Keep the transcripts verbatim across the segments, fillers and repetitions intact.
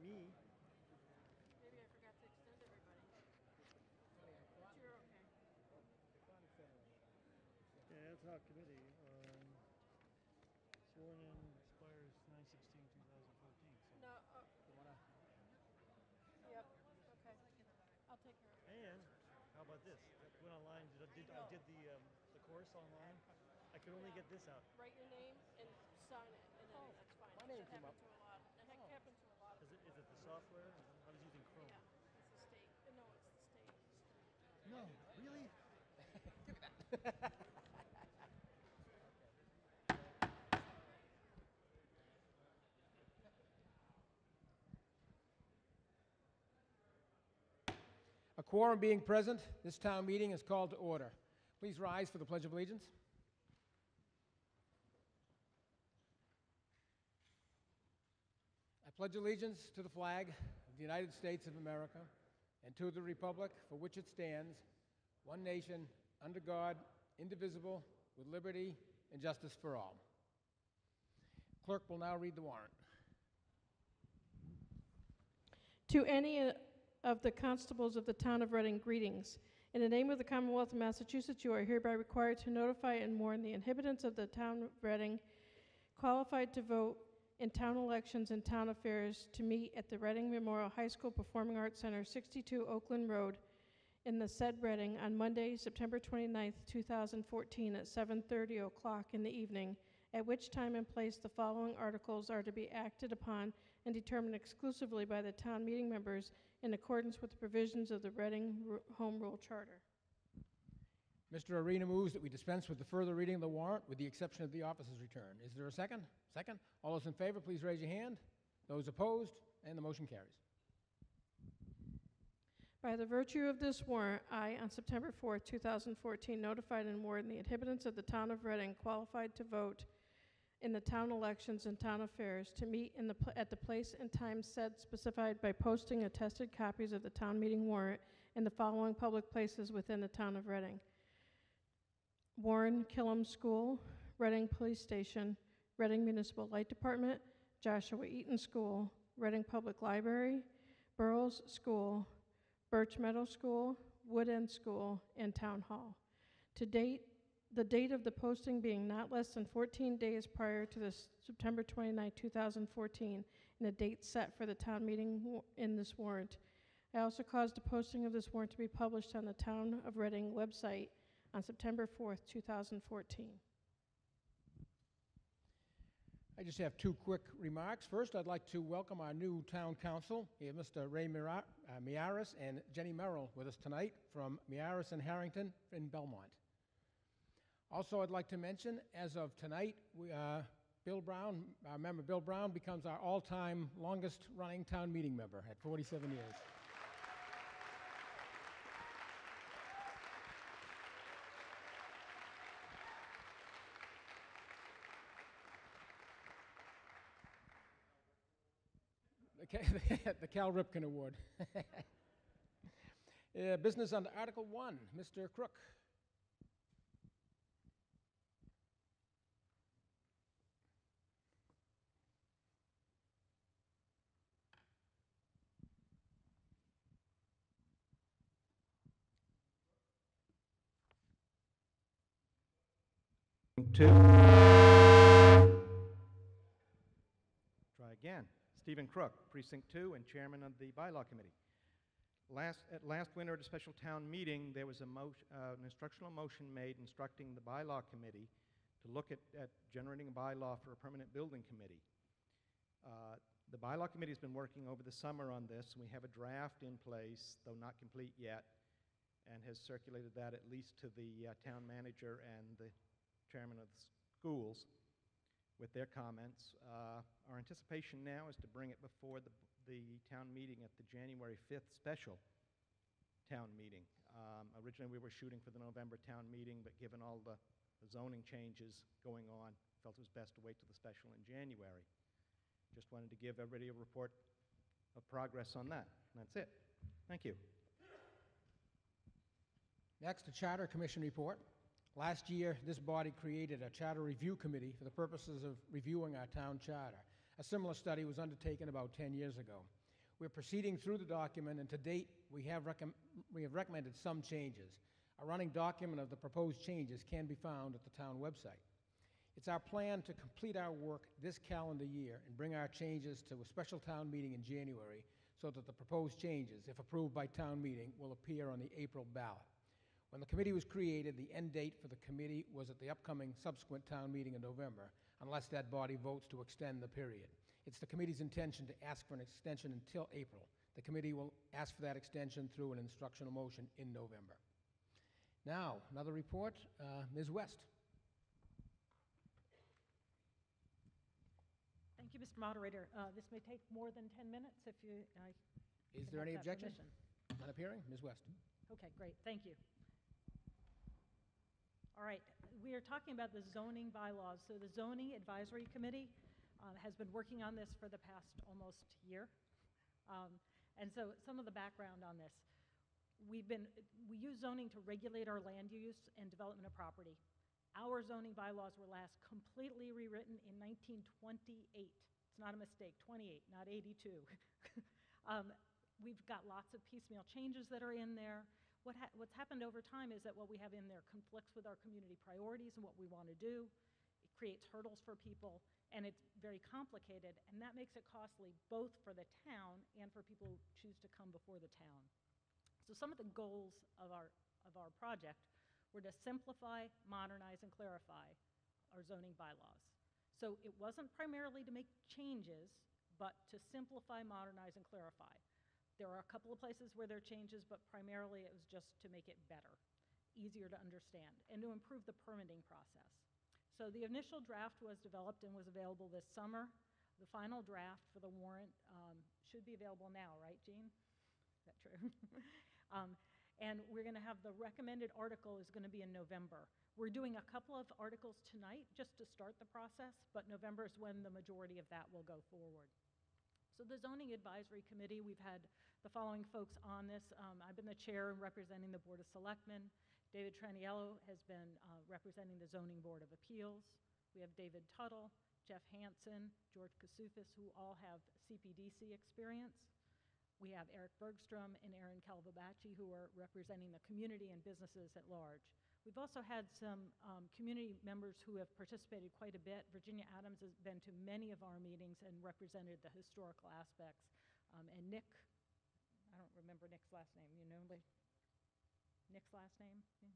me. Maybe I forgot to extend everybody. But you're okay. Yeah, ad hoc committee. Um, sworn in expires nine sixteen two thousand fourteen. So No, uh, you wanna? yep, okay. I'll take care of it. And how about this? I went online. Did, did I did the um, the course online? I could only Yeah. get this out. Write your name and sign it, and then Oh, that's fine. my That name should came happen up. to a lot. That Oh. happen to a lot of Is it people. is it the software? I was using Chrome. Yeah, it's the state. Uh, No, it's the state. No, really? Look at that. A quorum being present, this town meeting is called to order. Please rise for the Pledge of Allegiance. I pledge allegiance to the flag of the United States of America and to the republic for which it stands, one nation, under God, indivisible, with liberty and justice for all. Clerk will now read the warrant. To any uh, of the constables of the town of Reading, greetings. In the name of the Commonwealth of Massachusetts, you are hereby required to notify and warn the inhabitants of the town of Reading qualified to vote in town elections and town affairs to meet at the Reading Memorial High School Performing Arts Center, sixty-two Oakland Road, in the said Reading on Monday, September twenty-ninth, two thousand fourteen at seven thirty o'clock in the evening, at which time and place the following articles are to be acted upon and determined exclusively by the town meeting members in accordance with the provisions of the Reading Ru- Home Rule Charter. Mister Arena moves that we dispense with the further reading of the warrant with the exception of the officer's return. Is there a second? Second. All those in favor, please raise your hand. Those opposed, and the motion carries. By the virtue of this warrant, I, on September fourth, two thousand fourteen, notified and warned the inhabitants of the town of Reading qualified to vote in the town elections and town affairs to meet in the pl- at the place and time said specified by posting attested copies of the town meeting warrant in the following public places within the town of Reading: Warren Killam School, Reading Police Station, Reading Municipal Light Department, Joshua Eaton School, Reading Public Library, Burroughs School, Birch Meadow School, Wood End School, and Town Hall. To date, the date of the posting being not less than fourteen days prior to the s- September twenty-ninth, two thousand fourteen, and the date set for the town meeting wa- in this warrant. I also caused the posting of this warrant to be published on the Town of Reading website on September fourth, two thousand fourteen. I just have two quick remarks. First, I'd like to welcome our new town council. We have Mister Ray Mira- uh, Miaris and Jenny Merrill with us tonight from Miaris and Harrington in Belmont. Also, I'd like to mention, as of tonight, we, uh, Bill Brown, our member Bill Brown, becomes our all-time longest-running town meeting member at forty-seven years. The Ca- the Cal Ripken Award. Uh, Business under Article one, Mister Crook. Two. Try again. Stephen Crook, Precinct two, and Chairman of the Bylaw Committee. Last, at last winter at a special town meeting, there was a motion, uh, an instructional motion made instructing the Bylaw Committee to look at, at generating a bylaw for a permanent building committee. Uh, the Bylaw Committee has been working over the summer on this, and we have a draft in place, though not complete yet, and has circulated that at least to the uh, town manager and the chairman of the schools with their comments. Uh, our anticipation now is to bring it before the, the town meeting at the January fifth special town meeting. Um, originally we were shooting for the November town meeting, but given all the, the zoning changes going on, felt it was best to wait till the special in January. Just wanted to give everybody a report of progress on that. And that's it. Thank you. Next, a Charter Commission report. Last year, this body created a charter review committee for the purposes of reviewing our town charter. A similar study was undertaken about ten years ago. We're proceeding through the document, and to date, we have, recomm we have recommended some changes. A running document of the proposed changes can be found at the town website. It's our plan to complete our work this calendar year and bring our changes to a special town meeting in January so that the proposed changes, if approved by town meeting, will appear on the April ballot. When the committee was created, the end date for the committee was at the upcoming subsequent town meeting in November, unless that body votes to extend the period. It's the committee's intention to ask for an extension until April. The committee will ask for that extension through an instructional motion in November. Now, another report, uh, Miz West. Thank you, Mister Moderator. Uh, This may take more than ten minutes if you, I Is can there have any that objection? permission. Not appearing? Miz West. Okay, great, thank you. All right, we are talking about the zoning bylaws. So the Zoning Advisory Committee um, has been working on this for the past almost year. Um, And so some of the background on this. We've been, we use zoning to regulate our land use and development of property. Our zoning bylaws were last completely rewritten in nineteen twenty-eight. It's not a mistake, twenty-eight, not eighty-two. um, we've got lots of piecemeal changes that are in there. What ha what's happened over time is that what we have in there conflicts with our community priorities and what we want to do. It creates hurdles for people, and it's very complicated, and that makes it costly both for the town and for people who choose to come before the town. So some of the goals of our, of our project were to simplify, modernize, and clarify our zoning bylaws. So it wasn't primarily to make changes, but to simplify, modernize, and clarify. There are a couple of places where there are changes, but primarily it was just to make it better, easier to understand, and to improve the permitting process. So the initial draft was developed and was available this summer. The final draft for the warrant um, should be available now, right, Jean? Is that true? um, and we're going to have the recommended article is going to be in November. We're doing a couple of articles tonight just to start the process, but November is when the majority of that will go forward. So the Zoning Advisory Committee, we've had the following folks on this. Um, I've been the chair and representing the Board of Selectmen. David Traniello has been uh, representing the Zoning Board of Appeals. We have David Tuttle, Jeff Hansen, George Kasufis, who all have C P D C experience. We have Eric Bergstrom and Aaron Calvabacci, who are representing the community and businesses at large. We've also had some um, community members who have participated quite a bit. Virginia Adams has been to many of our meetings and represented the historical aspects. Um, and Nick, I don't remember Nick's last name, you know, like Nick's last name? Yeah.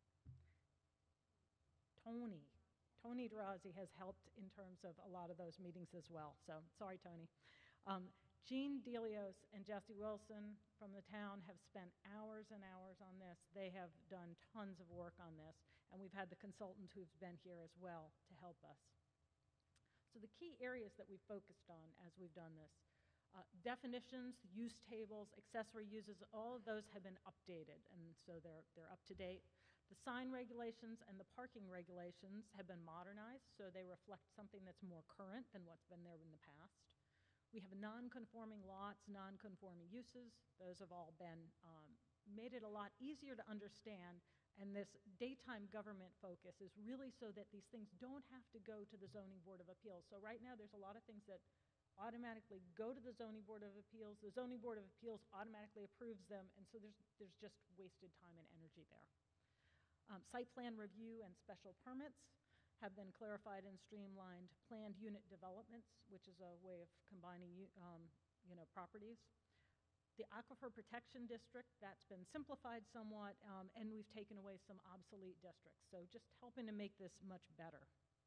Tony. Tony Drazzi has helped in terms of a lot of those meetings as well. So, sorry, Tony. Um, Jean Delios and Jesse Wilson from the town have spent hours and hours on this. They have done tons of work on this, and we've had the consultant who's been here as well to help us. So the key areas that we've focused on as we've done this, uh, definitions, use tables, accessory uses, all of those have been updated, and so they're, they're up to date. The sign regulations and the parking regulations have been modernized, so they reflect something that's more current than what's been there in the past. We have non-conforming lots, non-conforming uses. Those have all been um, made it a lot easier to understand, and this daytime government focus is really so that these things don't have to go to the Zoning Board of Appeals. So right now there's a lot of things that automatically go to the Zoning Board of Appeals. The Zoning Board of Appeals automatically approves them, and so there's, there's just wasted time and energy there. Um, site plan review and special permits have been clarified and streamlined. Planned unit developments, which is a way of combining um, you know, properties. The Aquifer Protection District, that's been simplified somewhat, um, and we've taken away some obsolete districts. So just helping to make this much better.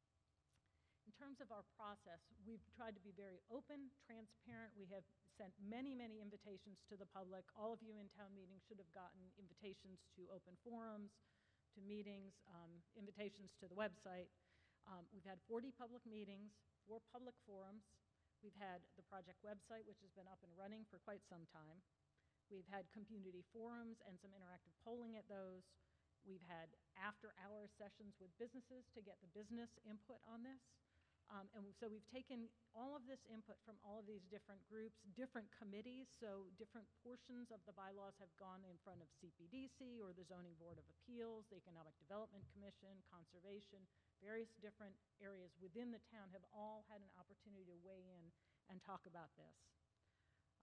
In terms of our process, we've tried to be very open, transparent. We have sent many, many invitations to the public. All of you in town meetings should have gotten invitations to open forums, to meetings, um, invitations to the website. Um, we've had forty public meetings, four public forums. We've had the project website, which has been up and running for quite some time. We've had community forums and some interactive polling at those. We've had after-hours sessions with businesses to get the business input on this. Um, and so we've taken all of this input from all of these different groups, different committees, so different portions of the bylaws have gone in front of C P D C or the Zoning Board of Appeals, the Economic Development Commission, Conservation, various different areas within the town have all had an opportunity to weigh in and talk about this. Um,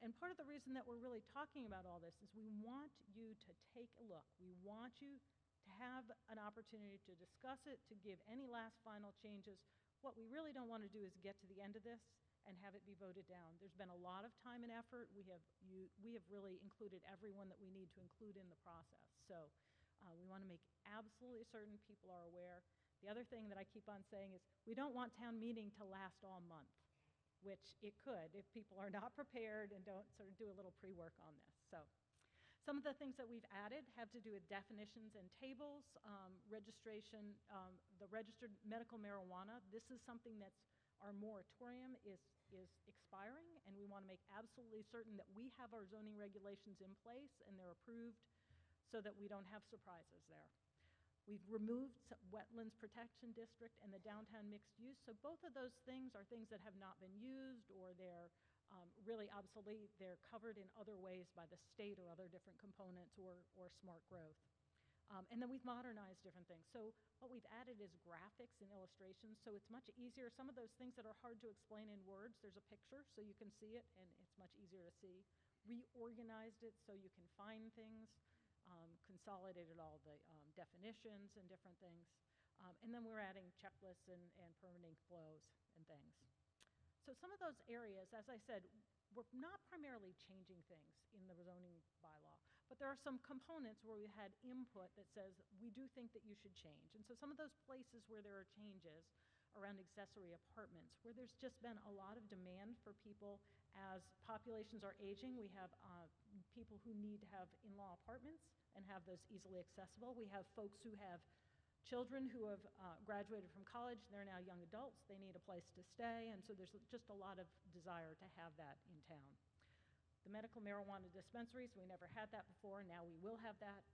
And part of the reason that we're really talking about all this is we want you to take a look. We want you to have an opportunity to discuss it, to give any last final changes. What we really don't want to do is get to the end of this and have it be voted down. There's been a lot of time and effort. We have, you, we have really included everyone that we need to include in the process. So uh, we want to make absolutely certain people are aware. The other thing that I keep on saying is we don't want town meeting to last all month, which it could if people are not prepared and don't sort of do a little pre-work on this. So some of the things that we've added have to do with definitions and tables, um, registration, um, the registered medical marijuana. This is something that's our moratorium is, is expiring, and we want to make absolutely certain that we have our zoning regulations in place and they're approved so that we don't have surprises there. We've removed s- Wetlands Protection District and the downtown mixed use, so both of those things are things that have not been used or they're um, really obsolete. They're covered in other ways by the state or other different components or, or smart growth. Um, and then we've modernized different things. So what we've added is graphics and illustrations, so it's much easier. Some of those things that are hard to explain in words, there's a picture so you can see it, and it's much easier to see. Reorganized it so you can find things, um, consolidated all the um, definitions and different things. Um, and then we're adding checklists and, and permitting flows and things. So some of those areas, as I said, we're not primarily changing things in the zoning bylaw, but there are some components where we had input that says we do think that you should change. And so some of those places where there are changes around accessory apartments, where there's just been a lot of demand for people as populations are aging. We have uh, people who need to have in-law apartments and have those easily accessible. We have folks who have children who have uh, graduated from college. They're now young adults. They need a place to stay, and so there's just a lot of desire to have that in town. The medical marijuana dispensaries, we never had that before, and now we will have that.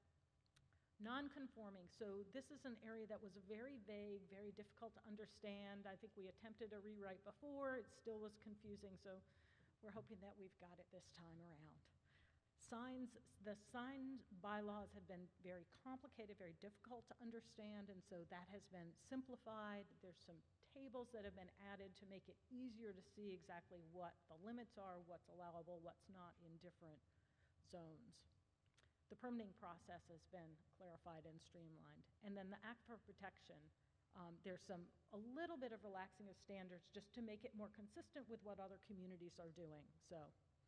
Non-conforming, so this is an area that was very vague, very difficult to understand. I think we attempted a rewrite before. It still was confusing, so we're hoping that we've got it this time around. Signs, the sign bylaws have been very complicated, very difficult to understand, and so that has been simplified. There's some tables that have been added to make it easier to see exactly what the limits are, what's allowable, what's not in different zones. The permitting process has been clarified and streamlined. And then the Aquifer Protection, um, there's some, a little bit of relaxing of standards just to make it more consistent with what other communities are doing, so.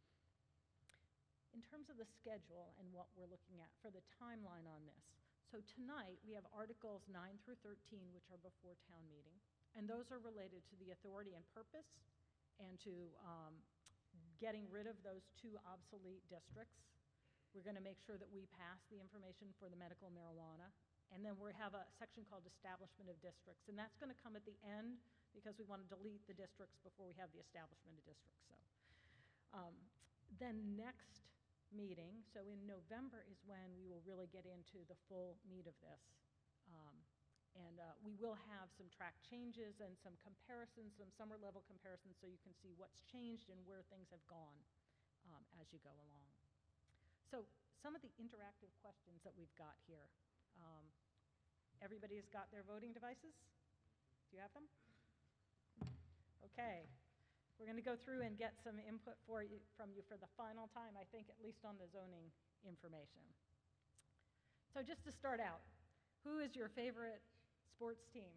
In terms of the schedule and what we're looking at for the timeline on this, so tonight we have Articles nine through thirteen, which are before town meeting, and those are related to the authority and purpose and to um, getting rid of those two obsolete districts. We're going to make sure that we pass the information for the medical marijuana, and then we have a section called Establishment of Districts, and that's going to come at the end because we want to delete the districts before we have the establishment of districts. So, um, then next meeting, so in November is when we will really get into the full meat of this. Um, and uh, we will have some track changes and some comparisons, some summer level comparisons, so you can see what's changed and where things have gone um, as you go along. So some of the interactive questions that we've got here. Um, everybody has got their voting devices? Do you have them? Okay. We're going to go through and get some input for you, from you for the final time, I think, at least on the zoning information. So just to start out, who is your favorite sports team?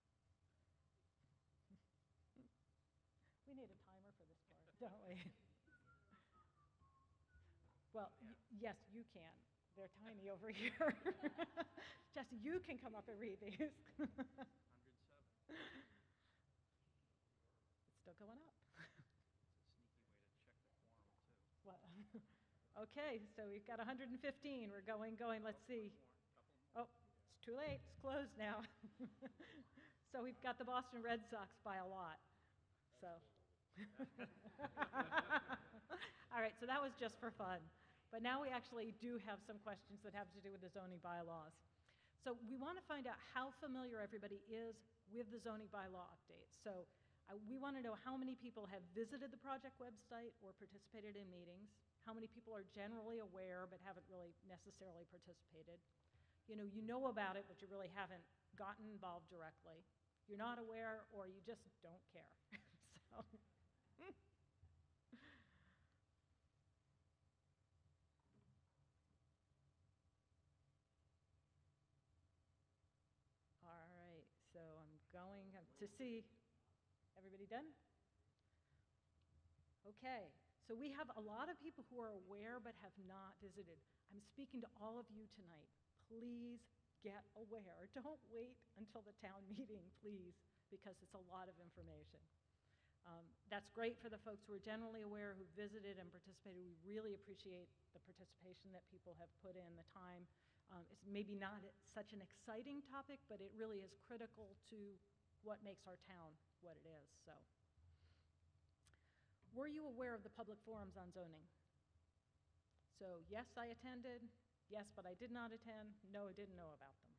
We need a timer for this part, don't we? Well, y- yes, you can. They're tiny over here. Jesse, you can come up and read these. one hundred seven. It's still going up. What? Okay, so we've got one hundred fifteen. We're going, going. Let's see. Oh, it's too late. It's closed now. So we've got the Boston Red Sox by a lot. So. All right, so that was just for fun. But now we actually do have some questions that have to do with the zoning bylaws. So we want to find out how familiar everybody is with the zoning bylaw updates. So uh, we want to know how many people have visited the project website or participated in meetings, how many people are generally aware but haven't really necessarily participated. You know, you know about it, but you really haven't gotten involved directly. You're not aware, or you just don't care. So. to see. Everybody done? Okay, so we have a lot of people who are aware but have not visited. I'm speaking to all of you tonight. Please get aware. Don't wait until the town meeting, please, because it's a lot of information. Um, that's great for the folks who are generally aware, who visited and participated. We really appreciate the participation that people have put in, the time. Um, it's maybe not such an exciting topic, but it really is critical to what makes our town what it is. So, were you aware of the public forums on zoning? So, yes, I attended. Yes, but I did not attend. No, I didn't know about them.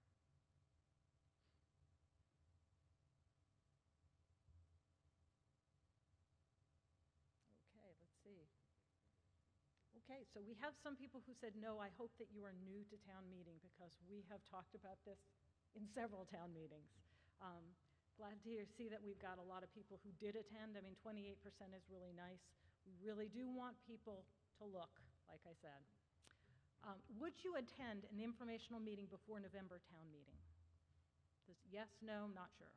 Okay, let's see. Okay, so we have some people who said, no, I hope that you are new to town meeting because we have talked about this in several town meetings. Um, glad to hear, see that we've got a lot of people who did attend. I mean, twenty-eight percent is really nice. We really do want people to look, like I said. Um, would you attend an informational meeting before November town meeting? This, yes, no, not sure.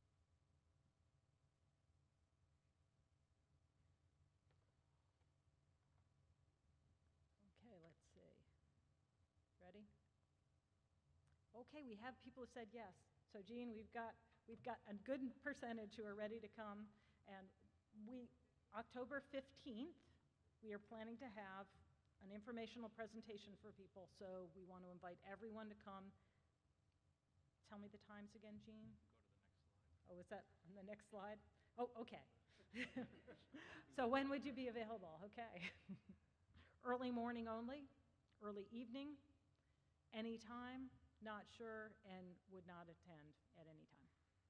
Okay, let's see. Ready? Okay, we have people who said yes. So Jean, we've got we've got a good percentage who are ready to come, and we October fifteenth, we are planning to have an informational presentation for people, so we want to invite everyone to come. Tell me the times again, Jean. Go to the next slide. Oh, is that on the next slide? Oh, okay. So when would you be available? Okay. Early morning only? Early evening? Anytime? Not sure, and would not attend at any time.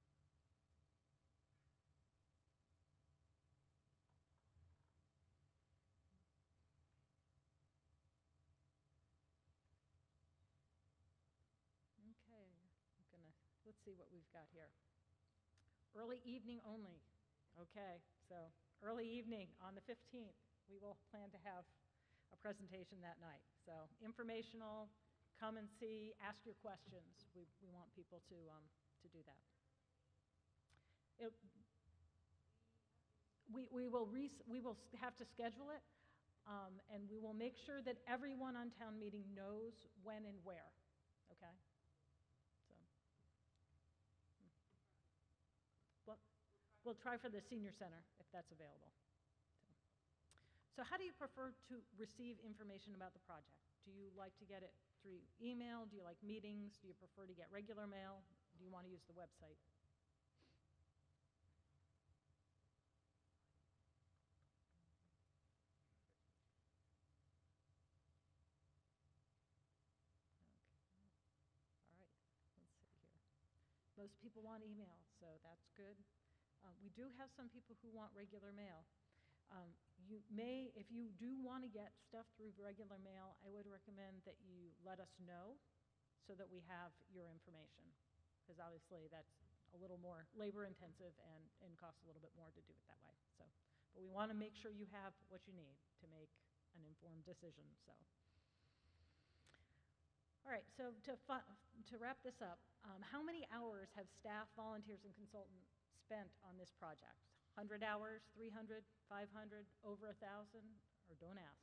Okay, I'm gonna, let's see what we've got here. Early evening only. Okay, so early evening on the fifteenth, we will plan to have a presentation that night. So informational, come and see, ask your questions. We, we want people to, um, to do that. It, we, we, will re we will have to schedule it, um, and we will make sure that everyone on town meeting knows when and where, okay? So, well, we'll try for the senior center if that's available. So how do you prefer to receive information about the project? Do you like to get it through email? Do you like meetings? Do you prefer to get regular mail? Do you want to use the website? Okay. All right, let's see here. Most people want email, so that's good. Uh, we do have some people who want regular mail. Um, you may, if you do want to get stuff through regular mail, I would recommend that you let us know so that we have your information, because obviously that's a little more labor intensive and, and costs a little bit more to do it that way. So, but we want to make sure you have what you need to make an informed decision. So, all right, so to, to wrap this up, um, how many hours have staff, volunteers, and consultants spent on this project? one hundred hours, three hundred, five hundred, over one thousand, or don't ask?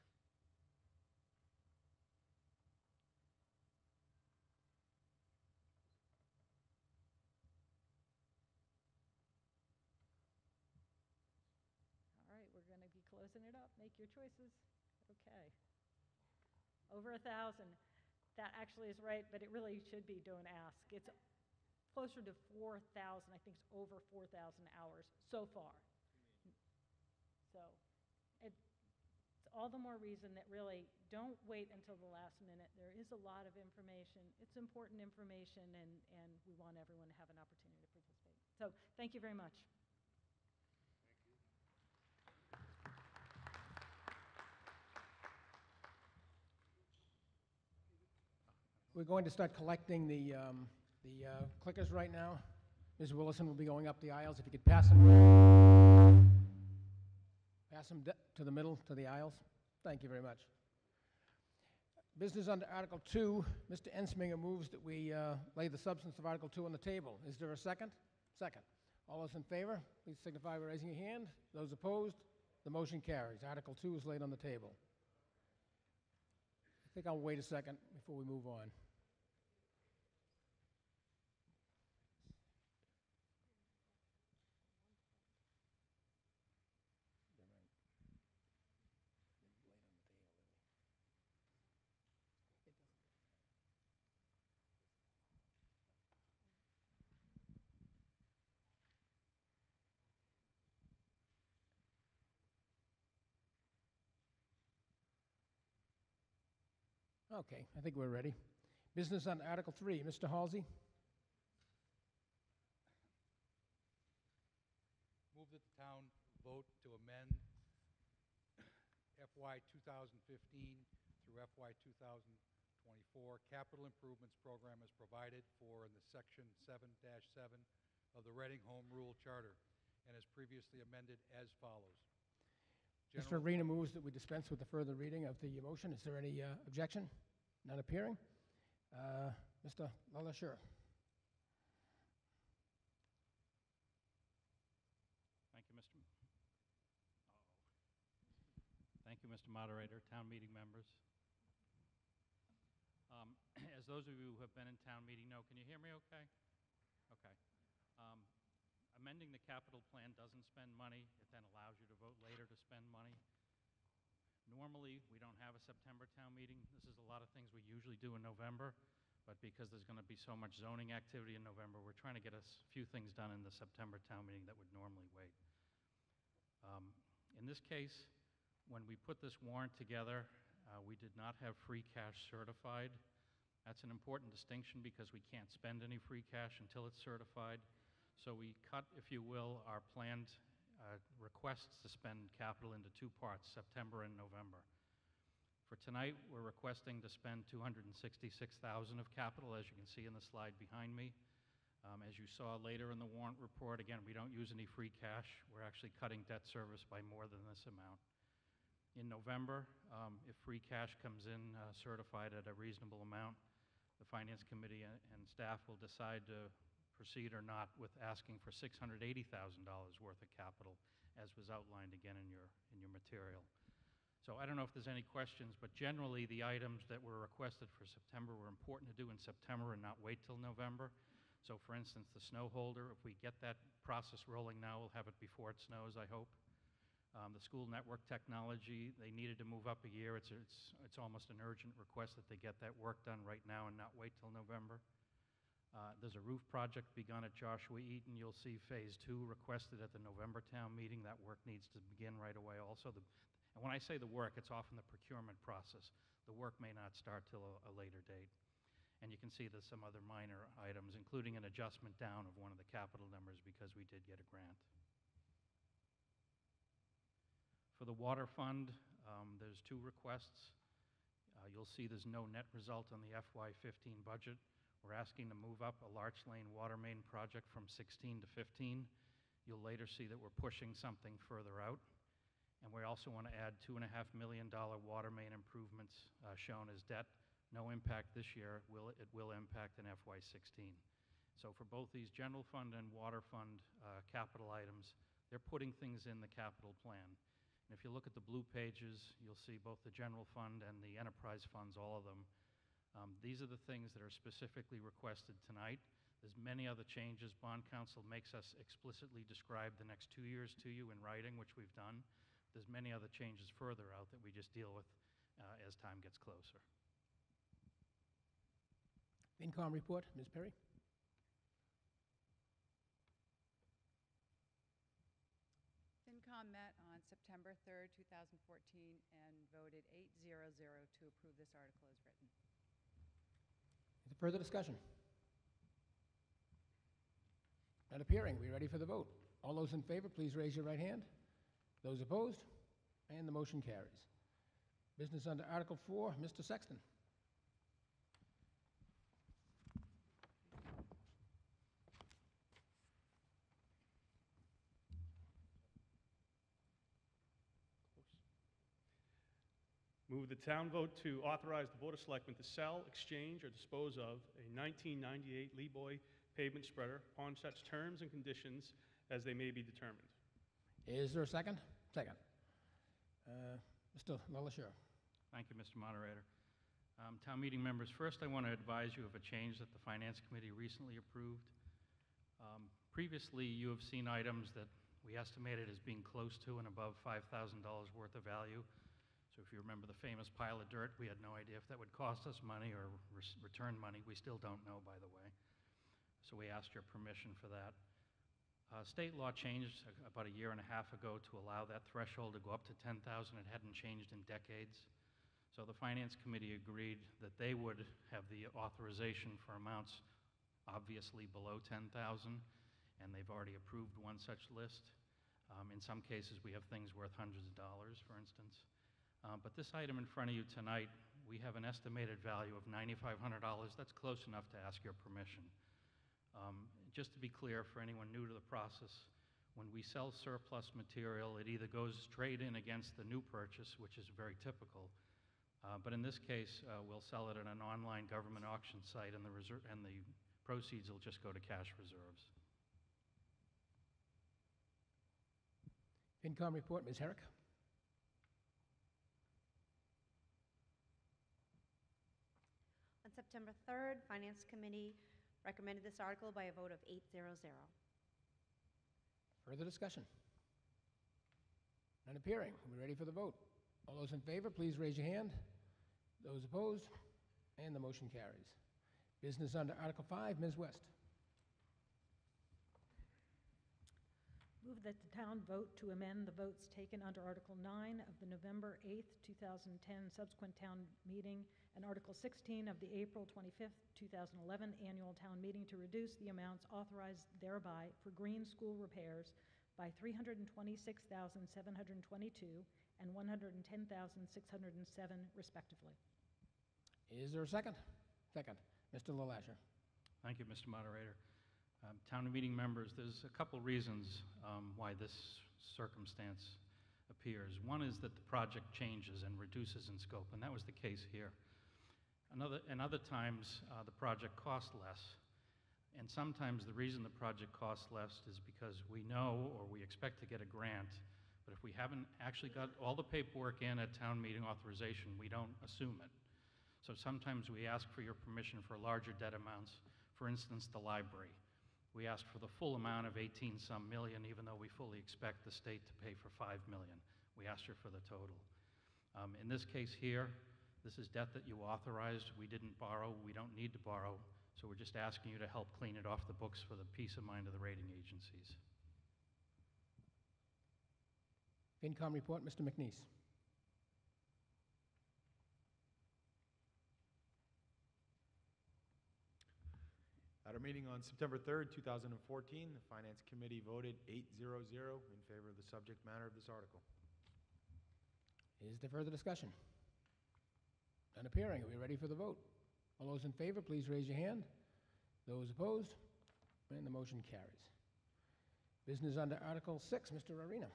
All right, we're going to be closing it up. Make your choices. Okay. Over one thousand. That actually is right, but it really should be don't ask. It's closer to four thousand. I think it's over four thousand hours so far. So it's all the more reason that really don't wait until the last minute. There is a lot of information. It's important information, and, and we want everyone to have an opportunity to participate. So thank you very much. We're going to start collecting the, um, the uh, clickers right now. Miz Willison will be going up the aisles. If you could pass them, pass them to the middle, to the aisles. Thank you very much. Business under Article two. Mister Ensminger moves that we uh, lay the substance of Article two on the table. Is there a second? Second. All those in favor, please signify by raising your hand. Those opposed, the motion carries. Article two is laid on the table. I think I'll wait a second before we move on. Okay, I think we're ready. Business on Article three. Mister Halsey? Move that the town vote to amend F Y two thousand fifteen through F Y two thousand twenty-four capital improvements program as provided for in the Section seven dash seven of the Reading Home Rule Charter and as previously amended as follows. Mister General- Arena moves that we dispense with the further reading of the motion. Is there any uh, objection? None appearing. Uh, Mister LaLacheur. Thank you, Mister M- Thank you, Mister Moderator, town meeting members. Um, as those of you who have been in town meeting know, can you hear me okay? Okay. Um, amending the capital plan doesn't spend money. It then allows you to vote later to spend money. Normally, we don't have a September town meeting. This is a lot of things we usually do in November, but because there's going to be so much zoning activity in November, we're trying to get a few things done in the September town meeting that would normally wait. Um, in this case, when we put this warrant together, uh, we did not have free cash certified. That's an important distinction because we can't spend any free cash until it's certified. So we cut, if you will, our planned uh, requests to spend capital into two parts, September and November. For tonight, we're requesting to spend two hundred sixty-six thousand dollars of capital, as you can see in the slide behind me. Um, as you saw later in the warrant report, again, we don't use any free cash. We're actually cutting debt service by more than this amount. In November, um, if free cash comes in uh, certified at a reasonable amount, the Finance Committee and, and staff will decide to proceed or not with asking for six hundred eighty thousand dollars worth of capital, as was outlined again in your, in your material. So I don't know if there's any questions, but generally the items that were requested for September were important to do in September and not wait till November. So for instance, the snow holder, if we get that process rolling now, we'll have it before it snows, I hope. Um, the school network technology, they needed to move up a year. It's, it's, it's almost an urgent request that they get that work done right now and not wait till November. Uh, there's a roof project begun at Joshua Eaton. You'll see phase two requested at the November town meeting. That work needs to begin right away also. The, and when I say the work, it's often the procurement process. The work may not start till a, a later date. And you can see there's some other minor items, including an adjustment down of one of the capital numbers because we did get a grant. For the water fund, um, there's two requests. Uh, you'll see there's no net result on the F Y fifteen budget. We're asking to move up a Larch Lane water main project from sixteen to fifteen. You'll later see that we're pushing something further out. And we also want to add two point five million dollars water main improvements uh, shown as debt. No impact this year. It will, it will impact in F Y sixteen. So for both these general fund and water fund uh, capital items, they're putting things in the capital plan. And if you look at the blue pages, you'll see both the general fund and the enterprise funds, all of them. Um, these are the things that are specifically requested tonight. There's many other changes. Bond Council makes us explicitly describe the next two years to you in writing, which we've done. There's many other changes further out that we just deal with uh, as time gets closer. FinCom report, Miz Perry. FinCom met on September third, two thousand fourteen, and voted eight zero zero to approve this article as written. Is there further discussion? Not appearing. We ready for the vote? All those in favor, please raise your right hand. Those opposed? And the motion carries. Business under Article four, Mister Sexton. Move the town vote to authorize the Board of Selectmen to sell, exchange, or dispose of a nineteen ninety-eight Leeboy pavement spreader upon such terms and conditions as they may be determined. Is there a second? Second. Uh, Mister LaLachair. Thank you, Mister Moderator. Um, Town meeting members, first I want to advise you of a change that the Finance Committee recently approved. Um, Previously, you have seen items that we estimated as being close to and above five thousand dollars worth of value. So if you remember the famous pile of dirt, we had no idea if that would cost us money or res- return money. We still don't know, by the way. So we asked your permission for that. Uh, State law changed a- about a year and a half ago to allow that threshold to go up to ten thousand dollars. It hadn't changed in decades. So the Finance Committee agreed that they would have the authorization for amounts obviously below ten thousand dollars, and they've already approved one such list. Um, in some cases, we have things worth hundreds of dollars, for instance. Uh, but this item in front of you tonight, we have an estimated value of nine thousand five hundred dollars. That's close enough to ask your permission. Um, just to be clear for anyone new to the process, when we sell surplus material, it either goes straight in against the new purchase, which is very typical, uh, but in this case, uh, we'll sell it at an online government auction site, and the, reser- and the proceeds will just go to cash reserves. FinCom report, Miz Herrick. On September third, Finance Committee recommended this article by a vote of eight zero zero. Further discussion? None appearing. We're ready for the vote. All those in favor, please raise your hand. Those opposed? And the motion carries. Business under Article five, Miz West. Move that the town vote to amend the votes taken under Article nine of the November eighth, two thousand ten subsequent town meeting and Article sixteen of the April twenty-fifth, two thousand eleven annual town meeting to reduce the amounts authorized thereby for green school repairs by three hundred twenty-six thousand seven hundred twenty-two and one hundred ten thousand six hundred seven respectively. Is there a second? Second. Mister LaLachair. Thank you, Mister Moderator. Um, town meeting members, there's a couple reasons um, why this circumstance appears. One is that the project changes and reduces in scope, and that was the case here. Another, and other times, uh, the project costs less. And sometimes the reason the project costs less is because we know or we expect to get a grant, but if we haven't actually got all the paperwork in at town meeting authorization, we don't assume it. So sometimes we ask for your permission for larger debt amounts. For instance, the library. We asked for the full amount of eighteen some million, even though we fully expect the state to pay for five million. We asked her for the total. Um, in this case here, this is debt that you authorized. We didn't borrow. We don't need to borrow. So we're just asking you to help clean it off the books for the peace of mind of the rating agencies. FinCom report, Mister McNeese. At our meeting on September third, two thousand fourteen, the Finance Committee voted eight zero zero in favor of the subject matter of this article. Is there further discussion? None appearing. Are we ready for the vote? All those in favor, please raise your hand. Those opposed? And the motion carries. Business under Article six, Mister Arena.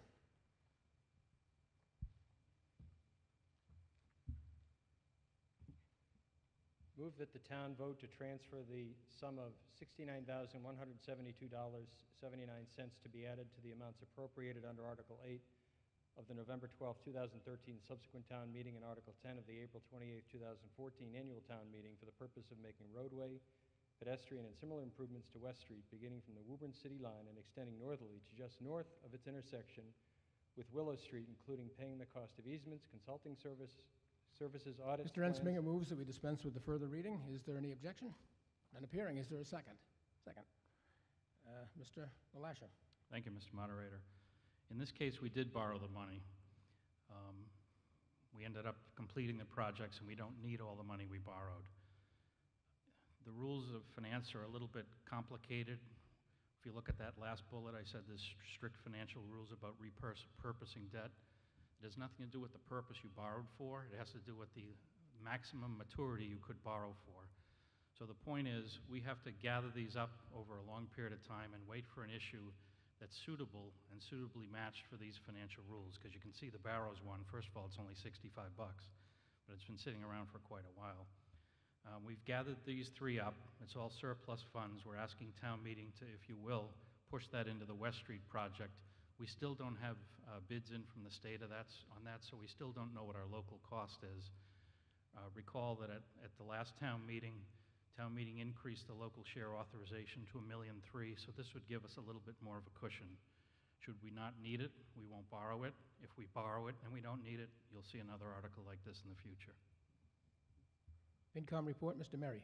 Move that the town vote to transfer the sum of sixty-nine thousand one hundred seventy-two dollars and seventy-nine cents to be added to the amounts appropriated under Article eight of the November twelfth, two thousand thirteen subsequent town meeting and Article ten of the April twenty-eighth, two thousand fourteen annual town meeting for the purpose of making roadway, pedestrian, and similar improvements to West Street, beginning from the Woburn City line and extending northerly to just north of its intersection with Willow Street, including paying the cost of easements, consulting service, services, audits, Mister plans. Ensminger moves that we dispense with the further reading. Is there any objection? None appearing. Is there a second? Second. Uh, Mister LaLachair. Thank you, Mister Moderator. In this case, we did borrow the money. Um, we ended up completing the projects, and we don't need all the money we borrowed. The rules of finance are a little bit complicated. If you look at that last bullet, I said there's strict financial rules about repurposing debt. It has nothing to do with the purpose you borrowed for. It has to do with the maximum maturity you could borrow for. So the point is, we have to gather these up over a long period of time and wait for an issue that's suitable and suitably matched for these financial rules, because you can see the Barrows one. First of all, it's only sixty-five bucks, but it's been sitting around for quite a while. Um, we've gathered these three up. It's all surplus funds. We're asking town meeting to, if you will, push that into the West Street project. We still don't have uh, bids in from the state of that's, on that, so we still don't know what our local cost is. Uh, recall that at, at the last town meeting, town meeting increased the local share authorization to a million three, so this would give us a little bit more of a cushion. Should we not need it, we won't borrow it. If we borrow it and we don't need it, you'll see another article like this in the future. FinCom report, Mister Murray.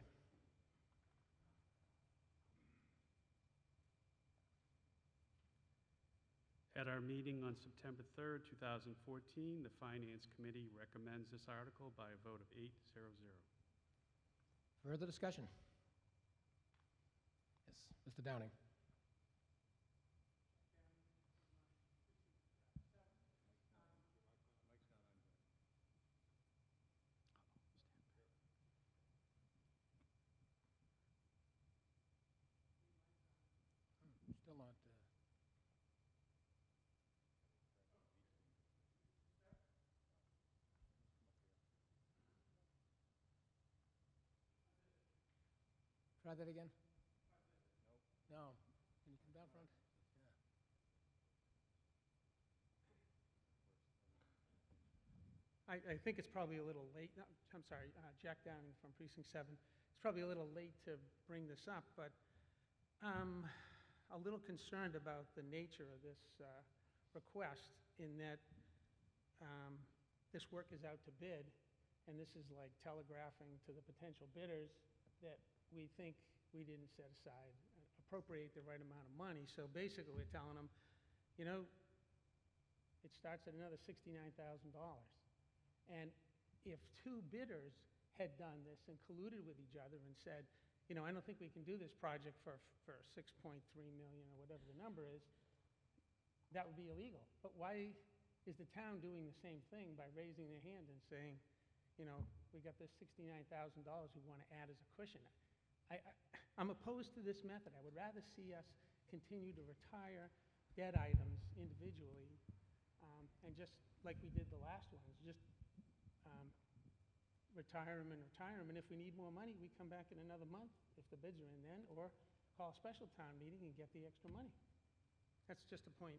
At our meeting on September third, two thousand fourteen, the Finance Committee recommends this article by a vote of eight zero zero. Further discussion? Yes, Mister Downing. Still not. Uh... Try that again? No. No. Can you come down front? I, I think it's probably a little late. No, I'm sorry, uh, Jack Downing from Precinct seven. It's probably a little late to bring this up, but I'm a little concerned about the nature of this uh, request in that um, this work is out to bid, and this is like telegraphing to the potential bidders that we think we didn't set aside, uh, appropriate the right amount of money. So basically, we're telling them, you know, it starts at another sixty-nine thousand dollars. And if two bidders had done this and colluded with each other and said, you know, I don't think we can do this project for, for six point three million or whatever the number is, that would be illegal. But why is the town doing the same thing by raising their hand and saying, you know, we got this sixty-nine thousand dollars we want to add as a cushion? I, I, I'm opposed to this method. I would rather see us continue to retire debt items individually um, and just like we did the last ones, just um, retire them and retire them. And if we need more money, we come back in another month if the bids are in then, or call a special town meeting and get the extra money. That's just a point.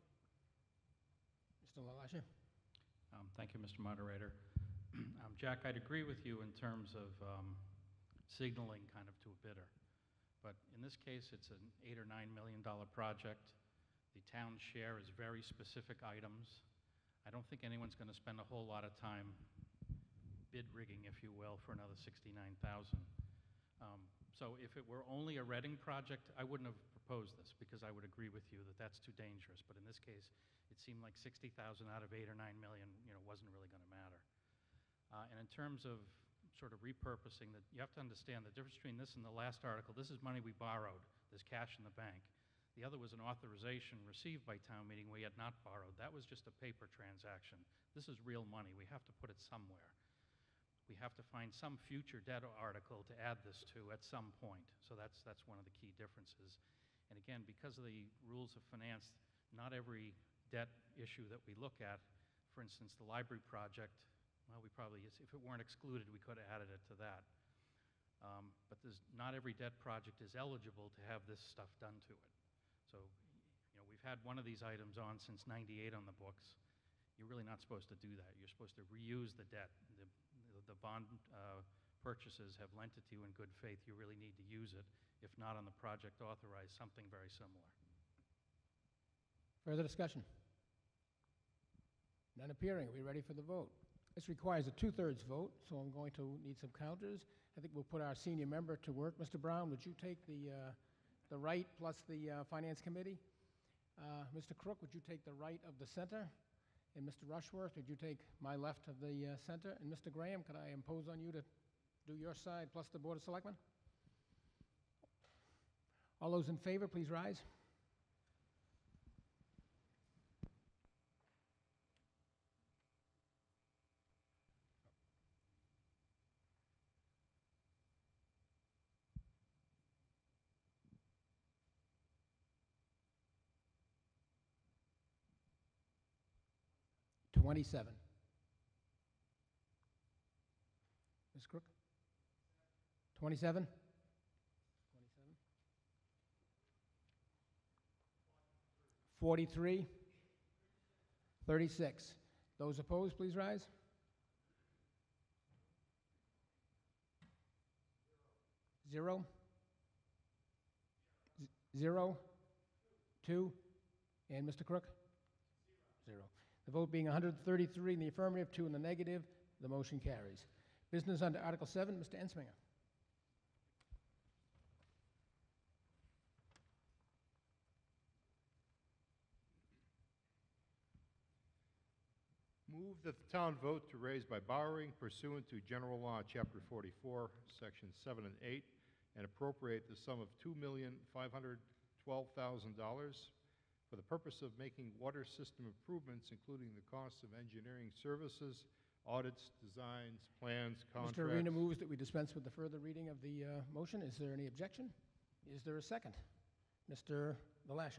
Mister LaLache. Um, thank you, Mister Moderator. um, Jack, I'd agree with you in terms of um, signaling kind of to a bidder. But in this case, it's an eight or nine million dollar project. The town's share is very specific items. I don't think anyone's going to spend a whole lot of time bid rigging, if you will, for another sixty-nine thousand. Um, so if it were only a Reading project, I wouldn't have proposed this because I would agree with you that that's too dangerous. But in this case, it seemed like sixty thousand out of eight or nine million, you know, wasn't really going to matter. Uh, and in terms of sort of repurposing, that you have to understand the difference between this and the last article. This is money we borrowed. There's cash in the bank. The other was an authorization received by town meeting we had not borrowed. That was just a paper transaction. This is real money. We have to put it somewhere. We have to find some future debt article to add this to at some point. So that's, that's one of the key differences. And again, because of the rules of finance, not every debt issue that we look at, for instance, the library project, well, we probably, if it weren't excluded, we could have added it to that. Um, but there's, not every debt project is eligible to have this stuff done to it. So, you know, we've had one of these items on since ninety-eight on the books. You're really not supposed to do that. You're supposed to reuse the debt. The, the bond uh, purchasers have lent it to you in good faith. You really need to use it. If not on the project authorized, something very similar. Further discussion? None appearing. Are we ready for the vote? This requires a two-thirds vote, so I'm going to need some counters. I think we'll put our senior member to work. Mister Brown, would you take the, uh, the right plus the uh, Finance Committee? Uh, Mister Crook, would you take the right of the center? And Mister Rushworth, would you take my left of the uh, center? And Mister Graham, could I impose on you to do your side plus the Board of Selectmen? All those in favor, please rise. twenty-seven. Miz Crook? twenty-seven? twenty-seven? forty-three, thirty-six. Those opposed, please rise. Zero. Z- Zero. Two. And Mister Crook? Zero. The vote being one hundred thirty-three in the affirmative, two in the negative, the motion carries. Business under Article seven, Mister Ensminger. Move that the town vote to raise by borrowing pursuant to General Law, Chapter forty-four, Sections seven and eight, and appropriate the sum of two million five hundred twelve thousand dollars for the purpose of making water system improvements, including the costs of engineering services, audits, designs, plans, contracts. Mister Arena moves that we dispense with the further reading of the uh, motion. Is there any objection? Is there a second? Mister Valasha.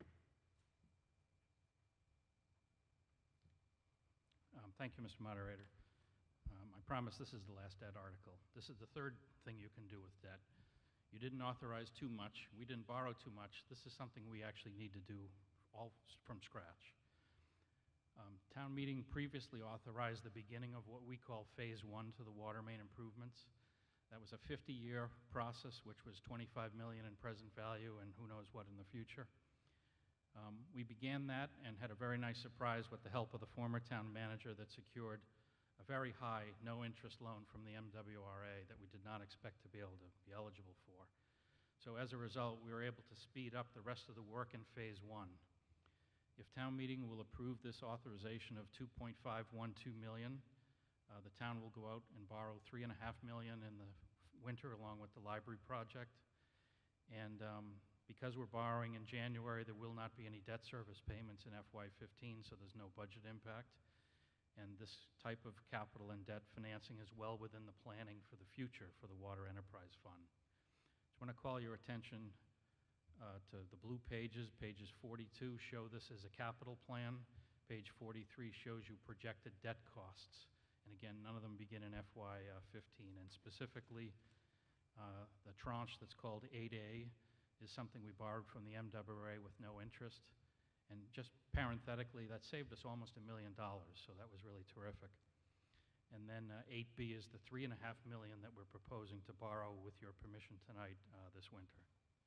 Um, Thank you, Mister Moderator. Um, I promise this is the last debt article. This is the third thing you can do with debt. You didn't authorize too much. We didn't borrow too much. This is something we actually need to do all s- from scratch. Um, Town meeting previously authorized the beginning of what we call Phase One to the water main improvements. That was a fifty-year process, which was twenty-five million dollars in present value and who knows what in the future. Um, we began that and had a very nice surprise with the help of the former town manager that secured a very high, no-interest loan from the M W R A that we did not expect to be able to be eligible for. So as a result, we were able to speed up the rest of the work in Phase One. If town meeting will approve this authorization of two point five one two million dollars, uh, the town will go out and borrow three and a half million dollars in the winter along with the library project. And um, because we're borrowing in January, there will not be any debt service payments in F Y fifteen, so there's no budget impact. And this type of capital and debt financing is well within the planning for the future for the Water Enterprise Fund. Just want to call your attention uh, to the blue pages. Pages forty-two show this as a capital plan. Page forty-three shows you projected debt costs. And again, none of them begin in F Y fifteen. And specifically, uh, the tranche that's called eight A is something we borrowed from the M W R A with no interest. And just parenthetically, that saved us almost a million dollars, so that was really terrific. And then uh, eight B is the three and a half million that we're proposing to borrow with your permission tonight uh, this winter.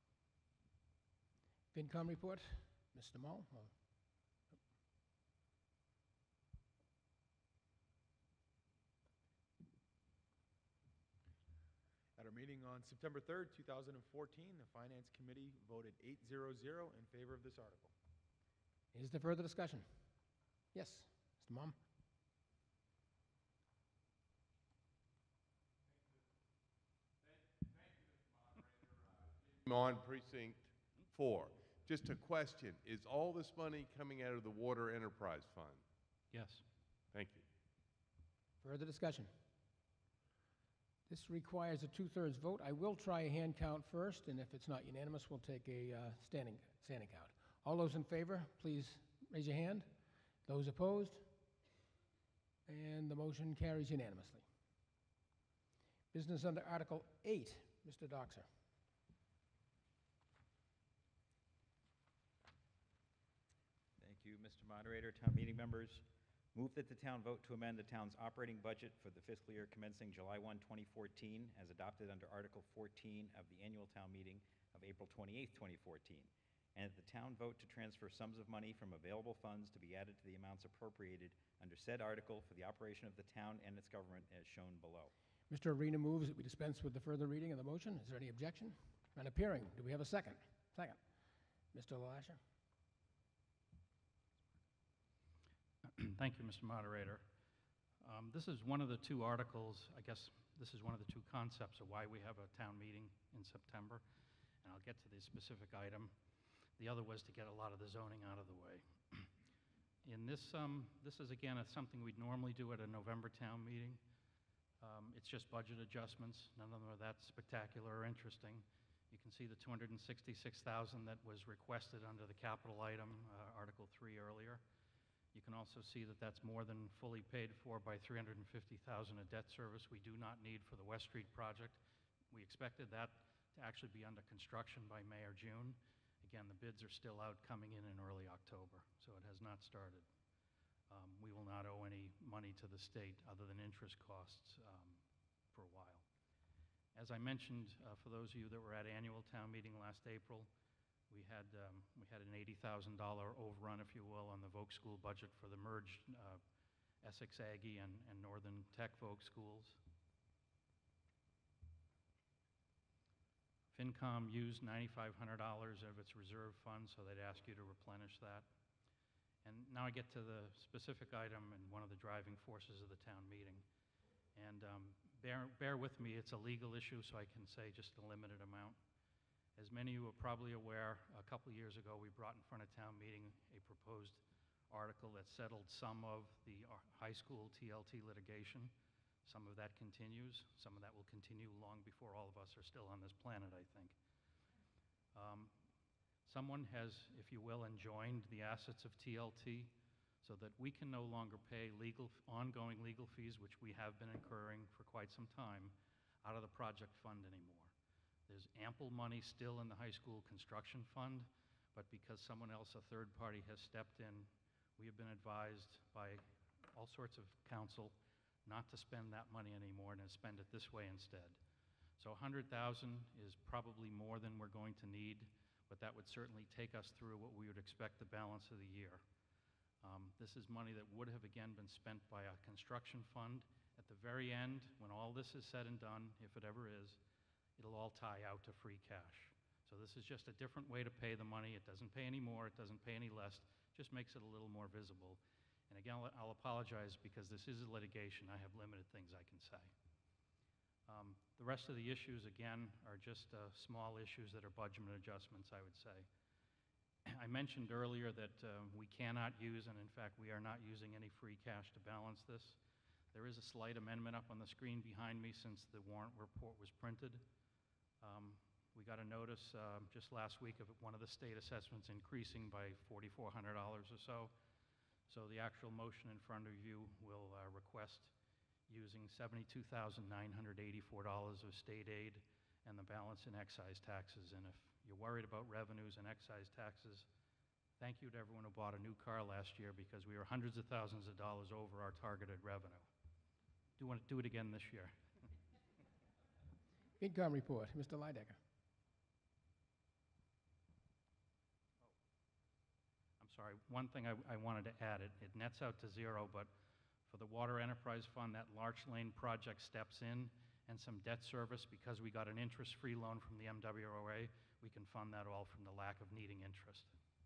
FinCom report, Mister Mull. Oh. At our meeting on September third, two thousand fourteen, the Finance Committee voted eight zero zero in favor of this article. Is there further discussion? Yes, Mister Mom. On precinct four. Just a question, is all this money coming out of the Water Enterprise Fund? Yes. Thank you. Further discussion? This requires a two-thirds vote. I will try a hand count first, and if it's not unanimous, we'll take a uh, standing, standing count. All those in favor, please raise your hand. Those opposed? And the motion carries unanimously. Business under Article eight, Mister Doxer. Thank you, Mister Moderator, town meeting members. Move that the town vote to amend the town's operating budget for the fiscal year commencing July first, twenty fourteen, as adopted under Article fourteen of the annual town meeting of April twenty-eighth, twenty fourteen. And that the town vote to transfer sums of money from available funds to be added to the amounts appropriated under said article for the operation of the town and its government as shown below. Mister Arena moves that we dispense with the further reading of the motion. Is there any objection? None appearing. Do we have a second? Second. Mister LaLasha? Thank you, Mister Moderator. Um, This is one of the two articles, I guess this is one of the two concepts of why we have a town meeting in September, and I'll get to the specific item. The other was to get a lot of the zoning out of the way. In this, um, this is again, it's something we'd normally do at a November town meeting. Um, It's just budget adjustments. None of them are that spectacular or interesting. You can see the two hundred sixty-six thousand dollars that was requested under the capital item, uh, Article three earlier. You can also see that that's more than fully paid for by three hundred fifty thousand dollars of debt service we do not need for the West Street project. We expected that to actually be under construction by May or June. Again, the bids are still out, coming in in early October, so it has not started. Um, We will not owe any money to the state other than interest costs um, for a while. As I mentioned, uh, for those of you that were at annual town meeting last April, we had, um, we had an eighty thousand dollar overrun, if you will, on the Voc School budget for the merged uh, Essex Aggie and, and Northern Tech Voc schools. FinCom used nine thousand five hundred dollars of its reserve fund, so they'd ask you to replenish that. And now I get to the specific item and one of the driving forces of the town meeting. And um, bear, bear with me, it's a legal issue, so I can say just a limited amount. As many of you are probably aware, a couple years ago we brought in front of town meeting a proposed article that settled some of the uh, high school T L T litigation. Some of that continues. Some of that will continue long before all of us are still on this planet, I think. Um, someone has, if you will, enjoined the assets of T L T so that we can no longer pay legal, ongoing legal fees, which we have been incurring for quite some time, out of the project fund anymore. There's ample money still in the high school construction fund, but because someone else, a third party, has stepped in, we have been advised by all sorts of counsel not to spend that money anymore and to spend it this way instead. So one hundred thousand dollars is probably more than we're going to need, but that would certainly take us through what we would expect the balance of the year. Um, this is money that would have again been spent by a construction fund. At the very end, when all this is said and done, if it ever is, it'll all tie out to free cash. So this is just a different way to pay the money. It doesn't pay any more, it doesn't pay any less, just makes it a little more visible. And again, I'll, I'll apologize because this is a litigation. I have limited things I can say. Um, the rest of the issues, again, are just uh, small issues that are budget adjustments, I would say. I mentioned earlier that uh, we cannot use, and in fact, we are not using any free cash to balance this. There is a slight amendment up on the screen behind me since the warrant report was printed. Um, we got a notice uh, just last week of one of the state assessments increasing by four thousand four hundred dollars or so. So the actual motion in front of you will uh, request using seventy-two thousand nine hundred eighty-four dollars of state aid and the balance in excise taxes. And if you're worried about revenues and excise taxes, thank you to everyone who bought a new car last year because we were hundreds of thousands of dollars over our targeted revenue. Do want to do it again this year. FinCom report, Mister Leidecker. I'm sorry, one thing I, I wanted to add, it, it nets out to zero, but for the Water Enterprise Fund, that Larch Lane project steps in, and some debt service, because we got an interest-free loan from the M W O A, we can fund that all from the lack of needing interest.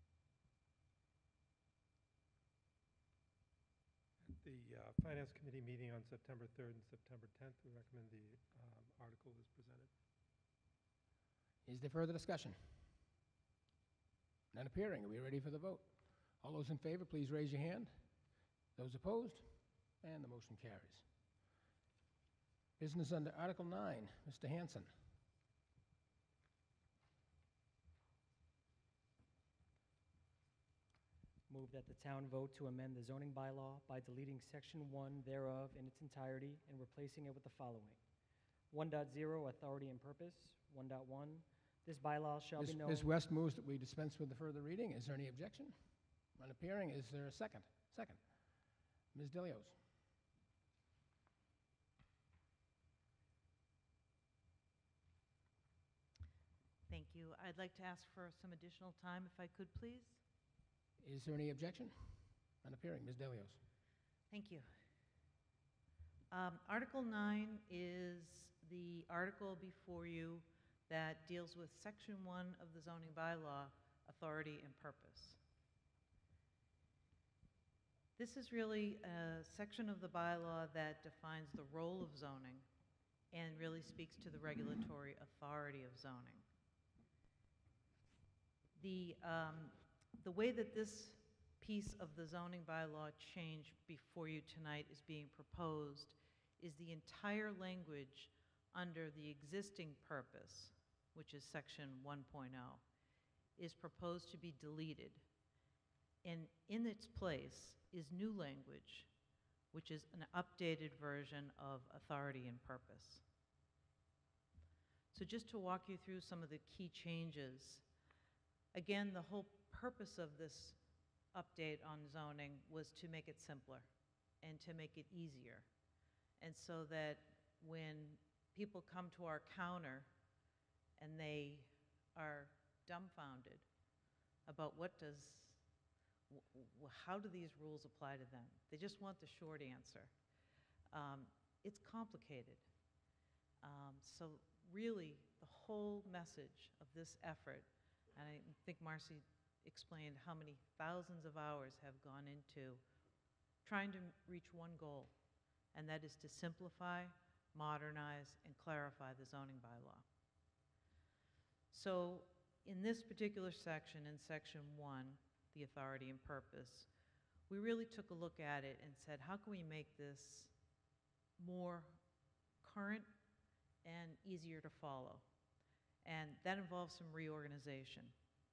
At the uh, Finance Committee meeting on September third and September tenth, we recommend the um, article is presented. Is there further discussion? None appearing. Are we ready for the vote? All those in favor, please raise your hand. Those opposed? And the motion carries. Business under Article nine, Mister Hanson. Move that the town vote to amend the zoning bylaw by deleting Section one thereof in its entirety and replacing it with the following. one point zero, authority and purpose. one point one, this bylaw shall be known... Miz West moves that we dispense with the further reading. Is there any objection? None appearing. Is there a second? Second. Miz Dilios. Thank you. I'd like to ask for some additional time, if I could, please. Is there any objection? None appearing. Miz Dilios. Thank you. Um, Article nine is the article before you that deals with Section one of the zoning bylaw, authority and purpose. This is really a section of the bylaw that defines the role of zoning and really speaks to the regulatory authority of zoning. The, um, the way that this piece of the zoning bylaw change before you tonight is being proposed is the entire language under the existing purpose, which is section one point oh, is proposed to be deleted. And in its place is new language, which is an updated version of authority and purpose. So just to walk you through some of the key changes, Again, the whole purpose of this update on zoning was to make it simpler and to make it easier. And so that when people come to our counter and they are dumbfounded about what does, w- w- how do these rules apply to them? They just want the short answer. Um, it's complicated. Um, so really, the whole message of this effort, and I think Marcy explained how many thousands of hours have gone into trying to reach one goal, and that is to simplify, modernize, and clarify the zoning bylaw. So in this particular section, in section one, the authority and purpose, we really took a look at it and said, how can we make this more current and easier to follow? And that involves some reorganization.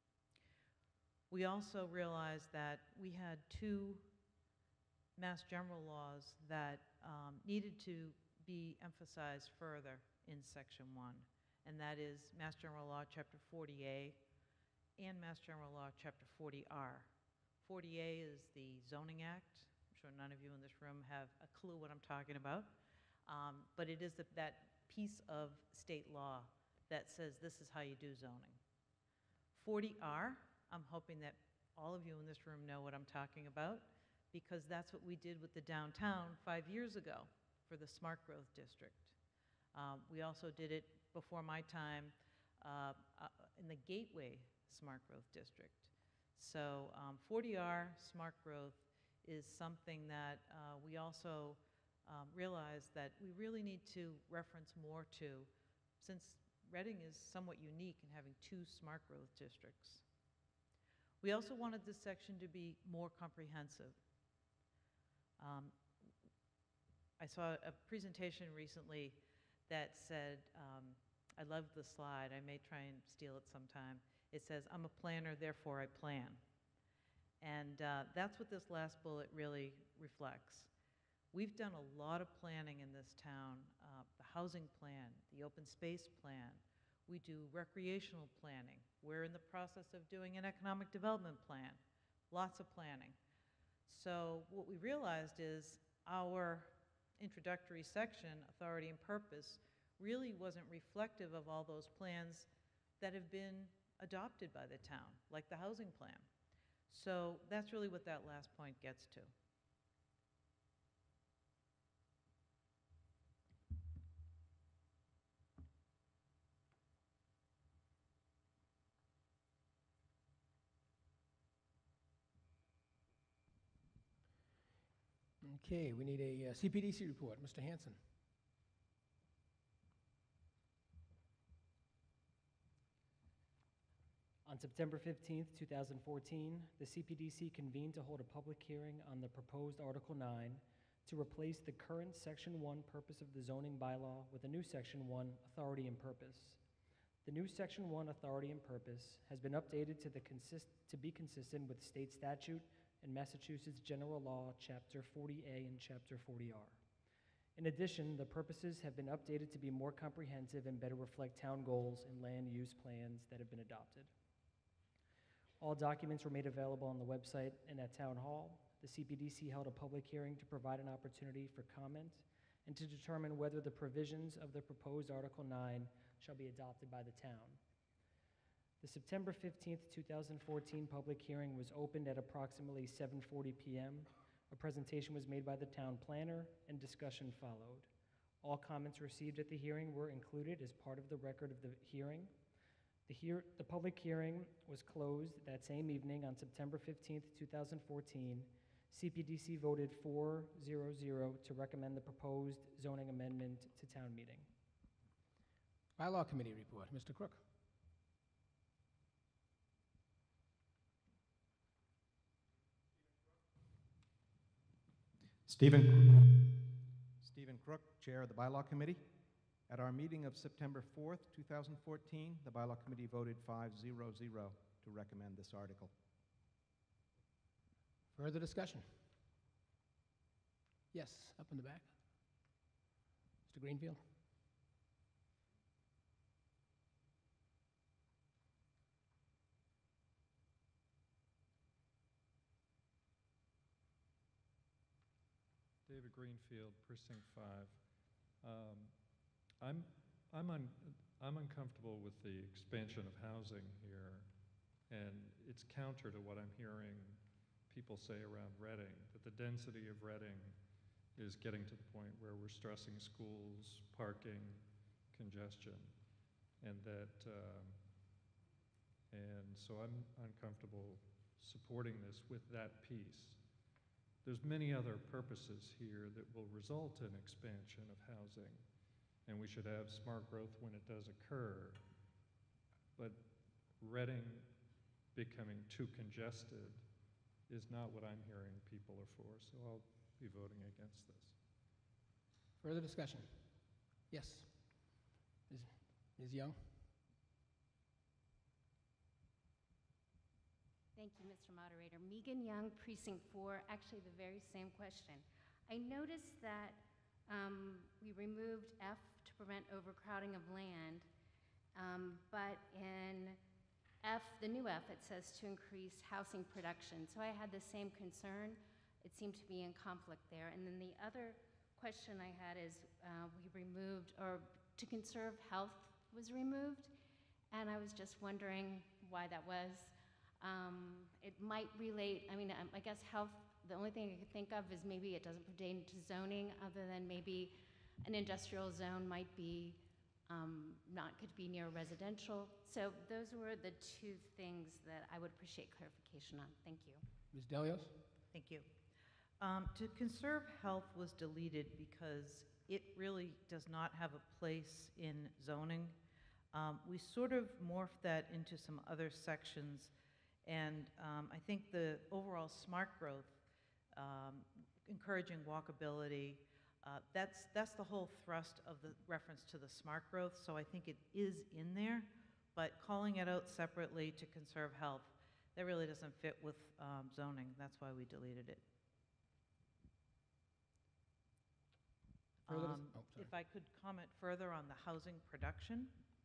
We also realized that we had two Mass General laws that um, needed to be emphasized further in section one, and that is Mass General Law Chapter forty A and Mass General Law Chapter forty R. forty A is the Zoning Act. I'm sure none of you in this room have a clue what I'm talking about, um, but it is the, that piece of state law that says this is how you do zoning. forty R, I'm hoping that all of you in this room know what I'm talking about, because that's what we did with the downtown five years ago for the Smart Growth District. Um, we also did it before my time uh, uh, in the Gateway Smart Growth District. So um, forty R Smart Growth is something that uh, we also um, realized that we really need to reference more to, since Reading is somewhat unique in having two smart growth districts. We also wanted this section to be more comprehensive. Um, I saw a presentation recently that said, um, I loved the slide, I may try and steal it sometime. It says, I'm a planner, therefore I plan. And uh, that's what this last bullet really reflects. We've done a lot of planning in this town, uh, the housing plan, the open space plan. We do recreational planning. We're in the process of doing an economic development plan, lots of planning. So what we realized is our introductory section, authority and purpose, really wasn't reflective of all those plans that have been adopted by the town, like the housing plan. So that's really what that last point gets to. Okay, we need a uh, C P D C report. Mister Hanson. On September fifteenth, two thousand fourteen, the C P D C convened to hold a public hearing on the proposed Article nine to replace the current Section one purpose of the zoning bylaw with a new Section one authority and purpose. The new Section one authority and purpose has been updated to, the consist to be consistent with state statute and Massachusetts General Law, Chapter forty A and Chapter forty R. In addition, the purposes have been updated to be more comprehensive and better reflect town goals and land use plans that have been adopted. All documents were made available on the website and at Town Hall. The C P D C held a public hearing to provide an opportunity for comment and to determine whether the provisions of the proposed Article nine shall be adopted by the town. The September fifteenth, two thousand fourteen public hearing was opened at approximately seven forty p m A presentation was made by the town planner and discussion followed. All comments received at the hearing were included as part of the record of the hearing. The, hear the public hearing was closed that same evening on September fifteenth, two thousand fourteen. C P D C voted four zero zero to recommend the proposed zoning amendment to town meeting. Bylaw Committee report. Mister Crook. Stephen, Stephen Crook, Chair of the Bylaw Committee. At our meeting of September fourth, two thousand fourteen, the Bylaw Committee voted five zero zero to recommend this article. Further discussion? Yes, up in the back. Mister Greenfield. Greenfield, Precinct five. Um, I'm, I'm, un, I'm uncomfortable with the expansion of housing here, and it's counter to what I'm hearing people say around Reading, that the density of Reading is getting to the point where we're stressing schools, parking, congestion, and that, um, and so I'm uncomfortable supporting this with that piece. There's many other purposes here that will result in expansion of housing, and we should have smart growth when it does occur. But Reading becoming too congested is not what I'm hearing people are for, so I'll be voting against this. Further discussion? Yes. Miz Miz Young? Thank you, Mister Moderator. Megan Young, Precinct four, actually the very same question. I noticed that um, we removed F to prevent overcrowding of land, um, but in F, the new F, it says to increase housing production. So I had the same concern. It seemed to be in conflict there. And then the other question I had is uh, we removed, or to conserve health was removed, and I was just wondering why that was. Um, it might relate, I mean, um, I guess health, the only thing I could think of is maybe it doesn't pertain to zoning, other than maybe an industrial zone might be um, not, could be near residential. So those were the two things that I would appreciate clarification on. Thank you. Miz Delios? Thank you. Um, to conserve health was deleted because it really does not have a place in zoning. Um, we sort of morphed that into some other sections, and um, I think the overall smart growth, um, encouraging walkability, uh, that's, that's the whole thrust of the reference to the smart growth, so I think it is in there, but calling it out separately to conserve health, that really doesn't fit with um, zoning. That's why we deleted it. Further dis- Um, oh, sorry. if I could comment further on the housing production.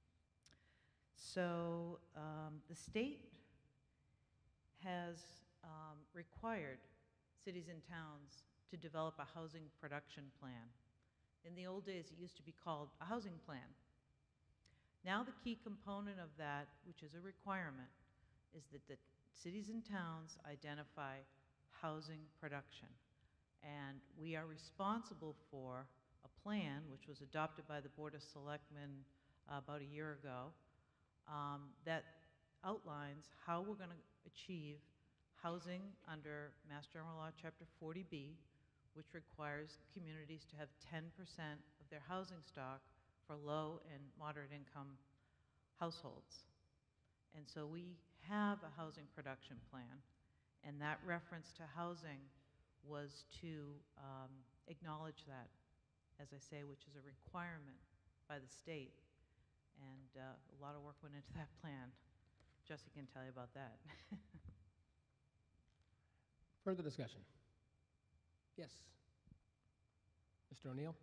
So um, the state has um, required cities and towns to develop a housing production plan. In the old days, it used to be called a housing plan. Now the key component of that, which is a requirement, is that the cities and towns identify housing production. And we are responsible for a plan, which was adopted by the Board of Selectmen uh, about a year ago, um, that outlines how we're going to achieve housing under Mass General Law, Chapter forty B, which requires communities to have ten percent of their housing stock for low and moderate income households. And so we have a housing production plan, and that reference to housing was to um, acknowledge that, as I say, which is a requirement by the state. And uh, a lot of work went into that plan. Jesse can tell you about that. Further discussion? Yes. Mister O'Neill?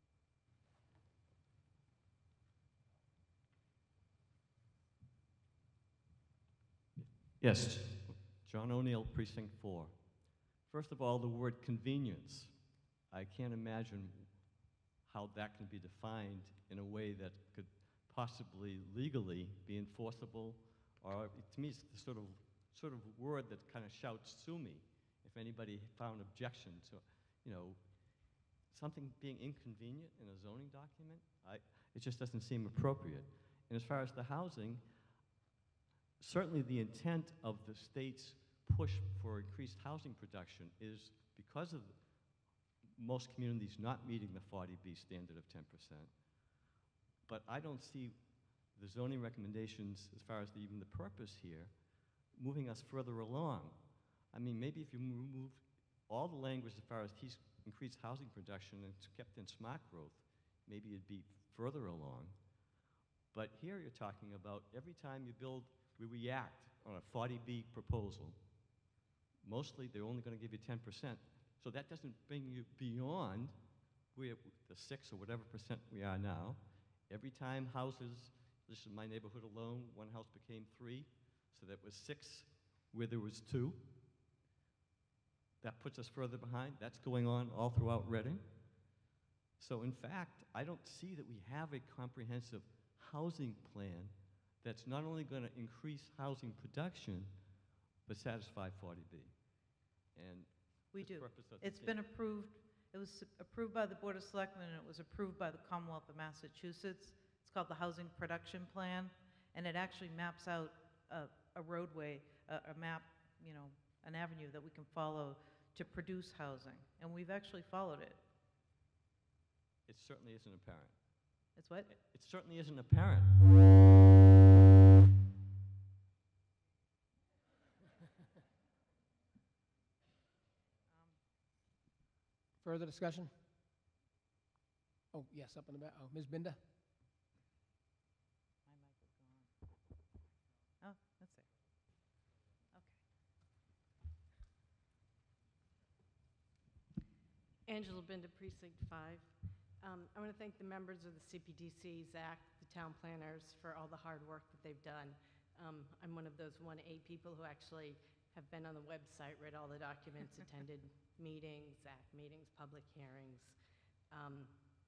Yes, John O'Neill, Precinct four. First of all, the word convenience. I can't imagine how that can be defined in a way that could possibly legally be enforceable, or to me it's the sort of, sort of word that kind of shouts sue me if anybody found objection to, you know, something being inconvenient in a zoning document. I, it just doesn't seem appropriate. And as far as the housing, certainly the intent of the state's push for increased housing production is because of most communities not meeting the forty B standard of ten percent. But I don't see the zoning recommendations, as far as the, even the purpose here, moving us further along. I mean, maybe if you remove all the language as far as he's increased housing production and it's kept in smart growth, maybe it'd be further along. But here you're talking about every time you build, we react on a forty B proposal. Mostly, they're only going to give you ten percent. So that doesn't bring you beyond where the six or whatever percent we are now. Every time houses, this is my neighborhood alone, one house became three, so that was six where there was two. That puts us further behind. That's going on all throughout Reading. So in fact, I don't see that we have a comprehensive housing plan that's not only going to increase housing production, but satisfy forty B. And We the do. purpose of the It's been approved, it was approved by the Board of Selectmen, and it was approved by the Commonwealth of Massachusetts. It's called the Housing Production Plan, and it actually maps out a, a roadway, a, a map, you know, an avenue that we can follow to produce housing, and we've actually followed it. It certainly isn't apparent. It's what? It certainly isn't apparent. Further discussion? Oh, yes, up in the back. Oh, Miz Binder? Oh, that's it. Okay. Angela Binder, Precinct five. Um, I want to thank the members of the C P D C, Zach, the town planners, for all the hard work that they've done. Um, I'm one of those one A people who actually have been on the website, read all the documents, attended meetings, Zach meetings, public hearings. Um,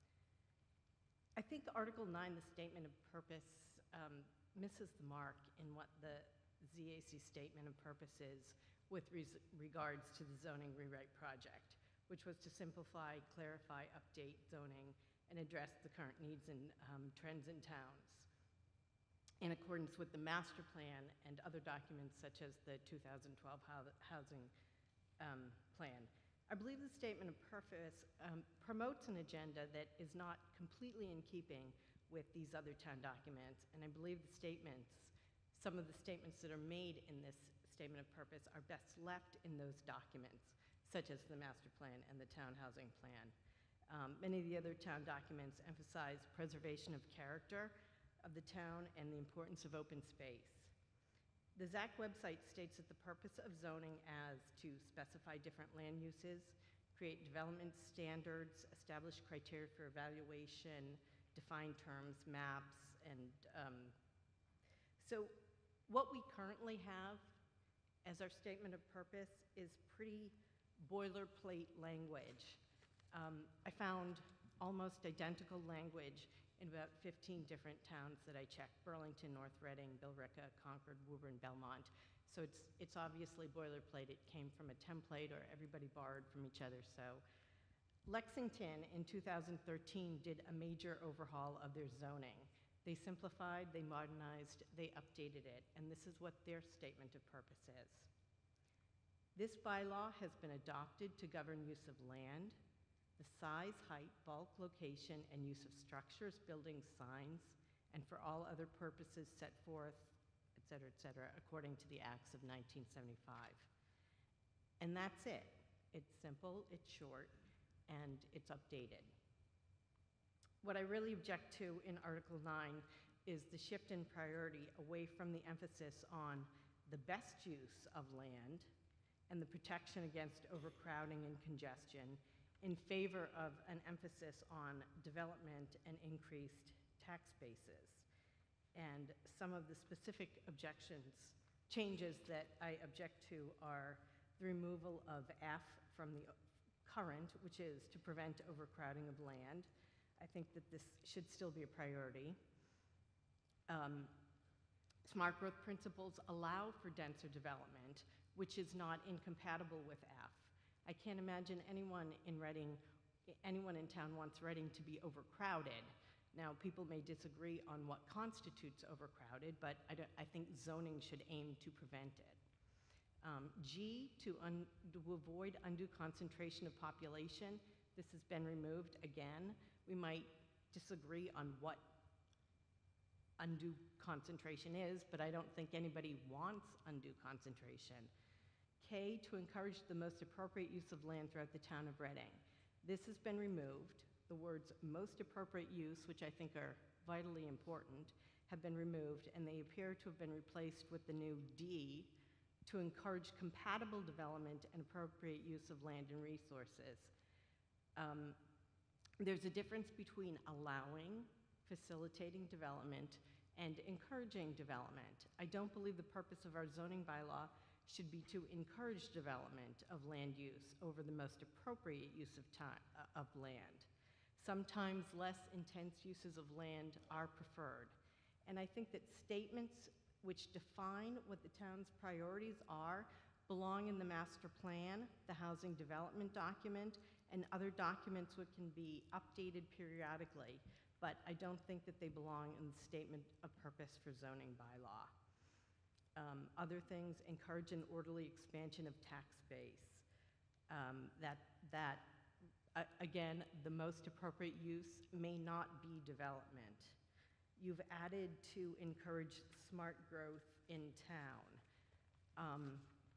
I think Article nine, the Statement of Purpose, um, misses the mark in what the Z A C Statement of Purpose is with res- regards to the zoning rewrite project, which was to simplify, clarify, update zoning, and address the current needs and um, trends in towns in accordance with the master plan and other documents such as the two thousand twelve hou- housing um, plan. I believe the Statement of Purpose um, promotes an agenda that is not completely in keeping with these other town documents, and I believe the statements, some of the statements that are made in this Statement of Purpose are best left in those documents, such as the master plan and the town housing plan. Um, many of the other town documents emphasize preservation of character of the town and the importance of open space. The Z A C website states that the purpose of zoning as to specify different land uses, create development standards, establish criteria for evaluation, define terms, maps, and um, so what we currently have as our statement of purpose is pretty boilerplate language. Um, I found almost identical language in about fifteen different towns that I checked: Burlington, North Reading, Billerica, Concord, Woburn, Belmont. So it's, it's obviously boilerplate. It came from a template, or everybody borrowed from each other. So Lexington in two thousand thirteen did a major overhaul of their zoning. They simplified, they modernized, they updated it, and this is what their statement of purpose is. This bylaw has been adopted to govern use of land, the size, height, bulk, location, and use of structures, buildings, signs, and for all other purposes set forth, et cetera, et cetera, according to the acts of nineteen seventy-five. And that's it. It's simple, it's short, and it's updated. What I really object to in Article nine is the shift in priority away from the emphasis on the best use of land and the protection against overcrowding and congestion, in favor of an emphasis on development and increased tax bases. And some of the specific objections, changes that I object to are the removal of F from the current, which is to prevent overcrowding of land. I think that this should still be a priority. Um, smart growth principles allow for denser development, which is not incompatible with F. I can't imagine anyone in Reading, anyone in town wants Reading to be overcrowded. Now, people may disagree on what constitutes overcrowded, but I, don't, I think zoning should aim to prevent it. Um, G, to, un, to avoid undue concentration of population. This has been removed again. We might disagree on what undue concentration is, but I don't think anybody wants undue concentration. K, to encourage the most appropriate use of land throughout the town of Reading. This has been removed. The words most appropriate use, which I think are vitally important, have been removed, and they appear to have been replaced with the new D, to encourage compatible development and appropriate use of land and resources. Um, there's a difference between allowing, facilitating development, and encouraging development. I don't believe the purpose of our zoning bylaw should be to encourage development of land use over the most appropriate use of time, uh, of land. Sometimes less intense uses of land are preferred. And I think that statements which define what the town's priorities are belong in the master plan, the housing development document, and other documents which can be updated periodically. But I don't think that they belong in the statement of purpose for zoning bylaw. Um, other things, encourage an orderly expansion of tax base. Um, that, that uh, again, the most appropriate use may not be development. You've added to encourage smart growth in town. Um,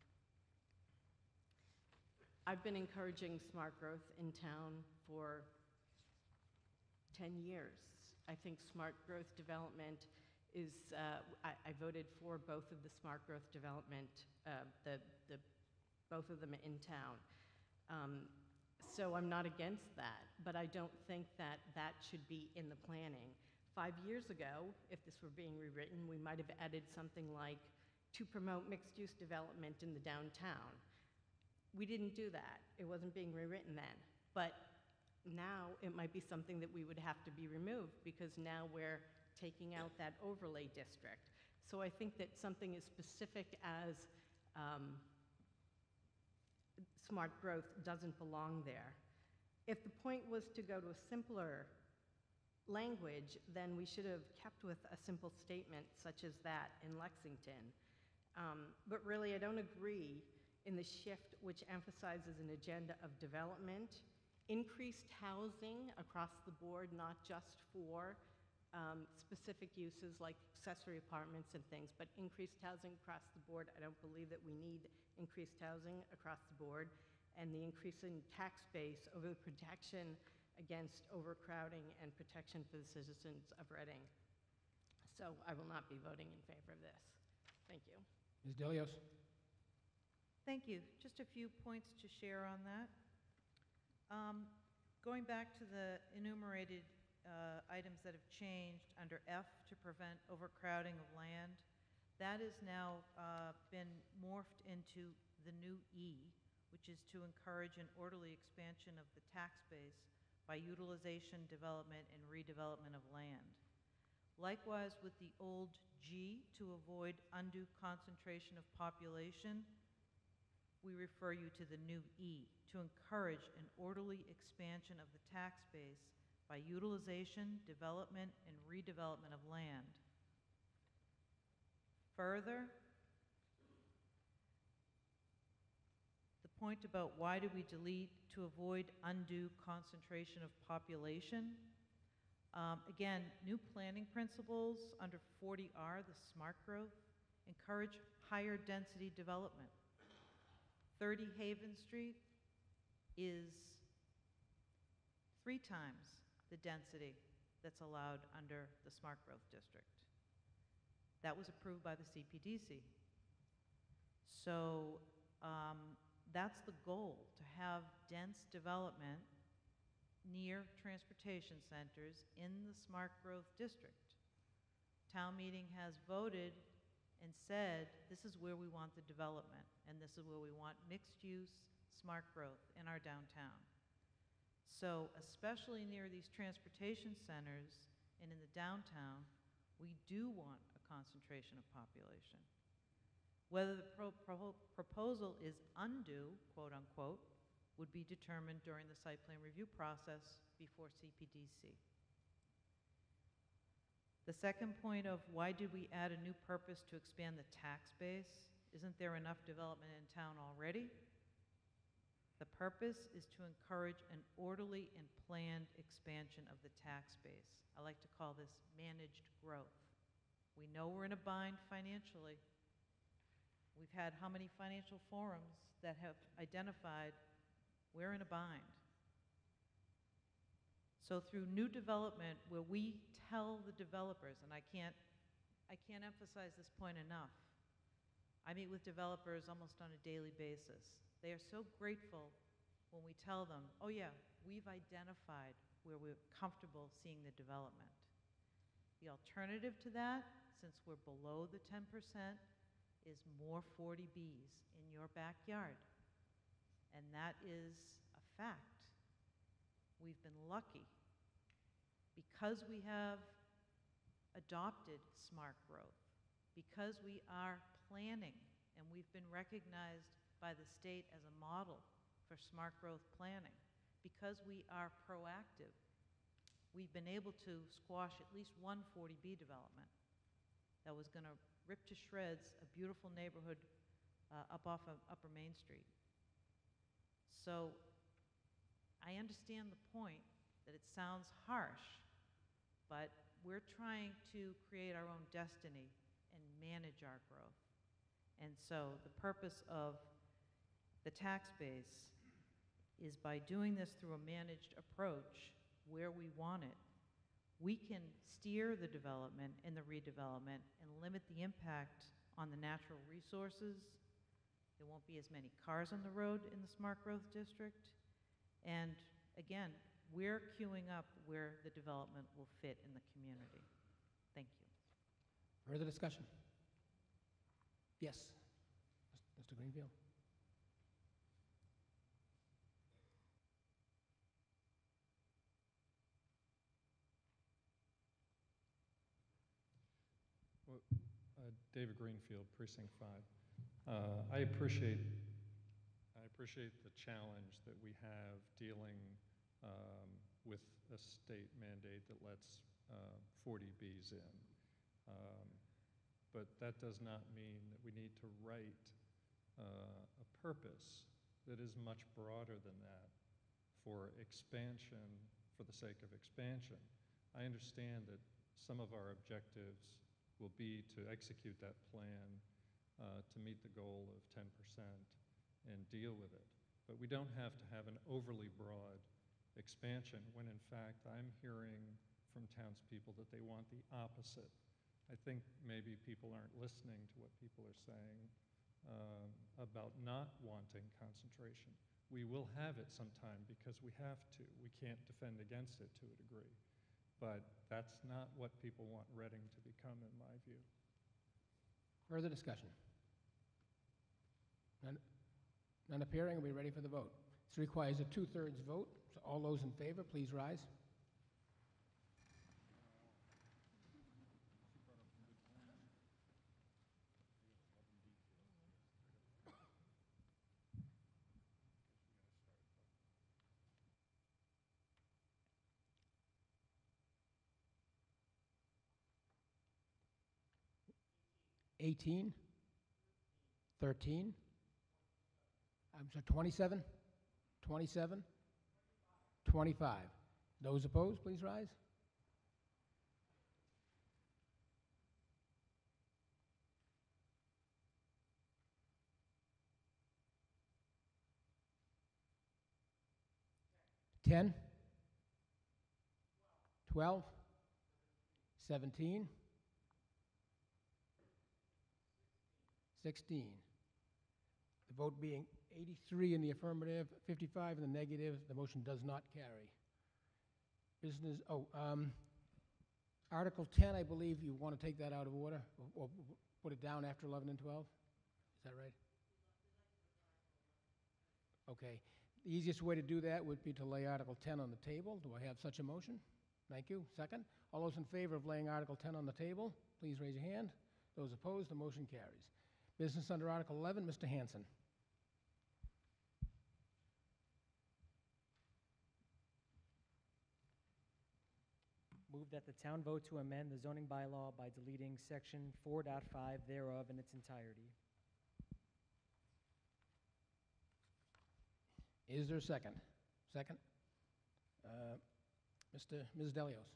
I've been encouraging smart growth in town for ten years. I think smart growth development is, uh, I, I voted for both of the smart growth development, uh, the, the, both of them in town. Um, so I'm not against that, but I don't think that that should be in the planning. Five years ago, if this were being rewritten, we might have added something like, to promote mixed-use development in the downtown. We didn't do that. It wasn't being rewritten then. But now it might be something that we would have to be removed because now we're taking out that overlay district. So I think that something as specific as um, smart growth doesn't belong there. If the point was to go to a simpler language, then we should have kept with a simple statement such as that in Lexington. Um, but really, I don't agree in the shift which emphasizes an agenda of development, increased housing across the board, not just for um, specific uses like accessory apartments and things, but increased housing across the board. I don't believe that we need increased housing across the board, and the increase in tax base over the protection against overcrowding and protection for the citizens of Reading. So I will not be voting in favor of this. Thank you. Miz Delios? Thank you. Just a few points to share on that. Um, going back to the enumerated uh, items that have changed under F to prevent overcrowding of land, that has now uh, been morphed into the new E, which is to encourage an orderly expansion of the tax base by utilization, development, and redevelopment of land. Likewise, with the old G, to avoid undue concentration of population, we refer you to the new E, to encourage an orderly expansion of the tax base by utilization, development, and redevelopment of land. Further, the point about why do we delete to avoid undue concentration of population. Um, again, new planning principles under forty R, the smart growth, encourage higher density development. thirty Haven Street is three times the density that's allowed under the smart growth district. That was approved by the C P D C. So um, that's the goal, to have dense development near transportation centers in the smart growth district. Town meeting has voted and said, this is where we want the development, and this is where we want mixed-use, smart growth in our downtown. So especially near these transportation centers and in the downtown, we do want a concentration of population. Whether the pro pro proposal is undue, quote unquote, would be determined during the site plan review process before C P D C. The second point of why did we add a new purpose to expand the tax base? Isn't there enough development in town already? The purpose is to encourage an orderly and planned expansion of the tax base. I like to call this managed growth. We know we're in a bind financially. We've had how many financial forums that have identified we're in a bind. So through new development where we tell the developers, and I can't, I can't emphasize this point enough, I meet with developers almost on a daily basis. They are so grateful when we tell them, oh yeah, we've identified where we're comfortable seeing the development. The alternative to that, since we're below the ten percent, is more forty Bs in your backyard. And that is a fact. We've been lucky because we have adopted smart growth, because we are planning, and we've been recognized by the state as a model for smart growth planning, because we are proactive, we've been able to squash at least one forty B development that was going to rip to shreds a beautiful neighborhood uh, up off of Upper Main Street. So I understand the point that it sounds harsh, but we're trying to create our own destiny and manage our growth. And so the purpose of the tax base is by doing this through a managed approach where we want it, we can steer the development and the redevelopment and limit the impact on the natural resources. There won't be as many cars on the road in the smart growth district. And again, we're queuing up where the development will fit in the community. Thank you. Further discussion? Yes, Mister Greenfield. Well, uh, David Greenfield, Precinct five. Uh, I appreciate, I appreciate the challenge that we have dealing um, with a state mandate that lets uh, forty Bs in. Um, but that does not mean that we need to write uh, a purpose that is much broader than that for expansion for the sake of expansion. I understand that some of our objectives will be to execute that plan uh, to meet the goal of ten percent and deal with it. But we don't have to have an overly broad expansion when in fact I'm hearing from townspeople that they want the opposite. I think maybe people aren't listening to what people are saying um, about not wanting concentration. We will have it sometime because we have to. We can't defend against it to a degree. But that's not what people want Reading to become, in my view. Further discussion? None, none appearing, we'll be ready for the vote. This requires a two-thirds vote, so all those in favor, please rise. eighteen, thirteen, I'm sorry, twenty-seven, twenty-seven, twenty-five. Those opposed, please rise. ten, twelve, seventeen, sixteen. The vote being eighty-three in the affirmative, fifty-five in the negative, the motion does not carry. Business, oh, um, Article ten, I believe you want to take that out of order, or, or put it down after eleven and twelve? Is that right? Okay. The easiest way to do that would be to lay Article ten on the table. Do I have such a motion? Thank you. Second. All those in favor of laying Article ten on the table, please raise your hand. Those opposed, the motion carries. Business under Article eleven, Mister Hanson. Move that the town vote to amend the zoning bylaw by deleting section four point five thereof in its entirety. Is there a second? Second? Uh, Mister Miz Delios.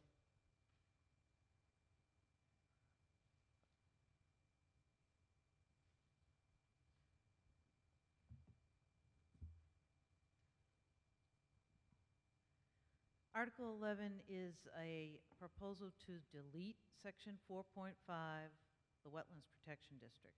Article eleven is a proposal to delete section four point five, the Wetlands Protection District.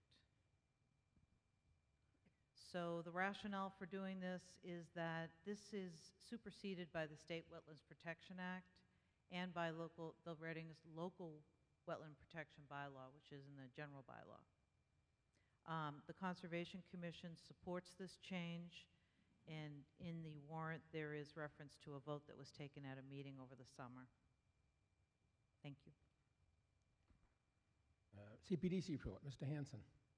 So the rationale for doing this is that this is superseded by the State Wetlands Protection Act and by local, the Reading's local wetland protection bylaw, which is in the general bylaw. Um, The Conservation Commission supports this change, and in the warrant, there is reference to a vote that was taken at a meeting over the summer. Thank you. Uh, C P D C report, Mister Hanson.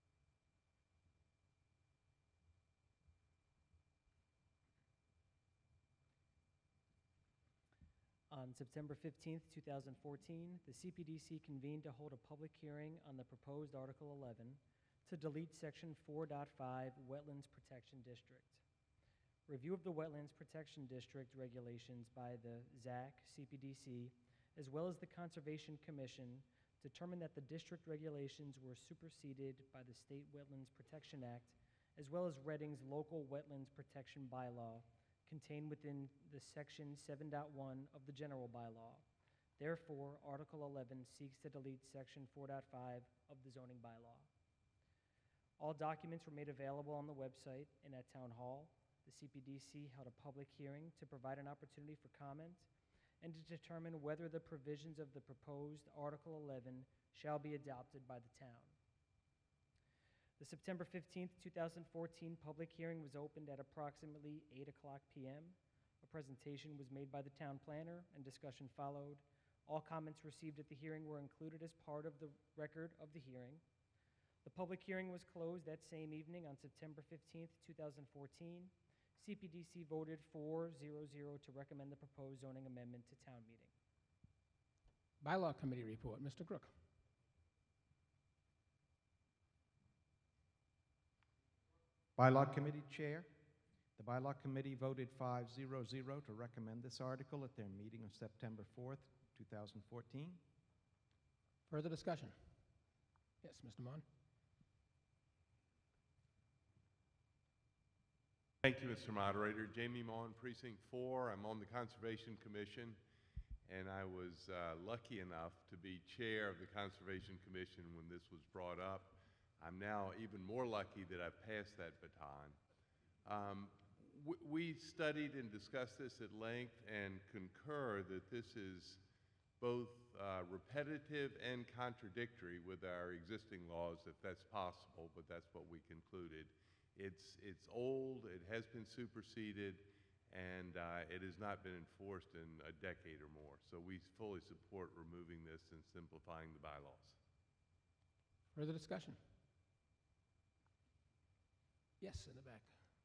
On September fifteenth, two thousand fourteen, the C P D C convened to hold a public hearing on the proposed Article eleven to delete Section four point five Wetlands Protection District. Review of the Wetlands Protection District regulations by the Z A C, C P D C, as well as the Conservation Commission, determined that the district regulations were superseded by the State Wetlands Protection Act, as well as Reading's local wetlands protection bylaw, contained within the Section seven point one of the general bylaw. Therefore, Article eleven seeks to delete Section four point five of the zoning bylaw. All documents were made available on the website and at Town Hall. The C P D C held a public hearing to provide an opportunity for comment and to determine whether the provisions of the proposed Article eleven shall be adopted by the town. The September fifteenth, two thousand fourteen public hearing was opened at approximately eight o'clock p m A presentation was made by the town planner and discussion followed. All comments received at the hearing were included as part of the record of the hearing. The public hearing was closed that same evening on September fifteenth, two thousand fourteen. C P D C voted four zero zero to recommend the proposed zoning amendment to town meeting. Bylaw Committee report, Mister Crook. Bylaw Committee Chair. The Bylaw Committee voted five zero zero to recommend this article at their meeting of September fourth, two thousand fourteen. Further discussion? Yes, Mister Mon. Thank you, Mister Moderator. Jamie Mon, Precinct four. I'm on the Conservation Commission, and I was uh, lucky enough to be chair of the Conservation Commission when this was brought up. I'm now even more lucky that I've passed that baton. Um, w- we studied and discussed this at length and concur that this is both uh, repetitive and contradictory with our existing laws, if that's possible, but that's what we concluded. It's, it's old, it has been superseded, and uh, it has not been enforced in a decade or more. So we fully support removing this and simplifying the bylaws. Further discussion? Yes, in the back.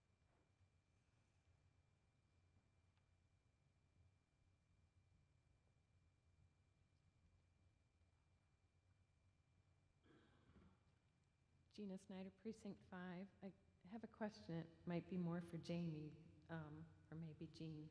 Gina Snyder, Precinct five. I have a question. It might be more for Jamie, um, or maybe Jean.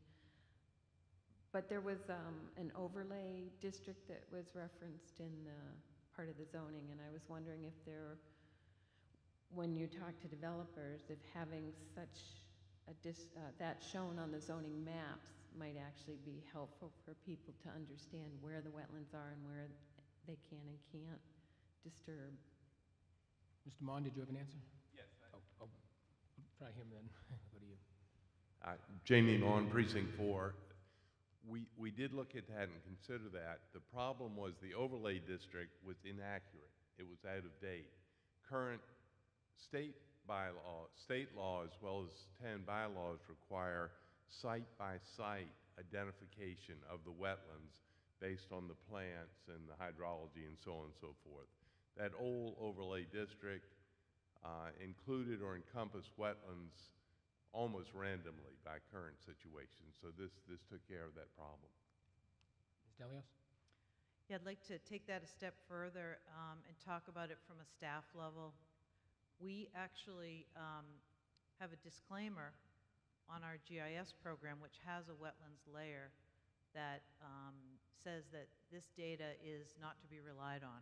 But there was um, an overlay district that was referenced in the part of the zoning, and I was wondering if there, when you talk to developers, if having such a dis, uh, that shown on the zoning maps might actually be helpful for people to understand where the wetlands are and where they can and can't disturb. Mister Mon, did you have an answer? Yes. Oh, oh, try him then. What do you? Uh, Jamie Mon, Precinct four. We, we did look at that and consider that. The problem was the overlay district was inaccurate. It was out of date. Current state bylaw, state law as well as ten bylaws require site-by-site identification of the wetlands based on the plants and the hydrology and so on and so forth. That old overlay district uh, included or encompassed wetlands almost randomly by current situations. So this, this took care of that problem. Miz Delios? Yeah, I'd like to take that a step further um, and talk about it from a staff level. We actually um, have a disclaimer on our G I S program, which has a wetlands layer that um, says that this data is not to be relied on.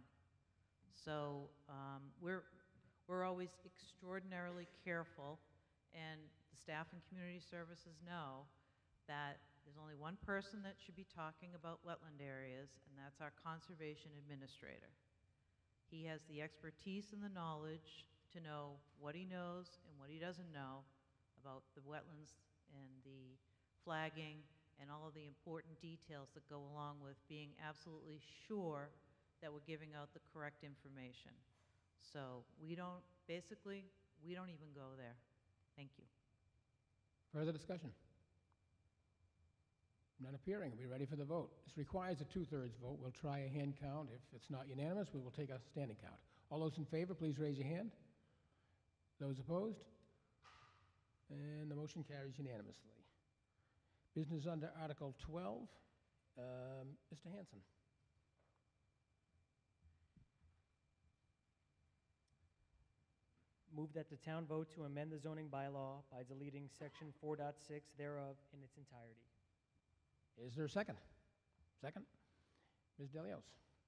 So um, we're, we're always extraordinarily careful, and the staff and community services know that there's only one person that should be talking about wetland areas, and that's our conservation administrator. He has the expertise and the knowledge to know what he knows and what he doesn't know about the wetlands and the flagging and all of the important details that go along with being absolutely sure that we're giving out the correct information. So we don't, basically, we don't even go there. Thank you. Further discussion? None appearing. Are we ready for the vote? This requires a two-thirds vote. We'll try a hand count. If it's not unanimous, we will take a standing count. All those in favor, please raise your hand. Those opposed? And the motion carries unanimously. Business under Article twelve. Um, Mister Hanson. Move that the town vote to amend the zoning bylaw by deleting section four point six thereof in its entirety. Is there a second? Second? Miz Delios.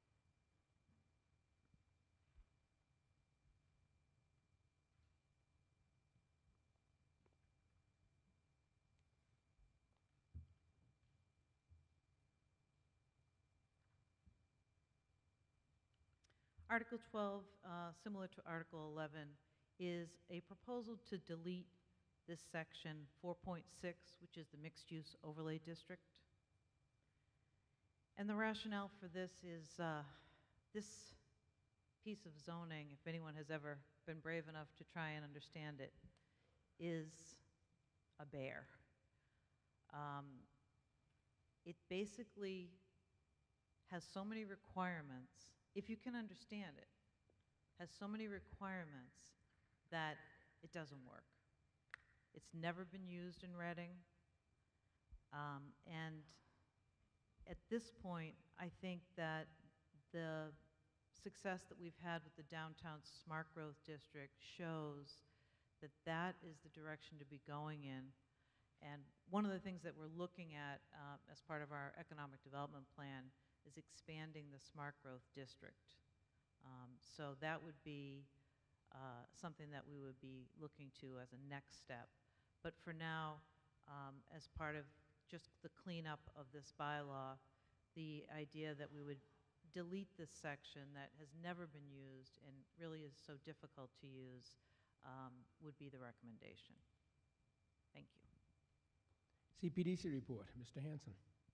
Article twelve, uh, similar to Article eleven, is a proposal to delete this section four point six, which is the mixed-use overlay district. And the rationale for this is uh, this piece of zoning, if anyone has ever been brave enough to try and understand it, is a bear. Um, it basically has so many requirements, if you can understand it, has so many requirements that it doesn't work. It's never been used in Reading. Um, and at this point, I think that the success that we've had with the Downtown Smart Growth District shows that that is the direction to be going in. And one of the things that we're looking at uh, as part of our economic development plan is expanding the Smart Growth District. Um, so that would be uh, something that we would be looking to as a next step. But for now, um, as part of just the cleanup of this bylaw, the idea that we would delete this section that has never been used and really is so difficult to use um, would be the recommendation. Thank you. C P D C report, Mister Hanson.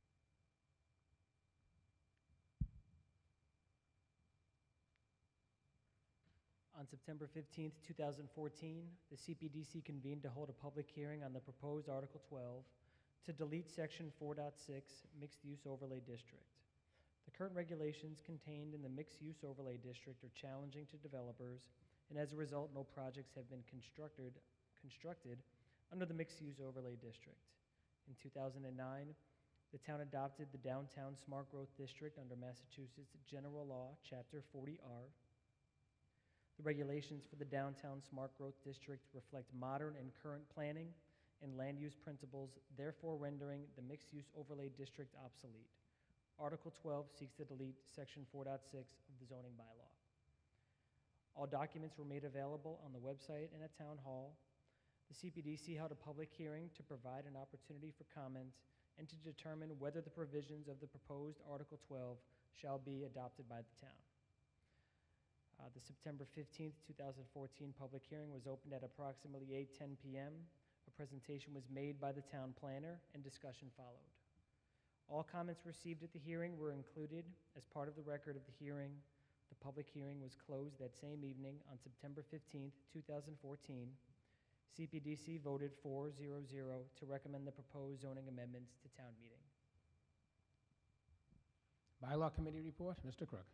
On September fifteenth, two thousand fourteen, the C P D C convened to hold a public hearing on the proposed Article twelve to delete Section four point six Mixed-Use Overlay District. The current regulations contained in the Mixed-Use Overlay District are challenging to developers, and as a result, no projects have been constructed, constructed under the Mixed-Use Overlay District. In two thousand nine, the town adopted the Downtown Smart Growth District under Massachusetts General Law, Chapter forty R. The regulations for the Downtown Smart Growth District reflect modern and current planning and land use principles, therefore rendering the mixed-use overlay district obsolete. Article twelve seeks to delete Section four point six of the zoning bylaw. All documents were made available on the website and at Town Hall. The C P D C held a public hearing to provide an opportunity for comment and to determine whether the provisions of the proposed Article twelve shall be adopted by the town. Uh, the September fifteenth, two thousand fourteen public hearing was opened at approximately eight ten p m A presentation was made by the town planner and discussion followed. All comments received at the hearing were included as part of the record of the hearing. The public hearing was closed that same evening on September fifteenth, two thousand fourteen. C P D C voted four zero zero to recommend the proposed zoning amendments to town meeting. Bylaw Committee report, Mister Crook.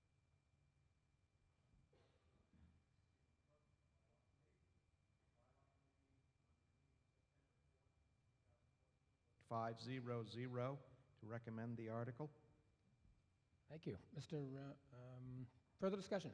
Five zero zero to recommend the article. Thank you. Mister Uh, um, further discussion?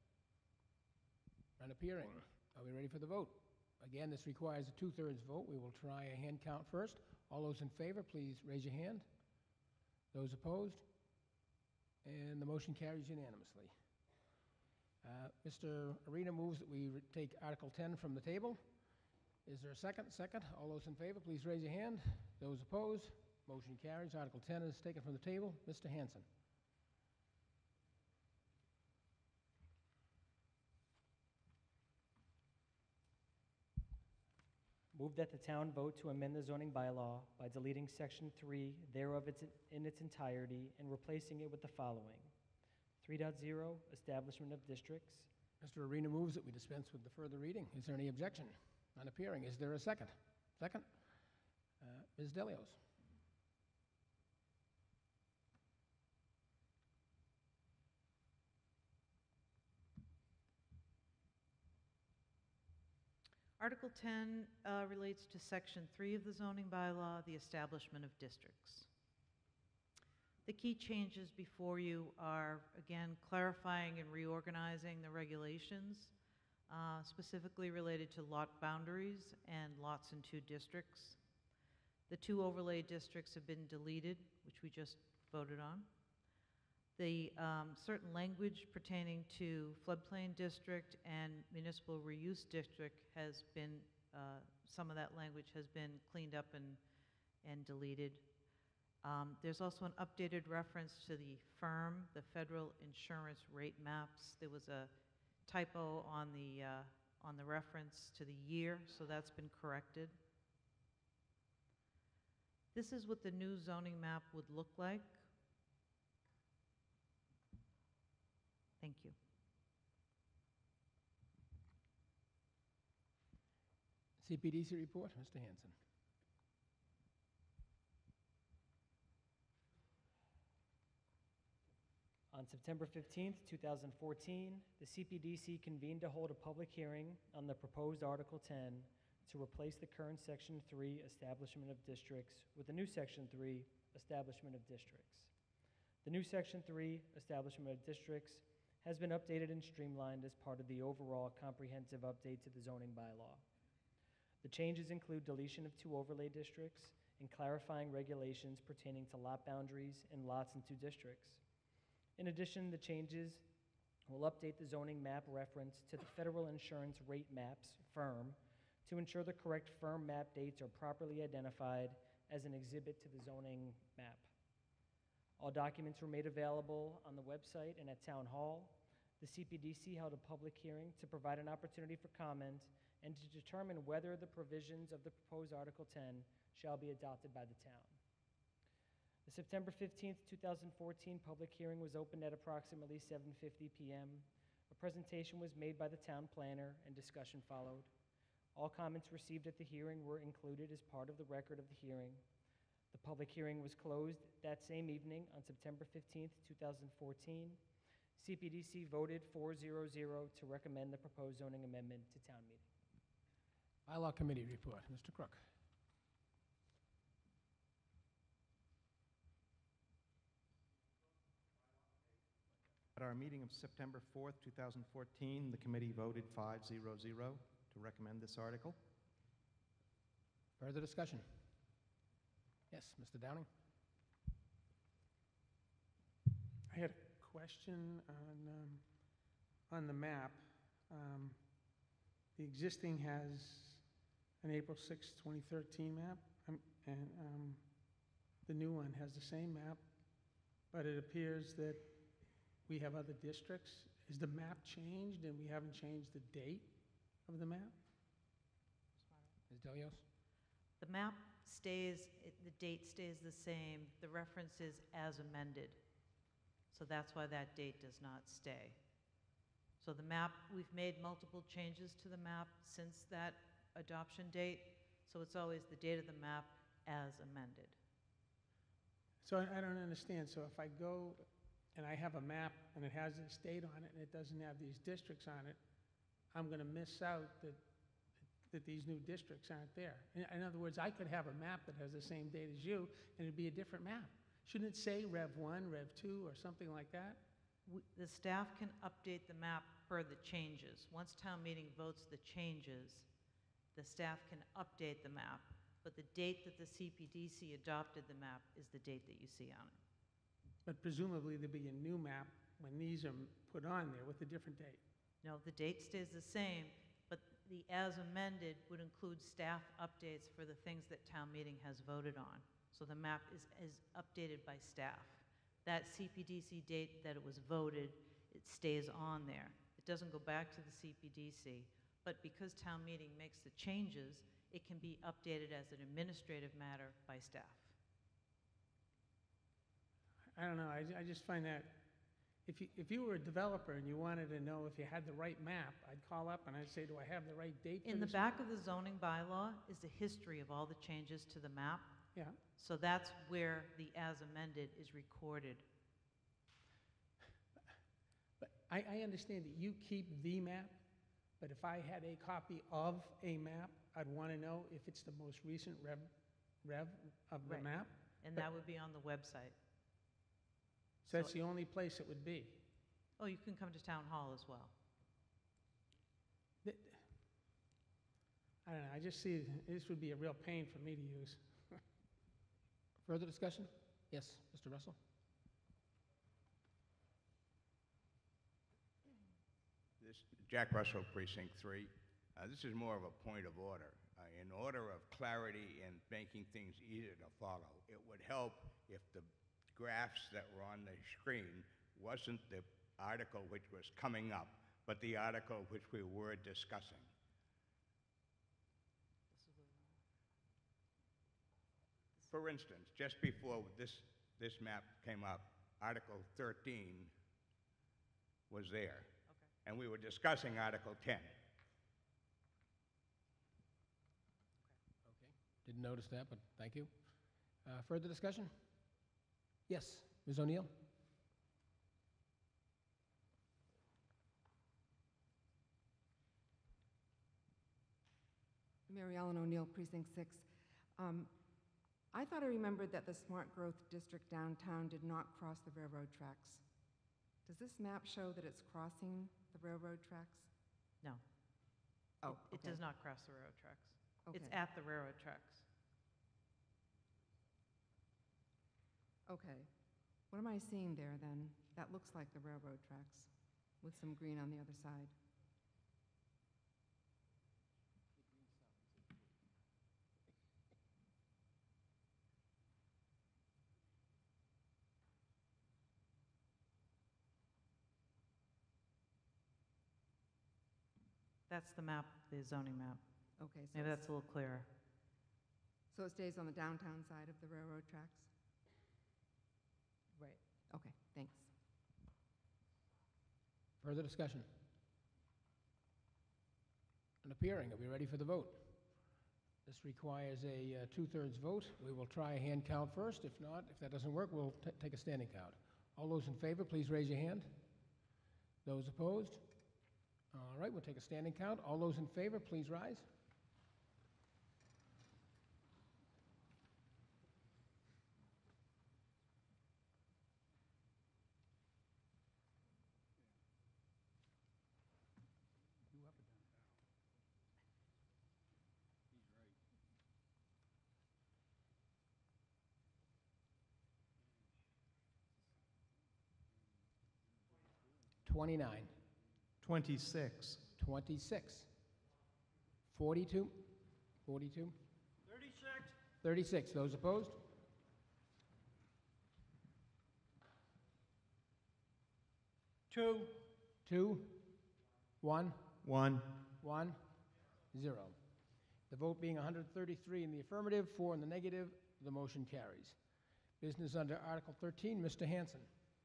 None appearing. Are we ready for the vote? Again, this requires a two-thirds vote. We will try a hand count first. All those in favor, please raise your hand. Those opposed? And the motion carries unanimously. Uh, Mister Arena moves that we re- take Article ten from the table. Is there a second? Second. All those in favor, please raise your hand. Those opposed? Motion carries. Article ten is taken from the table. Mister Hanson. Move that the town vote to amend the zoning bylaw by deleting Section three thereof its- in its entirety and replacing it with the following. three point zero Establishment of districts. Mister Arena moves that we dispense with the further reading. Is there any objection? None appearing. Is there a second? Second? Uh, Miz Delios. Article ten uh, relates to Section three of the zoning bylaw, the establishment of districts. The key changes before you are, again, clarifying and reorganizing the regulations, uh, specifically related to lot boundaries and lots in two districts. The two overlay districts have been deleted, which we just voted on. The um, certain language pertaining to floodplain district and municipal reuse district has been, uh, some of that language has been cleaned up and, and deleted. Um, there's also an updated reference to the FIRM, the Federal Insurance Rate Maps. There was a typo on the, uh, on the reference to the year, so that's been corrected. This is what the new zoning map would look like. Thank you. C P D C report, Mister Hanson. On September fifteenth, two thousand fourteen, the C P D C convened to hold a public hearing on the proposed Article ten to replace the current Section three Establishment of Districts with the new Section three Establishment of Districts. The new Section three Establishment of Districts has been updated and streamlined as part of the overall comprehensive update to the zoning bylaw. The changes include deletion of two overlay districts and clarifying regulations pertaining to lot boundaries and lots in two districts. In addition, the changes will update the zoning map reference to the Federal Insurance Rate Maps, FIRM, to ensure the correct FIRM map dates are properly identified as an exhibit to the zoning map. All documents were made available on the website and at Town Hall. The C P D C held a public hearing to provide an opportunity for comment and to determine whether the provisions of the proposed Article ten shall be adopted by the town. The September fifteenth, two thousand fourteen public hearing was opened at approximately seven fifty p m A presentation was made by the town planner and discussion followed. All comments received at the hearing were included as part of the record of the hearing. The public hearing was closed that same evening on September fifteenth, two thousand fourteen. C P D C voted four zero zero to recommend the proposed zoning amendment to town meeting. Bylaw Committee report, Mister Crook. At our meeting of September fourth, two thousand fourteen, the committee voted five zero zero to recommend this article. Further discussion? Yes, Mister Downing. I had a question on, um, on the map. Um, The existing has an April sixth, twenty thirteen map, um, and um, the new one has the same map, but it appears that we have other districts. Is the map changed and we haven't changed the date of the map? Miz Delios? The map stays, it- the date stays the same. The reference is as amended. So that's why that date does not stay. So the map, we've made multiple changes to the map since that adoption date, so it's always the date of the map as amended. So I I don't understand. So if I go and I have a map and it has this date on it and it doesn't have these districts on it, I'm going to miss out that, that these new districts aren't there. In, in other words, I could have a map that has the same date as you and it'd be a different map. Shouldn't it say Rev one, Rev two, or something like that? We- The staff can update the map per the changes. Once town meeting votes the changes, the staff can update the map, but the date that the C P D C adopted the map is the date that you see on it. But presumably there'd be a new map when these are put on there with a different date. No, the date stays the same, but the as amended would include staff updates for the things that town meeting has voted on. So the map is, is updated by staff. That C P D C date that it was voted, it stays on there. It doesn't go back to the C P D C, but because town meeting makes the changes, it can be updated as an administrative matter by staff. I don't know, I, I just find that if you, if you were a developer and you wanted to know if you had the right map, I'd call up and I'd say, do I have the right date for In the this back of the zoning bylaw is the history of all the changes to the map. Yeah. So that's where the as amended is recorded. But I, I understand that you keep the map, but if I had a copy of a map, I'd want to know if it's the most recent rev, rev of the Right. map. And But- that would be on the website. So that's So- the only place it would be. Oh, you can come to town hall as well. Th- I don't know, I just see this would be a real pain for me to use. Further discussion? Yes, Mister Russell? This, Jack Russell, Precinct three. Uh, This is more of a point of order. Uh, In order of clarity and making things easier to follow, it would help if the graphs that were on the screen wasn't the article which was coming up, but the article which we were discussing. For instance, just before this, this map came up, Article thirteen was there. And we were discussing Article ten. Didn't notice that, but thank you. Uh, Further discussion? Yes, Miz O'Neill? Mary Ellen O'Neill, Precinct six. Um, I thought I remembered that the Smart Growth District downtown did not cross the railroad tracks. Does this map show that it's crossing the railroad tracks? No. Oh, It- It okay. does not cross the railroad tracks. It's Okay. at the railroad tracks. Okay. What am I seeing there, then? That looks like the railroad tracks, with some green on the other side. That's the map, the zoning map. Okay, so Maybe it's- that's a little clearer. So it stays on the downtown side of the railroad tracks? Right. Okay, thanks. Further discussion? An appearing, are we ready for the vote? This requires a uh, two-thirds vote. We will try a hand count first. If not, if that doesn't work, we'll t- take a standing count. All those in favor, please raise your hand. Those opposed? All right, we'll take a standing count. All those in favor, please rise. twenty-nine. twenty-six. twenty-six. forty-two. forty-two. thirty-six. thirty-six. Those opposed? Two. Two. One. One. One. Zero. The vote being one hundred thirty-three in the affirmative, four in the negative, the motion carries. Business under Article thirteen, Mister Hanson.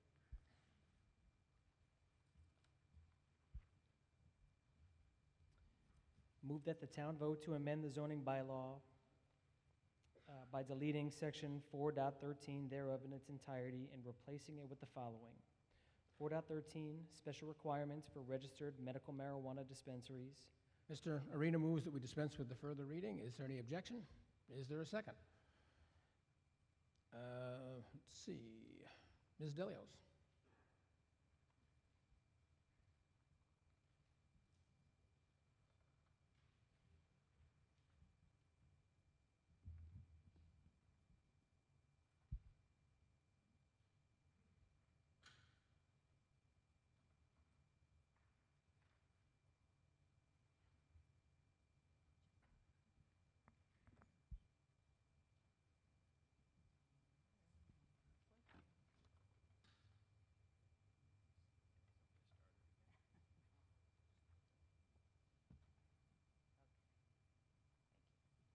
Move that the town vote to amend the zoning bylaw uh, by deleting section four point thirteen thereof in its entirety and replacing it with the following. four point thirteen, special requirements for registered medical marijuana dispensaries. Mister Arena moves that we dispense with the further reading. Is there any objection? Is there a second? Uh, Let's see. Miz Delios.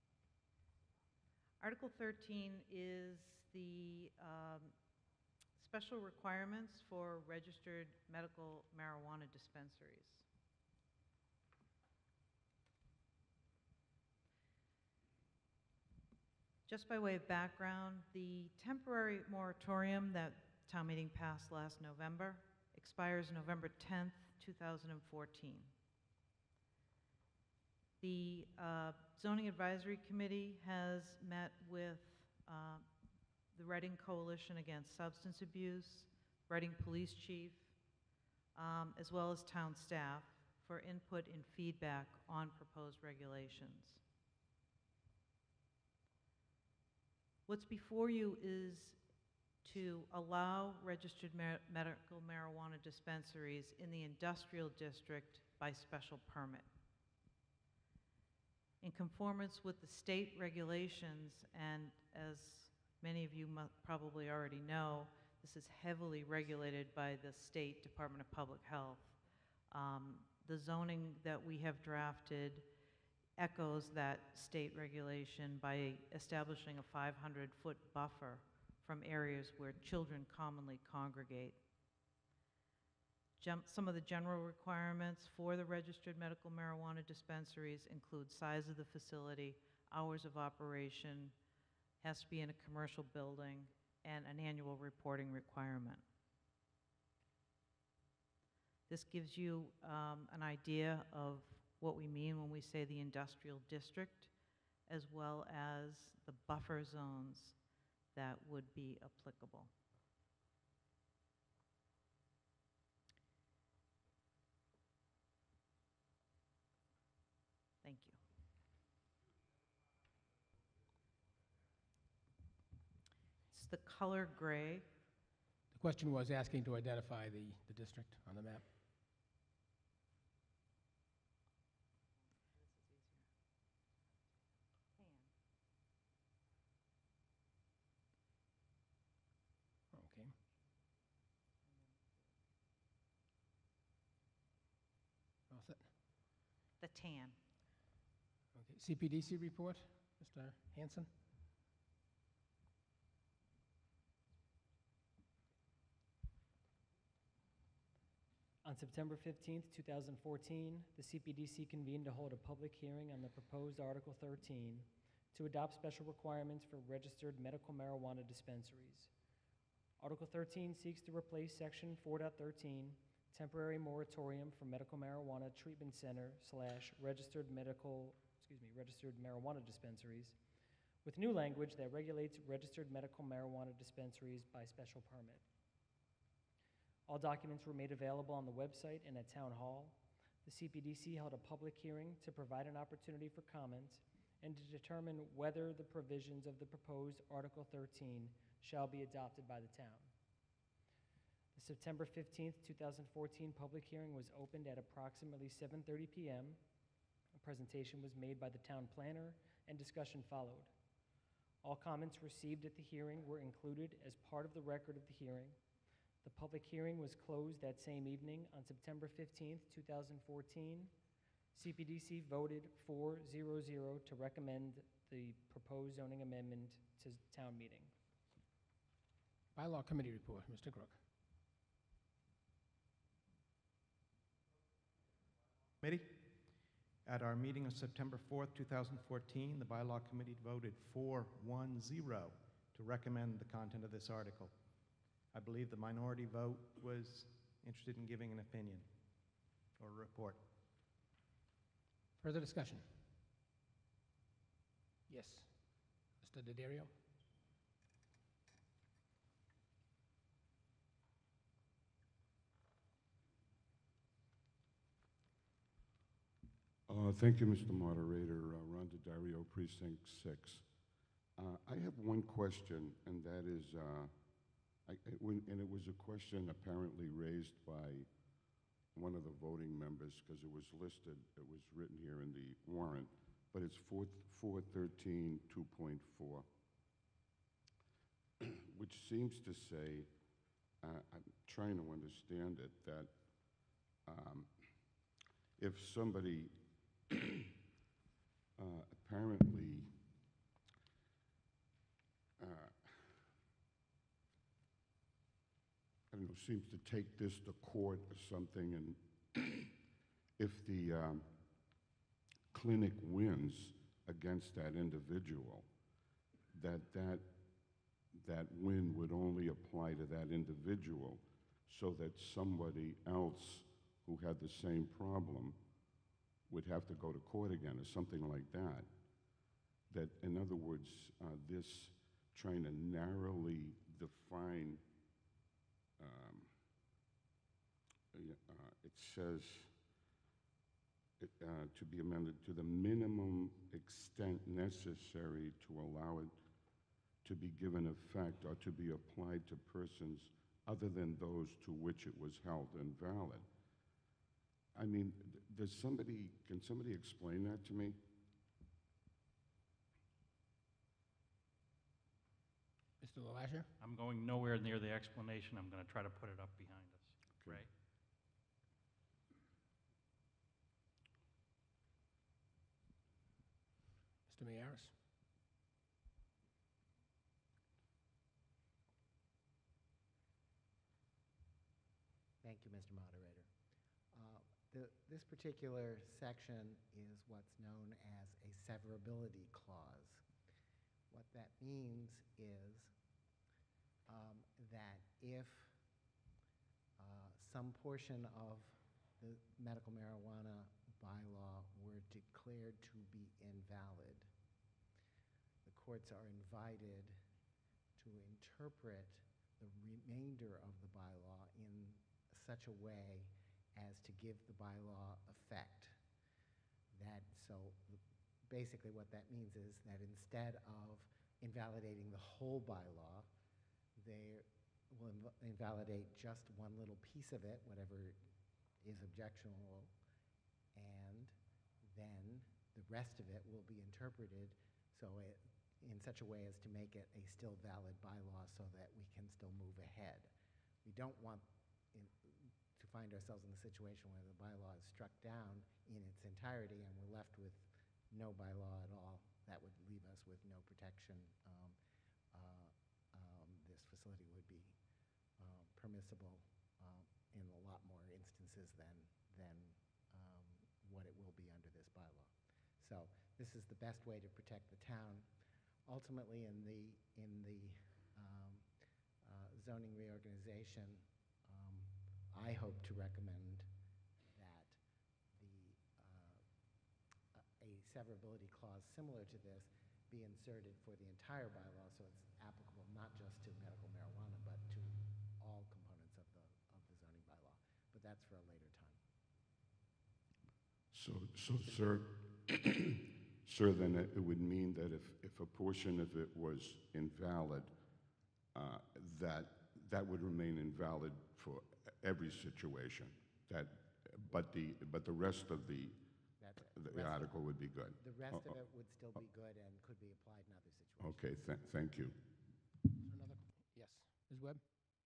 Article thirteen is the um, special requirements for registered medical marijuana dispensaries. Just by way of background, the temporary moratorium that town meeting passed last November expires November tenth, two thousand fourteen. The uh, Zoning Advisory Committee has met with uh, the Reading Coalition Against Substance Abuse, Reading Police Chief, um, as well as town staff for input and feedback on proposed regulations. What's before you is to allow registered mar medical marijuana dispensaries in the industrial district by special permit. In conformance with the state regulations, and as many of you mu- probably already know, this is heavily regulated by the State Department of Public Health. Um, the zoning that we have drafted echoes that state regulation by establishing a five hundred foot buffer from areas where children commonly congregate. Gem- some of the general requirements for the registered medical marijuana dispensaries include size of the facility, hours of operation, has to be in a commercial building, and an annual reporting requirement. This gives you um, an idea of what we mean when we say the industrial district, as well as the buffer zones that would be applicable. Thank you. It's the color gray. The question was asking to identify the, the district on the map. Okay. All set. The tan. Okay. C P D C report, Mister Hanson? On September fifteenth, two thousand fourteen, the C P D C convened to hold a public hearing on the proposed Article thirteen to adopt special requirements for registered medical marijuana dispensaries. Article thirteen seeks to replace Section four point thirteen, temporary moratorium for medical marijuana treatment center slash registered medical, excuse me, registered marijuana dispensaries, with new language that regulates registered medical marijuana dispensaries by special permit. All documents were made available on the website and at Town Hall. The C P D C held a public hearing to provide an opportunity for comments and to determine whether the provisions of the proposed Article thirteen shall be adopted by the town. The September fifteenth, two thousand fourteen public hearing was opened at approximately seven thirty p m A presentation was made by the town planner and discussion followed. All comments received at the hearing were included as part of the record of the hearing. The public hearing was closed that same evening on September fifteenth, two thousand fourteen. C P D C voted four zero zero to recommend the proposed zoning amendment to town meeting. Bylaw Committee report, Mister Crook. Committee, at our meeting of September fourth, two thousand fourteen, the Bylaw Committee voted four one zero to recommend the content of this article. I believe the minority vote was interested in giving an opinion or a report. Further discussion? Yes. Mister D'Addario? Uh, Thank you, Mister Moderator. Uh, Ron D'Addario, Precinct six. Uh, I have one question, and that is, uh, I, it, when, and it was a question apparently raised by one of the voting members, because it was listed, it was written here in the warrant, but it's four thirteen two point four, which seems to say, uh, I'm trying to understand it, that um, if somebody uh, apparently uh, seems to take this to court or something, and if the um, clinic wins against that individual, that that that win would only apply to that individual, so that somebody else who had the same problem would have to go to court again, or something like that. That, in other words, uh, this trying to narrowly define, um, uh, it says, it, uh, to be amended to the minimum extent necessary to allow it to be given effect or to be applied to persons other than those to which it was held invalid. I mean, does somebody, can somebody explain that to me? Mister LaLasher? I'm going nowhere near the explanation. I'm going to try to put it up behind us. Ray? Mister Miyares? Thank you, Mister Moderator. Uh, the, this particular section is what's known as a severability clause. What that means is um, that if uh, some portion of the medical marijuana bylaw were declared to be invalid, the courts are invited to interpret the remainder of the bylaw in such a way as to give the bylaw effect. That, so basically what that means is that instead of invalidating the whole bylaw, they will inv invalidate just one little piece of it, whatever is objectionable, and then the rest of it will be interpreted so it, in such a way as to make it a still valid bylaw so that we can still move ahead. We don't want in, to find ourselves in the situation where the bylaw is struck down in its entirety and we're left with no bylaw at all. That would leave us with no protection. Um, uh, um, this facility would be uh, permissible um, in a lot more instances than, than um, what it will be under this bylaw. So this is the best way to protect the town. Ultimately, in the, in the um, uh, zoning reorganization, um, I hope to recommend that the, uh, a severability clause similar to this be inserted for the entire bylaw so it's applicable not just to medical marijuana but to all components of the, of the zoning bylaw. But that's for a later time. So, so sir, sir, then it would mean that if, if a portion of it was invalid, uh, that that would remain invalid for every situation. That, but the but the rest of the That's it. the, The rest of- article would be good. The rest Oh, of oh, it would still be good and could be applied in other situations. Okay, th thank you. Is there another? Yes. Miz Webb?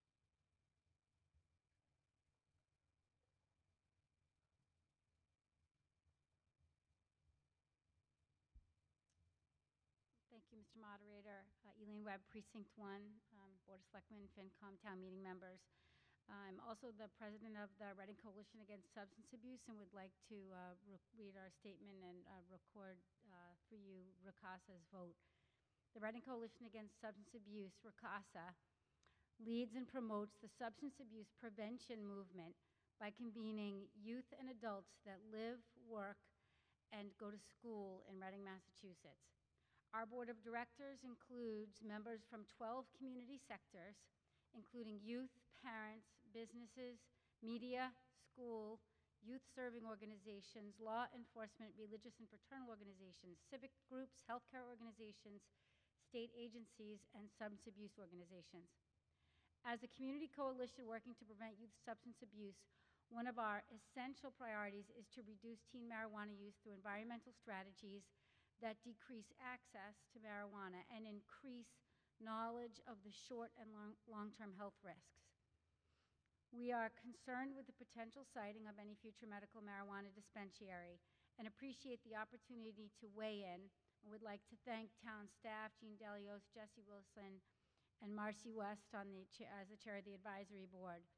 Thank you, Mister Moderator. Uh, Elaine Webb, Precinct one, um, Board of Selectmen, FinCom, Town Meeting members. I'm also the president of the Reading Coalition Against Substance Abuse and would like to uh, re read our statement and uh, record uh, for you RCASA's vote. The Reading Coalition Against Substance Abuse, RCASA, leads and promotes the substance abuse prevention movement by convening youth and adults that live, work, and go to school in Reading, Massachusetts. Our board of directors includes members from twelve community sectors, including youth, parents, businesses, media, school, youth-serving organizations, law enforcement, religious and fraternal organizations, civic groups, healthcare organizations, state agencies, and substance abuse organizations. As a community coalition working to prevent youth substance abuse, one of our essential priorities is to reduce teen marijuana use through environmental strategies that decrease access to marijuana and increase knowledge of the short and long, long-term health risks. We are concerned with the potential siting of any future medical marijuana dispensary and appreciate the opportunity to weigh in and would like to thank town staff, Jean Delios, Jesse Wilson, and Marcy West on the, as the chair of the advisory board.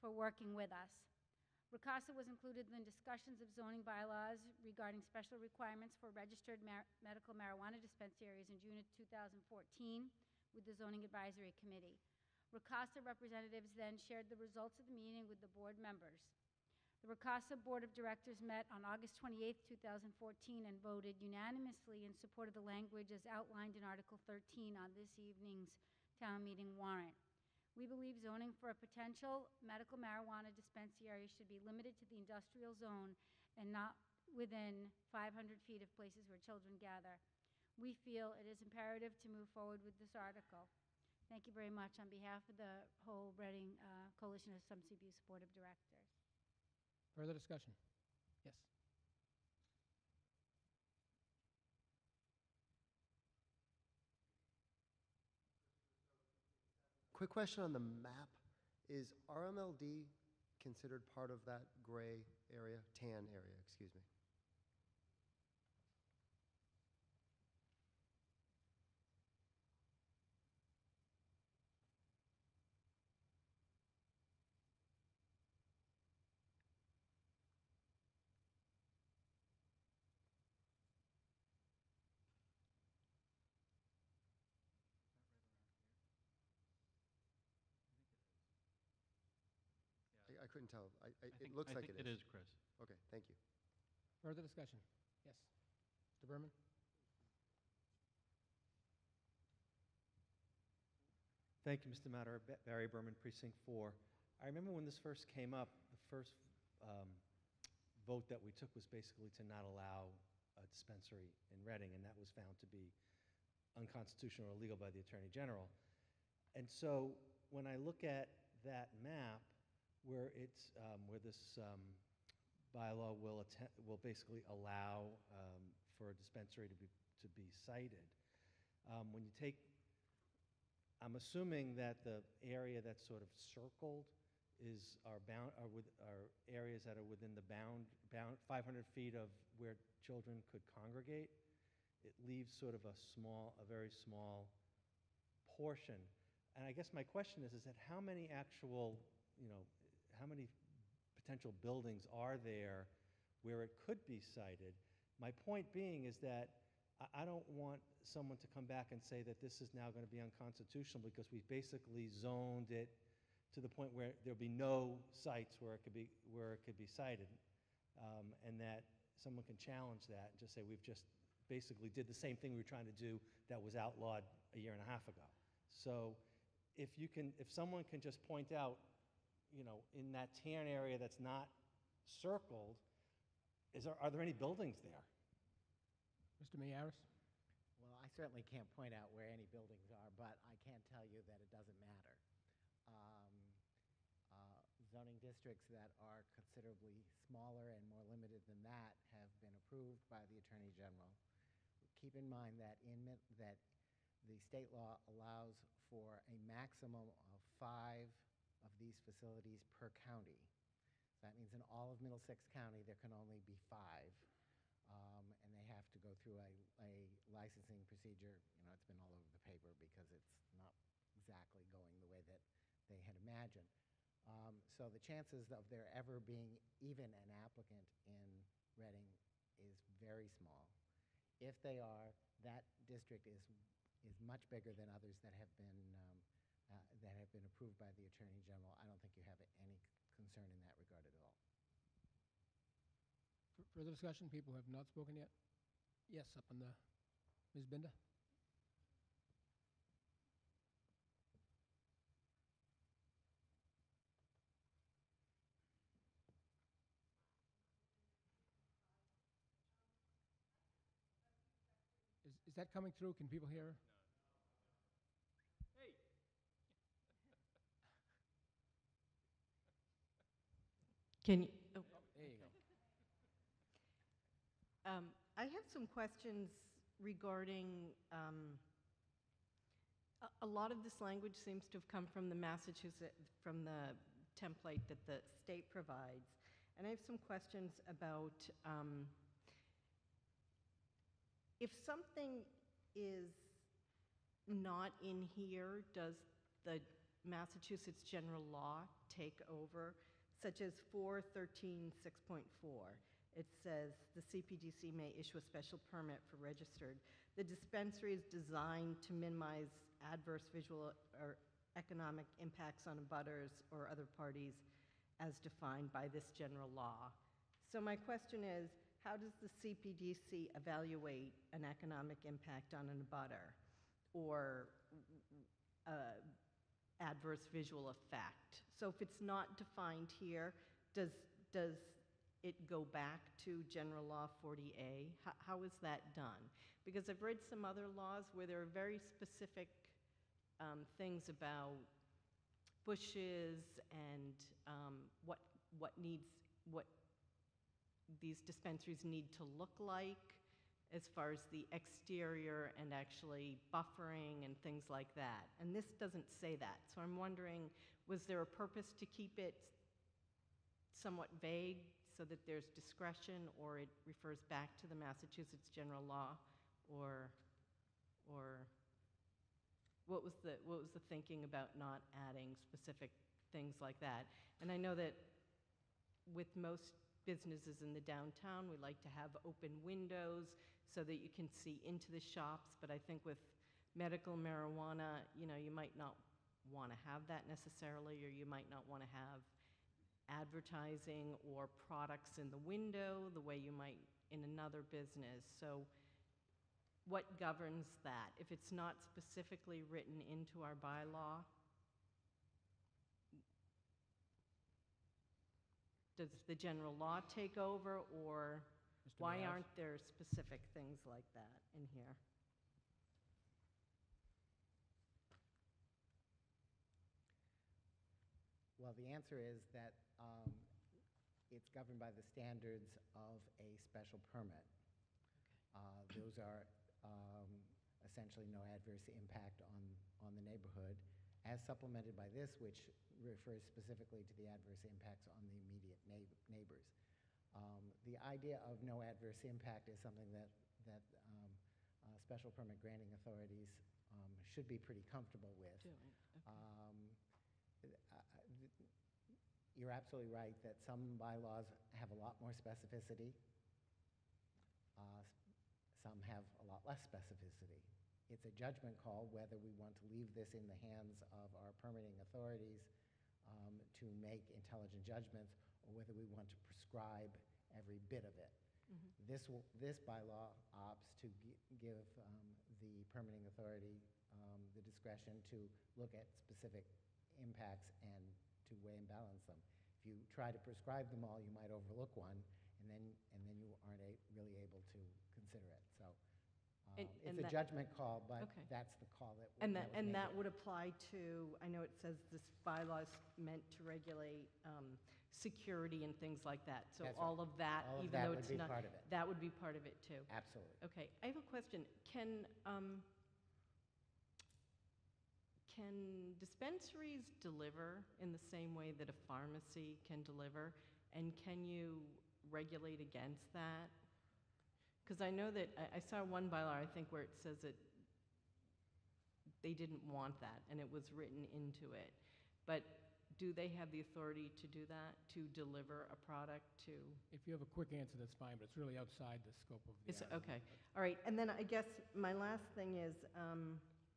for working with us. RCASA was included in discussions of zoning bylaws regarding special requirements for registered mar- medical marijuana dispensaries in June of two thousand fourteen with the Zoning Advisory Committee. RCASA representatives then shared the results of the meeting with the board members. The RCASA Board of Directors met on August twenty-eighth, two thousand fourteen, and voted unanimously in support of the language as outlined in Article thirteen on this evening's town meeting warrant. We believe zoning for a potential medical marijuana dispensary should be limited to the industrial zone and not within five hundred feet of places where children gather. We feel it is imperative to move forward with this article. Thank you very much on behalf of the whole Reading uh, Coalition of Substance Abuse Board of Directors. Further discussion? Yes. Quick question on the map. Is R M L D considered part of that gray area, tan area, excuse me? I, I couldn't tell. I, I, it think- looks I like think it it is. is, Chris. Okay, thank you. Further discussion? Yes. Mister Berman? Thank you, Mister Moderator. Ba- Barry Berman, Precinct four. I remember when this first came up, the first um, vote that we took was basically to not allow a dispensary in Reading, and that was found to be unconstitutional or illegal by the Attorney General. And so when I look at that map, where it's um, where this um, bylaw will atten- will basically allow um, for a dispensary to be to be cited, um, when you take I'm assuming that the area that's sort of circled is are bound are with are areas that are within the bound bound five hundred feet of where children could congregate. It leaves sort of a small, a very small portion. And I guess my question is, is that how many actual, you know, how many potential buildings are there where it could be cited? My point being is that I don't want someone to come back and say that this is now going to be unconstitutional because we basically zoned it to the point where there'll be no sites where it could be where it could be cited, um, and that someone can challenge that and just say we've just basically did the same thing we were trying to do that was outlawed a year and a half ago. So, if you can, if someone can just point out, you know, in that tan area that's not circled, is there are there any buildings there? Mister Mayaris? Well, I certainly can't point out where any buildings are, but I can tell you that it doesn't matter. Um, uh, zoning districts that are considerably smaller and more limited than that have been approved by the Attorney General. Keep in mind that in Mi- that the state law allows for a maximum of five of these facilities per county. So that means in all of Middlesex County, there can only be five. Um, and they have to go through a, a licensing procedure. You know, it's been all over the paper because it's not exactly going the way that they had imagined. Um, so the chances of there ever being even an applicant in Reading is very small. If they are, that district is is much bigger than others that have been um, uh, that have been approved by the Attorney General. I don't think you have any concern in that regard at all. F- Further discussion? People who have not spoken yet? Yes, up on the, Miz Binder? Is, is that coming through? Can people hear her? Hey. Can you, oh, There you go. Um, I have some questions regarding, um, a, a lot of this language seems to have come from the Massachusetts, from the template that the state provides. And I have some questions about, um, if something is not in here, does the Massachusetts general law take over, such as four thirteen six point four. It says, "The C P D C may issue a special permit for registered. The dispensary is designed to minimize adverse visual or economic impacts on abutters or other parties as defined by this general law." So my question is, how does the C P D C evaluate an economic impact on an abutter or uh, adverse visual effect? So if it's not defined here, does, does it go back to General Law forty A? How, how is that done? Because I've read some other laws where there are very specific um, things about bushes and um, what, what needs, what these dispensaries need to look like as far as the exterior and actually buffering and things like that. And this doesn't say that. So I'm wondering, was there a purpose to keep it somewhat vague so that there's discretion, or it refers back to the Massachusetts general law, or, or what was the, what was the thinking about not adding specific things like that? And I know that with most businesses in the downtown, we like to have open windows so that you can see into the shops, but I think with medical marijuana, you know, you might not want to have that necessarily, or you might not want to have advertising or products in the window the way you might in another business. So what governs that? If it's not specifically written into our bylaw, does the general law take over, or Mister why Miyares? aren't there specific things like that in here? Well, the answer is that um, it's governed by the standards of a special permit. Uh, Those are um, essentially no adverse impact on, on the neighborhood, as supplemented by this, which refers specifically to the adverse impacts on the immediate neigh- neighbors. Um, The idea of no adverse impact is something that, that um, uh, special permit granting authorities um, should be pretty comfortable with. Doing, okay. Um, th- uh, th- You're absolutely right that some bylaws have a lot more specificity. Uh, s- Some have a lot less specificity. It's a judgment call whether we want to leave this in the hands of our permitting authorities um, to make intelligent judgments, or whether we want to prescribe every bit of it. Mhm. This, will, this bylaw opts to gi- give um, the permitting authority um, the discretion to look at specific impacts and to weigh and balance them. If you try to prescribe them all, you might overlook one, and then, and then you aren't a, really able to consider it. So um, And- it's and a that- judgment call, but Okay. that's the call that, w- And that that, was and made. that would apply to, I know it says this bylaw is meant to regulate um, security and things like that. So That's right. all of that, All of even that though would it's be not. part of it. That would be part of it too. Absolutely. Okay, I have a question. Can, um, can dispensaries deliver in the same way that a pharmacy can deliver? And can you regulate against that? Because I know that, I, I saw one bylaw, I think, where it says that they didn't want that, and it was written into it. But do they have the authority to do that, to deliver a product to? If you have a quick answer, that's fine, but it's really outside the scope of the It's, article. okay, all right, and then I guess my last thing is, um,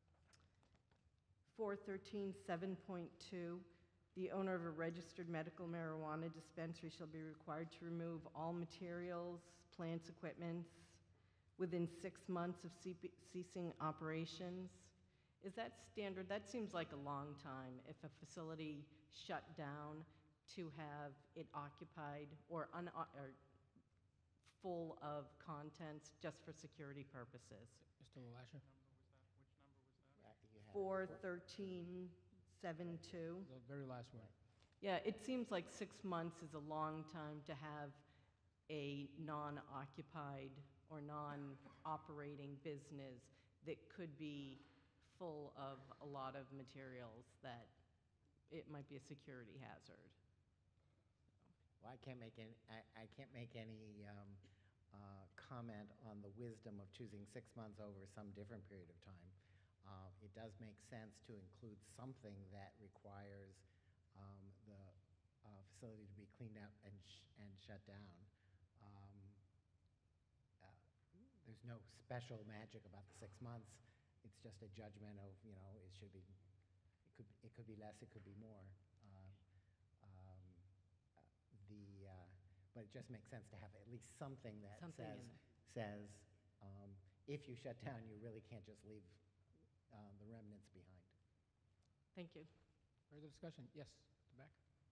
four thirteen seven point two, the owner of a registered medical marijuana dispensary shall be required to remove all materials, plants, equipments within six months of cepe- ceasing operations. Is that standard? That seems like a long time if a facility shut down to have it occupied or un, or full of contents just for security purposes. Mister Lasher? Uh, you have four four- thirteen seven two. The very last one. Yeah, it seems like six months is a long time to have a non-occupied or non-operating business that could be full of a lot of materials that it might be a security hazard. Well, I can't make any, I, I can't make any um, uh, comment on the wisdom of choosing six months over some different period of time. Uh, It does make sense to include something that requires um, the, facility to be cleaned out and, sh and shut down. Um, uh, there's no special magic about the six months. It's just a judgment of, you know, it should be, it could, it could be less, it could be more. Um, um, uh, the, uh, but it just makes sense to have at least something that Something says, in there. says um, if you shut down, you really can't just leave uh, the remnants behind. Thank you. Further discussion? Yes, at the back.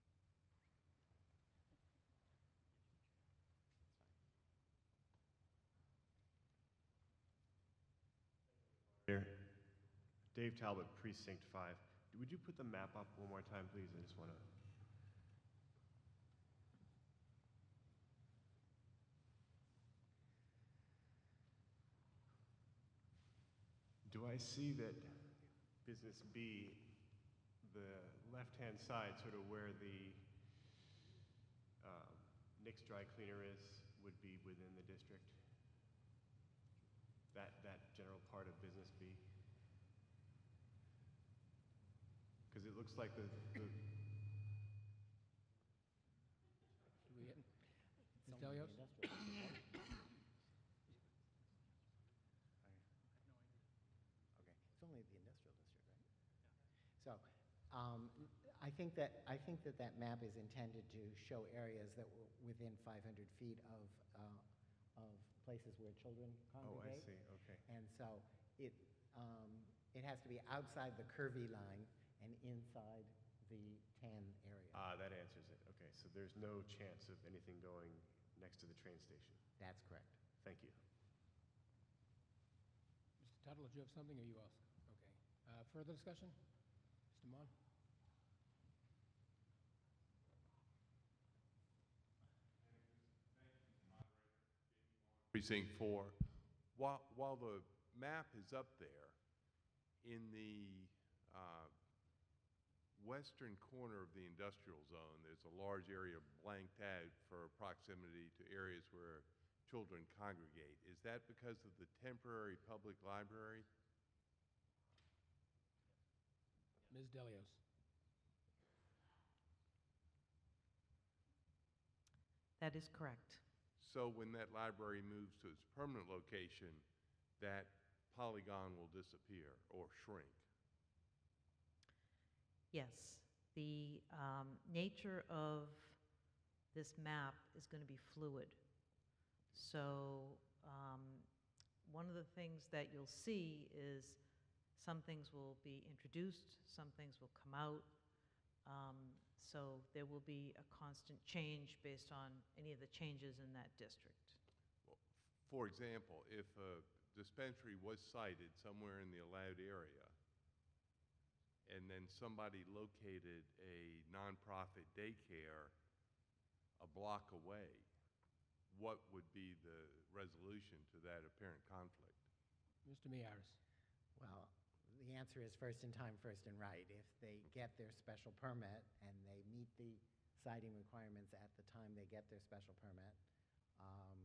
Here. Dave Talbot, Precinct five. Would you put the map up one more time, please? I just want to... Do I see that Business B, the left-hand side, sort of where the um, Nick's Dry Cleaner is, would be within the district? That, that general part of Business B? Because it looks like the, the Do we get, Miz Delios? Okay, it's only the industrial district, right? So, um, I think that, I think that that map is intended to show areas that were within five hundred feet of, uh, of places where children Oh, I congregate. see, okay. And so it, um, it has to be outside the curvy line and inside the tan area. Ah, that answers it. Okay, so there's no chance of anything going next to the train station. That's correct. Thank you. Mister Tuttle, did you have something, or you ask? Okay. Uh, Further discussion? Mister Mon? Precinct four. While, while the map is up there, in the uh, western corner of the industrial zone, there's a large area blanked out for proximity to areas where children congregate. Is that because of the temporary public library? Miz Delios? That is correct. So when that library moves to its permanent location, that polygon will disappear or shrink? Yes. The um, nature of this map is going to be fluid. So um, one of the things that you'll see is some things will be introduced, some things will come out. Um, so there will be a constant change based on any of the changes in that district. For example, if a dispensary was sited somewhere in the allowed area, and then somebody located a nonprofit daycare a block away, what would be the resolution to that apparent conflict? Mister Miyares? Well, the answer is first in time, first in right. If they get their special permit and they meet the siting requirements at the time they get their special permit, um,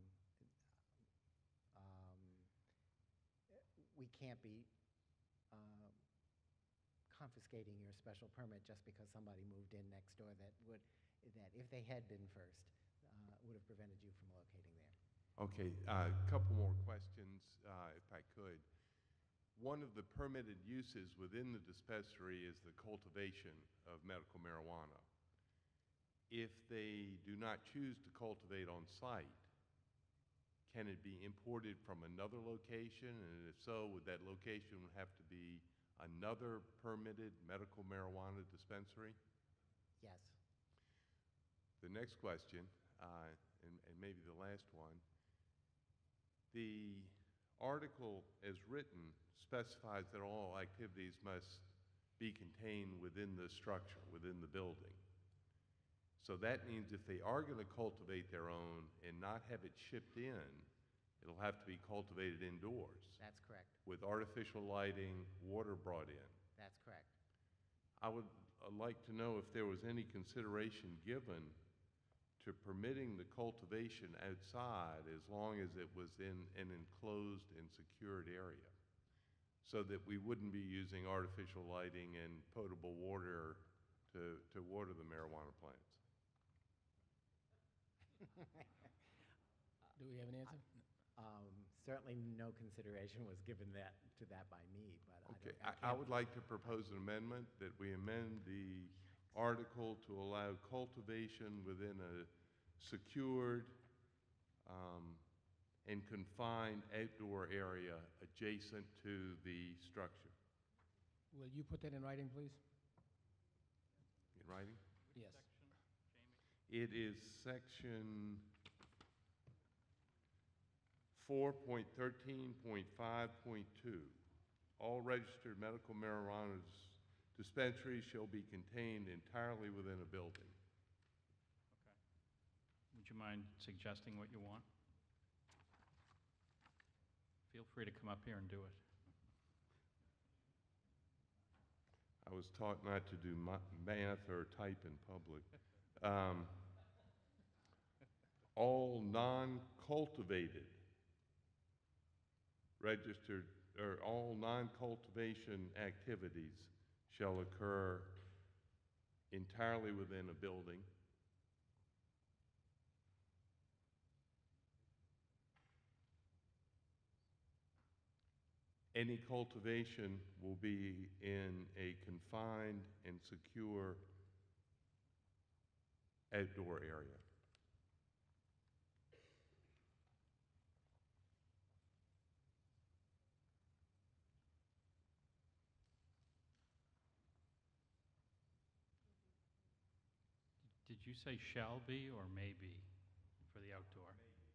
um, we can't be uh, confiscating your special permit just because somebody moved in next door that would, that if they had been first, uh, would have prevented you from locating there. Okay, a uh, couple more questions, uh, if I could. One of the permitted uses within the dispensary is the cultivation of medical marijuana. If they do not choose to cultivate on site, can it be imported from another location? And if so, would that location have to be another permitted medical marijuana dispensary? Yes. The next question, uh, and, and maybe the last one, the article as written specifies that all activities must be contained within the structure, within the building. So that means if they are going to cultivate their own and not have it shipped in, it'll have to be cultivated indoors. That's correct. With artificial lighting, water brought in. That's correct. I would uh, like to know if there was any consideration given to permitting the cultivation outside as long as it was in an enclosed and secured area, so that we wouldn't be using artificial lighting and potable water to, to water the marijuana plants. Do we have an answer? Um, Certainly no consideration was given that, to that by me, but I Okay, don't- I I, I can't- would like to propose an amendment that we amend the article to allow cultivation within a secured um, and confined outdoor area adjacent to the structure. Will you put that in writing, please? In writing? Yes. It is section four point thirteen point five point two. All registered medical marijuana dispensaries shall be contained entirely within a building. Would you mind suggesting what you want? Feel free to come up here and do it. I was taught not to do ma- math or type in public. Um, all non-cultivated registered, or all non-cultivation activities shall occur entirely within a building. Any cultivation will be in a confined and secure outdoor area. Did you say shall be or may be for the outdoor?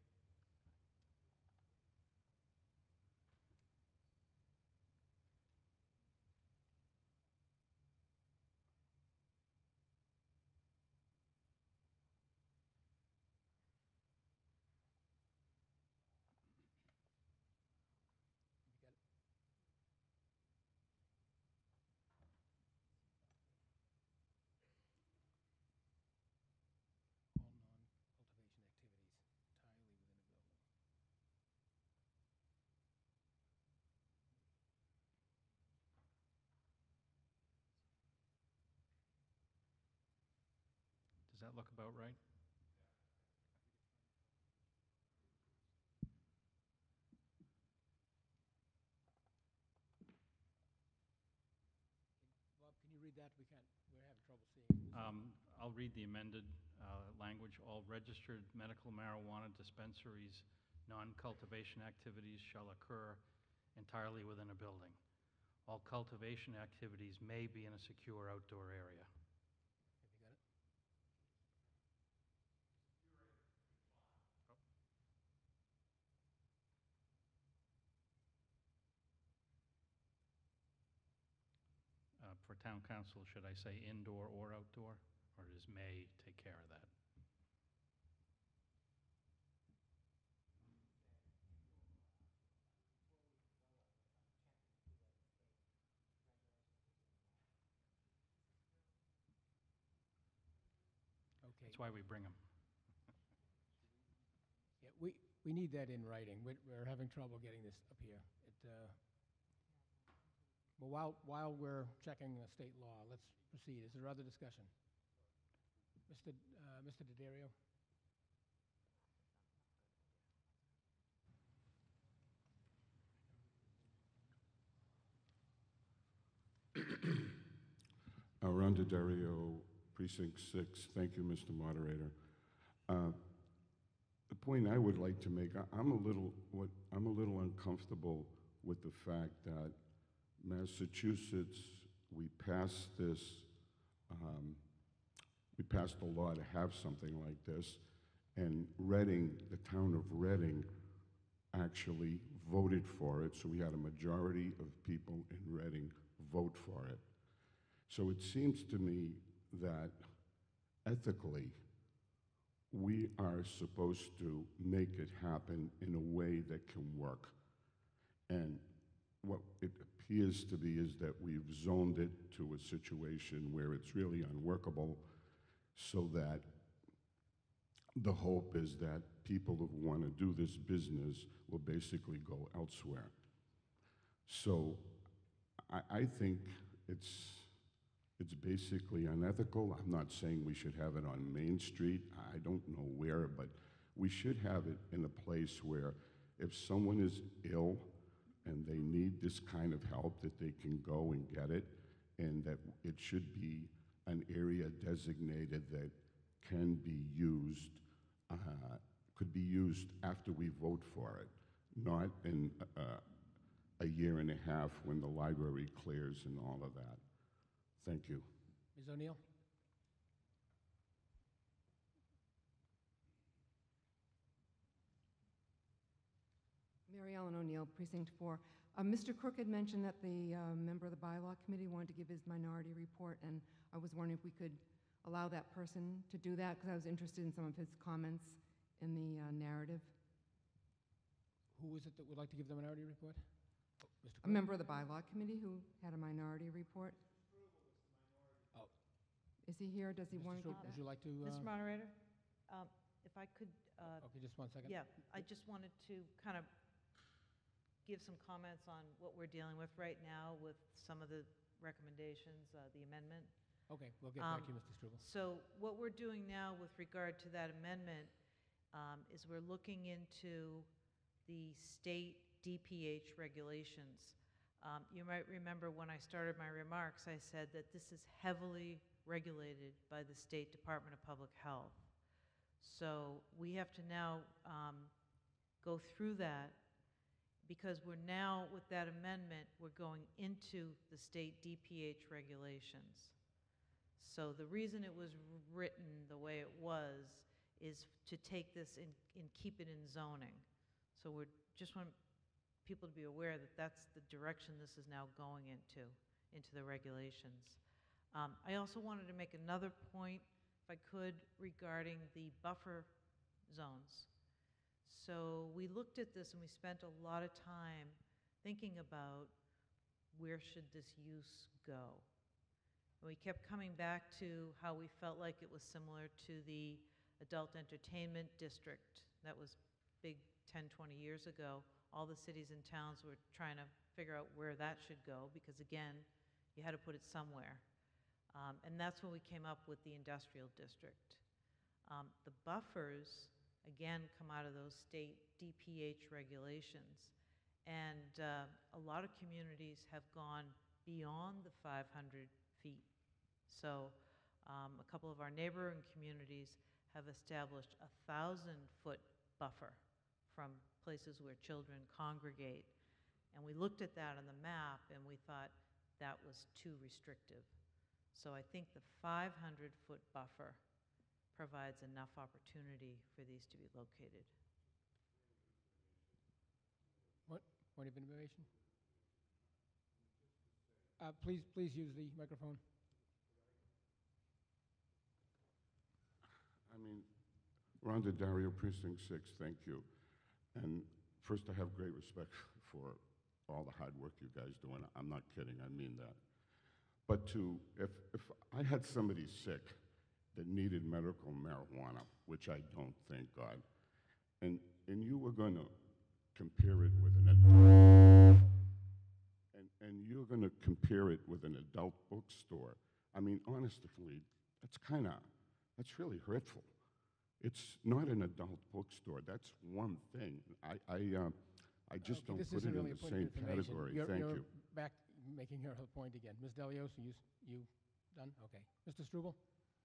Does that look about right? Bob, can you read that? We can't, we're having trouble seeing it. Um, I'll read the amended uh, language. All registered medical marijuana dispensaries, non-cultivation activities shall occur entirely within a building. All cultivation activities may be in a secure outdoor area. Have you got it? Uh, For town council, should I say indoor or outdoor? Or does may take care of that? Okay. That's why we bring them. Yeah, we, we need that in writing. We're, we're having trouble getting this up here. It, uh, but while, while we're checking the state law, let's proceed. Is there other discussion? Mister Uh, Mister Daddario? Uh, Ron Daddario, Precinct six. Thank you, Mister Moderator. Uh, the point I would like to make, I, I'm a little, what, I'm a little uncomfortable with the fact that Massachusetts, we passed this, um, we passed a law to have something like this, and Reading, the town of Reading, actually voted for it, so we had a majority of people in Reading vote for it. So it seems to me that ethically, we are supposed to make it happen in a way that can work. And what it appears to be is that we've zoned it to a situation where it's really unworkable, so that the hope is that people who want to do this business will basically go elsewhere. So I, I think it's, it's basically unethical. I'm not saying we should have it on Main Street. I don't know where, but We should have it in a place where if someone is ill and they need this kind of help, that they can go and get it, and that it should be an area designated that can be used, uh, could be used after we vote for it, not in uh, a year and a half when the library clears and all of that. Thank you. Miz O'Neill? Mary Ellen O'Neill, Precinct four. Uh, Mister Crook had mentioned that the uh, member of the bylaw committee wanted to give his minority report, and I was wondering if we could allow that person to do that, because I was interested in some of his comments in the uh, narrative. Who is it that would like to give the minority report? Oh, Mister A member of the bylaw committee who had a minority report. Oh. Is he here? Does he Mister want to give Strobel, that? would you like to? Mister uh, Moderator, um, if I could, uh, Okay, just one second. yeah, I just wanted to kind of give some comments on what we're dealing with right now with some of the recommendations, uh, the amendment. Okay, we'll get back Um, to you, Mister Strubel. So what we're doing now with regard to that amendment um, is we're looking into the state D P H regulations. Um, You might remember when I started my remarks, I said that this is heavily regulated by the State Department of Public Health. So we have to now um, go through that, because we're now, with that amendment, we're going into the state D P H regulations. So the reason it was written the way it was is to take this and, and keep it in zoning. So we're, just want people to be aware that that's the direction this is now going into, into the regulations. Um, I also wanted to make another point, if I could, regarding the buffer zones. So we looked at this and we spent a lot of time thinking about where should this use go. And we kept coming back to how we felt like it was similar to the adult entertainment district that was big ten, twenty years ago. All the cities and towns were trying to figure out where that should go, because again, you had to put it somewhere. Um, and that's when we came up with the industrial district. Um, the buffers, again, come out of those state D P H regulations. And uh, a lot of communities have gone beyond the five hundred feet. So um, a couple of our neighboring communities have established a thousand foot buffer from places where children congregate. And we looked at that on the map and we thought that was too restrictive. So I think the five hundred foot buffer provides enough opportunity for these to be located. What? Point of information? Uh, please, please use the microphone. I mean, Rhonda Dario, Precinct six, thank you. And first, I have great respect for all the hard work you guys do, and I'm not kidding, I mean that. But to, if, if I had somebody sick that needed medical marijuana, which I don't, thank God, and, and you were going to compare it with an adult, and, and you're going to compare it with an adult bookstore, I mean, honestly, that's kind of, that's really hurtful. It's not an adult bookstore. That's one thing. I, I, uh, I just Okay, don't this put isn't it in really a the point of same information. category. You're- Thank you're you. back making her her point again. Miz Delios, you, s- you done? Okay. Mister Strubel?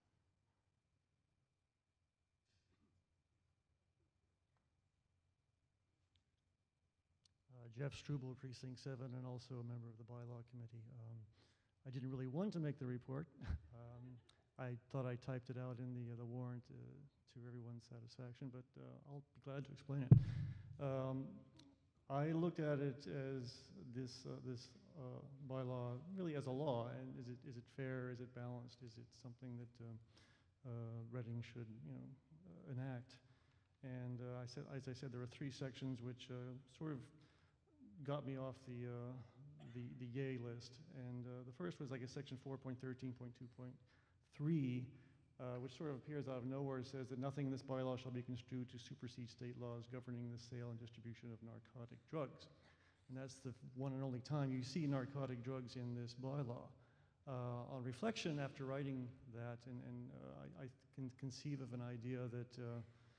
Uh, Jeff Struble, Precinct seven, and also a member of the Bylaw Committee. Um, I didn't really want to make the report. um, I thought I typed it out in the, uh, the warrant uh, to everyone's satisfaction, but uh, I'll be glad to explain it. Um, I looked at it as this, uh, this uh, bylaw really as a law, and is it, is it fair, is it balanced, is it something that uh, uh, Reading should, you know, uh, enact? And uh, I said, as I said, there are three sections which uh, sort of got me off the, uh, the, the yay list. And uh, the first was, I guess, section four point thirteen point two point three, uh, which sort of appears out of nowhere, says that nothing in this bylaw shall be construed to supersede state laws governing the sale and distribution of narcotic drugs. And that's the one and only time you see narcotic drugs in this bylaw. Uh, on reflection, after writing that, and, and uh, I, I can conceive of an idea that uh,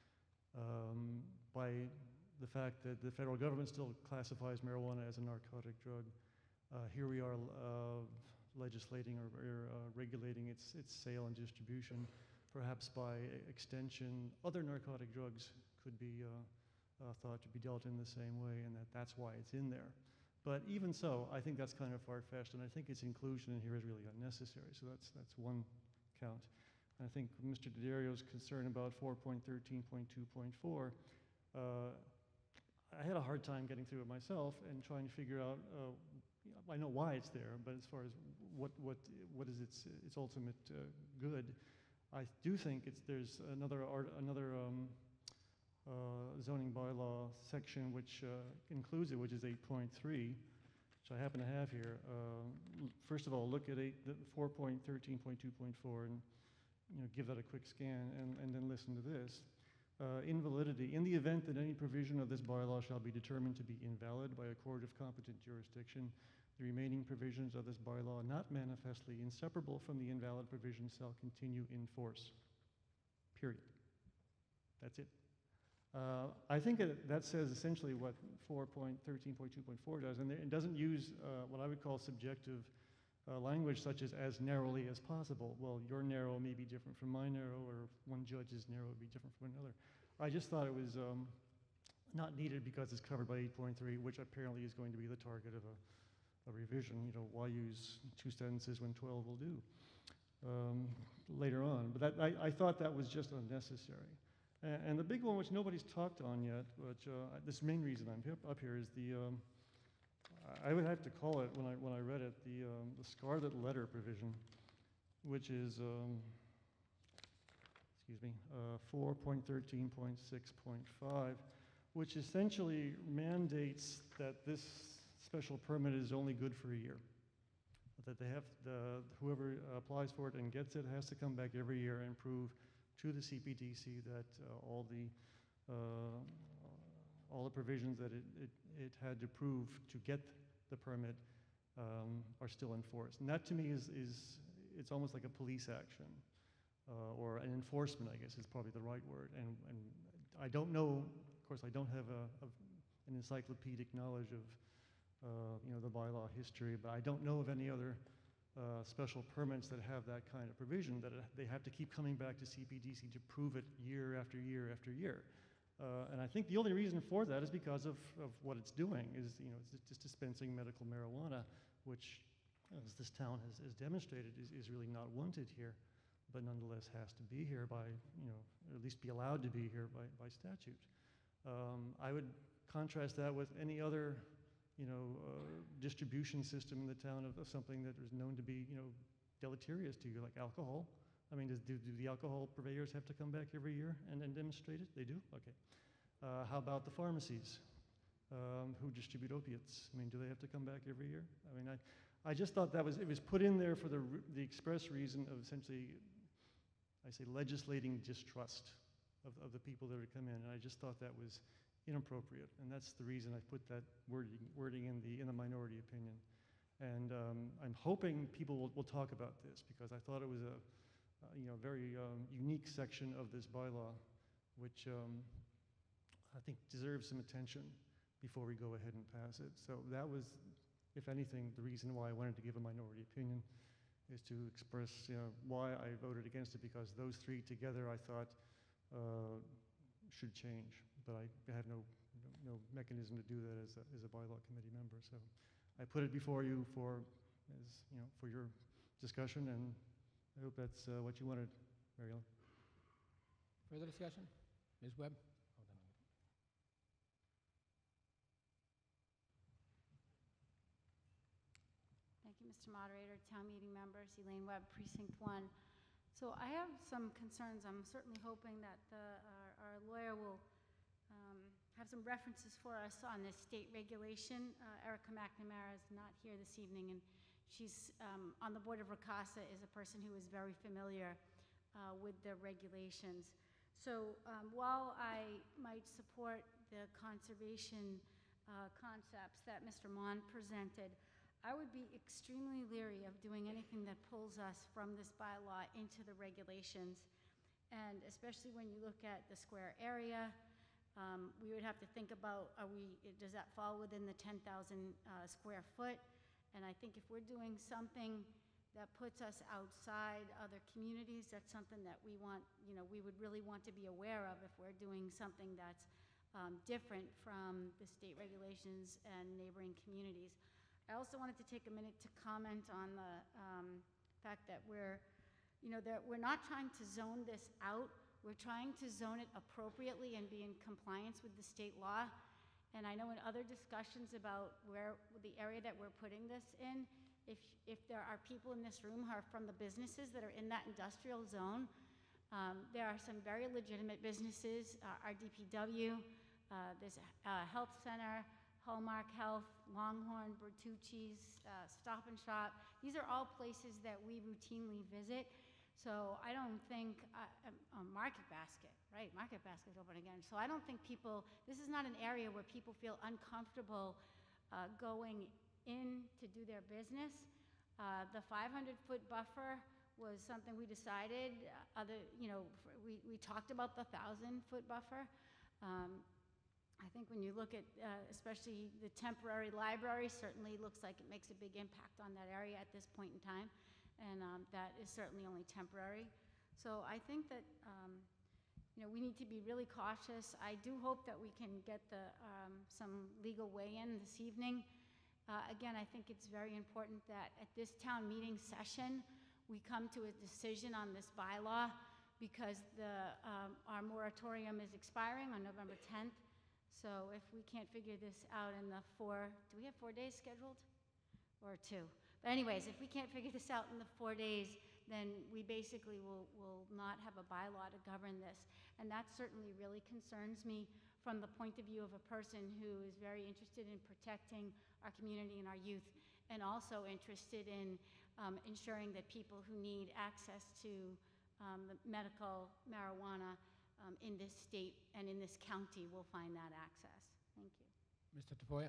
um, by the fact that the federal government still classifies marijuana as a narcotic drug. Uh, here we are uh, legislating or, or uh, regulating its, its sale and distribution. Perhaps by extension, other narcotic drugs could be uh, uh, thought to be dealt in the same way, and that that's why it's in there. But even so, I think that's kind of far-fetched, and I think its inclusion in here is really unnecessary. So that's, that's one count. And I think Mister D'Addario's concern about four point thirteen point two point four, uh, I had a hard time getting through it myself and trying to figure out, uh, I know why it's there, but as far as what, what, what is its, its ultimate uh, good, I do think it's, there's another, art, another um, uh, zoning bylaw section which uh, includes it, which is eight point three, which I happen to have here. Uh, first of all, look at eight, the four point thirteen point two point four and you know, give that a quick scan and, and then listen to this. Uh, invalidity. In the event that any provision of this bylaw shall be determined to be invalid by a court of competent jurisdiction, the remaining provisions of this bylaw, not manifestly inseparable from the invalid provisions, shall continue in force. Period. That's it. Uh, I think it, that says essentially what four point thirteen point two point four does, and it doesn't use uh, what I would call subjective uh, language such as as narrowly as possible. Well, your narrow may be different from my narrow, or one judge's narrow would be different from another. I just thought it was um, not needed because it's covered by eight point three, which apparently is going to be the target of a a revision. You know, why use two sentences when twelve will do um, later on? But that, I, I thought that was just unnecessary. And, and the big one, which nobody's talked on yet, which uh, this main reason I'm hip, up here is the, um, I would have to call it when I, when I read it, the, um, the scarlet letter provision, which is, um, excuse me, uh, four point thirteen point six point five, which essentially mandates that this special permit is only good for a year. That they have, the, whoever applies for it and gets it has to come back every year and prove to the C P D C that uh, all the uh, all the provisions that it, it, it had to prove to get the permit um, are still enforced. And that to me is, is it's almost like a police action uh, or an enforcement, I guess is probably the right word. And, and I don't know, of course I don't have a, a, an encyclopedic knowledge of Uh, you know, the bylaw history, but I don't know of any other uh, special permits that have that kind of provision, that it, they have to keep coming back to C P D C to prove it year after year after year. Uh, and I think the only reason for that is because of, of what it's doing, is, you know, it's just dispensing medical marijuana, which, as this town has, has demonstrated, is, is really not wanted here, but nonetheless has to be here by, you know, or at least be allowed to be here by, by statute. Um, I would contrast that with any other you know, uh, distribution system in the town of, of something that is known to be, you know, deleterious to you, like alcohol. I mean, does, do, do the alcohol purveyors have to come back every year and, and demonstrate it? They do? Okay. Uh, how about the pharmacies um, who distribute opiates? I mean, do they have to come back every year? I mean, I, I just thought that was, it was put in there for the, the express reason of essentially, I say, legislating distrust of, of the people that would come in, and I just thought that was inappropriate, and that's the reason I put that wording, wording in the in the minority opinion. And um, I'm hoping people will, will talk about this, because I thought it was a uh, you know very um, unique section of this bylaw, which um, I think deserves some attention before we go ahead and pass it. So that was, if anything, the reason why I wanted to give a minority opinion, is to express you know, why I voted against it, because those three together I thought uh, should change. But I have no, no, no mechanism to do that as a, as a bylaw committee member. So I put it before you for, as, you know, for your discussion, and I hope that's uh, what you wanted, Mary Ellen. Further discussion? Miz Webb? Thank you, Mister Moderator, town meeting members, Elaine Webb, Precinct one. So I have some concerns. I'm certainly hoping that the, our, our lawyer will um, have some references for us on this state regulation. Uh, Erica McNamara is not here this evening, and she's um, on the board of RCASA, is a person who is very familiar uh, with the regulations. So um, while I might support the conservation uh, concepts that Mister Mon presented, I would be extremely leery of doing anything that pulls us from this bylaw into the regulations. And especially when you look at the square area, um, we would have to think about, are we, does that fall within the ten thousand uh, square foot? And I think if we're doing something that puts us outside other communities, that's something that we want, you know, we would really want to be aware of if we're doing something that's um, different from the state regulations and neighboring communities. I also wanted to take a minute to comment on the um, fact that we're, you know, that we're not trying to zone this out. We're trying to zone it appropriately and be in compliance with the state law. And I know in other discussions about where the area that we're putting this in, if, if there are people in this room who are from the businesses that are in that industrial zone, um, there are some very legitimate businesses, uh, R D P W, uh, there's a uh, health center, Hallmark Health, Longhorn, Bertucci's, uh, Stop and Shop. These are all places that we routinely visit. So I don't think, uh, um, Market Basket, right, Market Basket's open again. So I don't think people, this is not an area where people feel uncomfortable uh, going in to do their business. Uh, the five hundred foot buffer was something we decided, uh, other, you know, for, we, we talked about the one thousand foot buffer. Um, I think when you look at, uh, especially the temporary library, certainly looks like it makes a big impact on that area at this point in time. And um, that is certainly only temporary. So I think that, um, you know, we need to be really cautious. I do hope that we can get the, um, some legal weigh-in this evening. Uh, again, I think it's very important that at this town meeting session, we come to a decision on this bylaw because the, um, our moratorium is expiring on November tenth. So if we can't figure this out in the four, do we have four days scheduled? Or two? But anyways, if we can't figure this out in the four days, then we basically will, will not have a bylaw to govern this. And that certainly really concerns me from the point of view of a person who is very interested in protecting our community and our youth, and also interested in um, ensuring that people who need access to um, the medical marijuana um, in this state and in this county will find that access. Thank you. Mister Tafoya?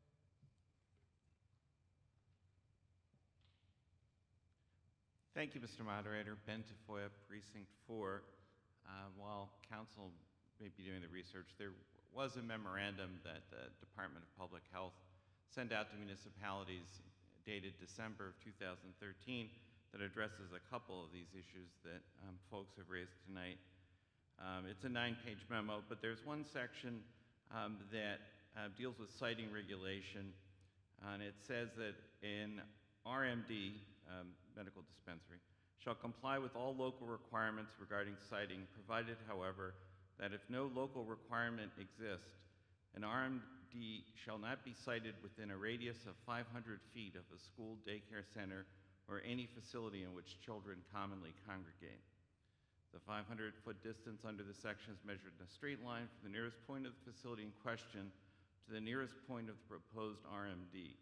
Thank you, Mister Moderator. Ben Tafoya, Precinct four. Uh, while Council may be doing the research, there was a memorandum that the Department of Public Health sent out to municipalities dated December of two thousand thirteen that addresses a couple of these issues that um, folks have raised tonight. Um, it's a nine-page memo, but there's one section um, that uh, deals with siting regulation, and it says that in R M D, um, medical dispensary, shall comply with all local requirements regarding siting, provided, however, that if no local requirement exists, an R M D shall not be sited within a radius of five hundred feet of a school, daycare center, or any facility in which children commonly congregate. The five hundred foot distance under the section is measured in a straight line from the nearest point of the facility in question to the nearest point of the proposed R M D.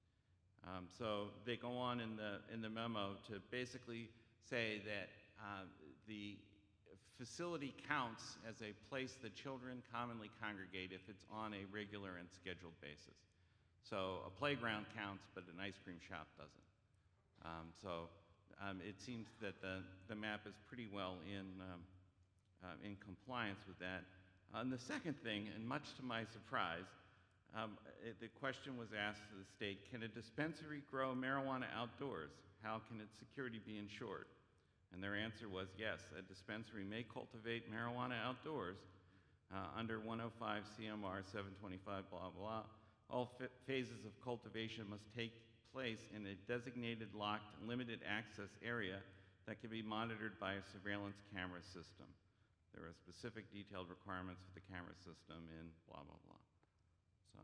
Um, so they go on in the, in the memo to basically say that uh, the facility counts as a place that children commonly congregate if it's on a regular and scheduled basis. So a playground counts, but an ice cream shop doesn't. Um, so um, it seems that the, the map is pretty well in, um, uh, in compliance with that. Uh, and the second thing, and much to my surprise, Um, it, the question was asked to the state, can a dispensary grow marijuana outdoors? How can its security be ensured? And their answer was yes, a dispensary may cultivate marijuana outdoors uh, under one oh five C M R seven twenty-five, blah, blah. All phases of cultivation must take place in a designated, locked, limited access area that can be monitored by a surveillance camera system. There are specific detailed requirements for the camera system in blah, blah, blah. So.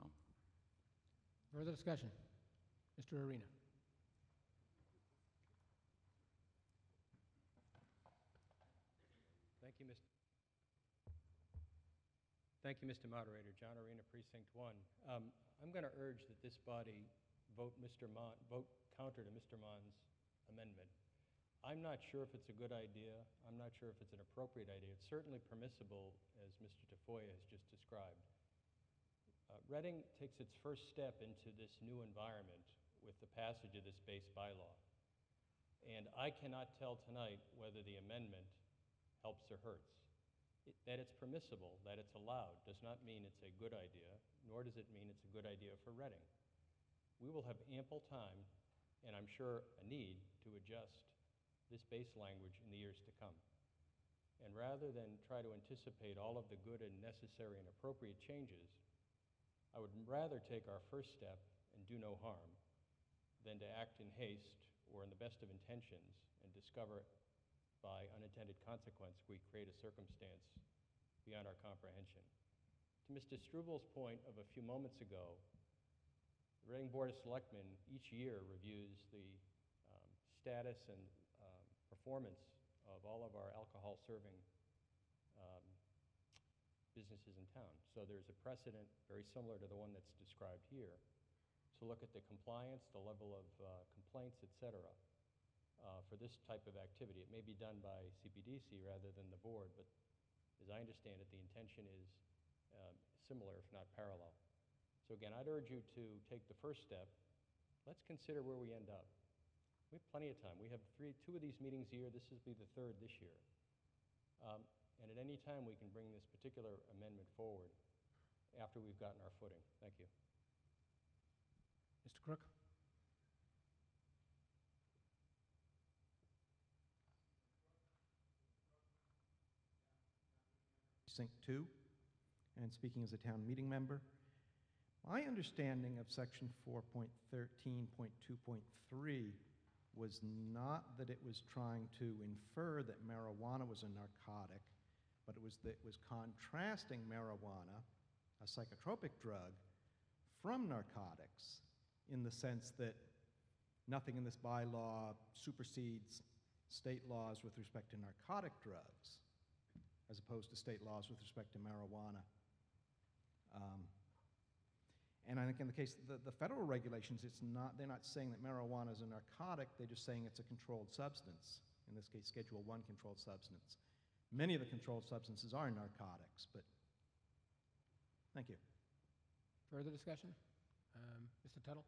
Further discussion? Mister Arena. Thank you, Mister Thank you, Mister Moderator. John Arena, Precinct one. Um, I'm going to urge that this body vote Mister Mon vote counter to Mister Mon's amendment. I'm not sure if it's a good idea. I'm not sure if it's an appropriate idea. It's certainly permissible, as Mister Tafoya has just described. Uh, Reading takes its first step into this new environment with the passage of this base bylaw. And I cannot tell tonight whether the amendment helps or hurts. It, that it's permissible, that it's allowed, does not mean it's a good idea, nor does it mean it's a good idea for Reading. We will have ample time, and I'm sure a need, to adjust this base language in the years to come. And rather than try to anticipate all of the good and necessary and appropriate changes, I would rather take our first step and do no harm than to act in haste or in the best of intentions and discover by unintended consequence we create a circumstance beyond our comprehension. To Mister Struvel's point of a few moments ago, the Reading Board of Selectmen each year reviews the um, status and um, performance of all of our alcohol-serving um, businesses in town. So there's a precedent very similar to the one that's described here to look at the compliance, the level of uh, complaints, et cetera, uh, for this type of activity. It may be done by C P D C rather than the board, but as I understand it, the intention is um, similar, if not parallel. So again, I'd urge you to take the first step. Let's consider where we end up. We have plenty of time. We have three, two of these meetings a year. This will be the third this year. Um, and at any time, we can bring this particular amendment forward after we've gotten our footing. Thank you. Mister Crook? Precinct two, and speaking as a town meeting member. My understanding of section four point thirteen point two point three was not that it was trying to infer that marijuana was a narcotic, but it was that it was contrasting marijuana, a psychotropic drug, from narcotics, in the sense that nothing in this bylaw supersedes state laws with respect to narcotic drugs, as opposed to state laws with respect to marijuana. Um, and I think in the case of the, the federal regulations, it's not, they're not saying that marijuana is a narcotic, they're just saying it's a controlled substance. In this case, Schedule one controlled substance. Many of the controlled substances are narcotics, but thank you. Further discussion? Um, Mister Tuttle?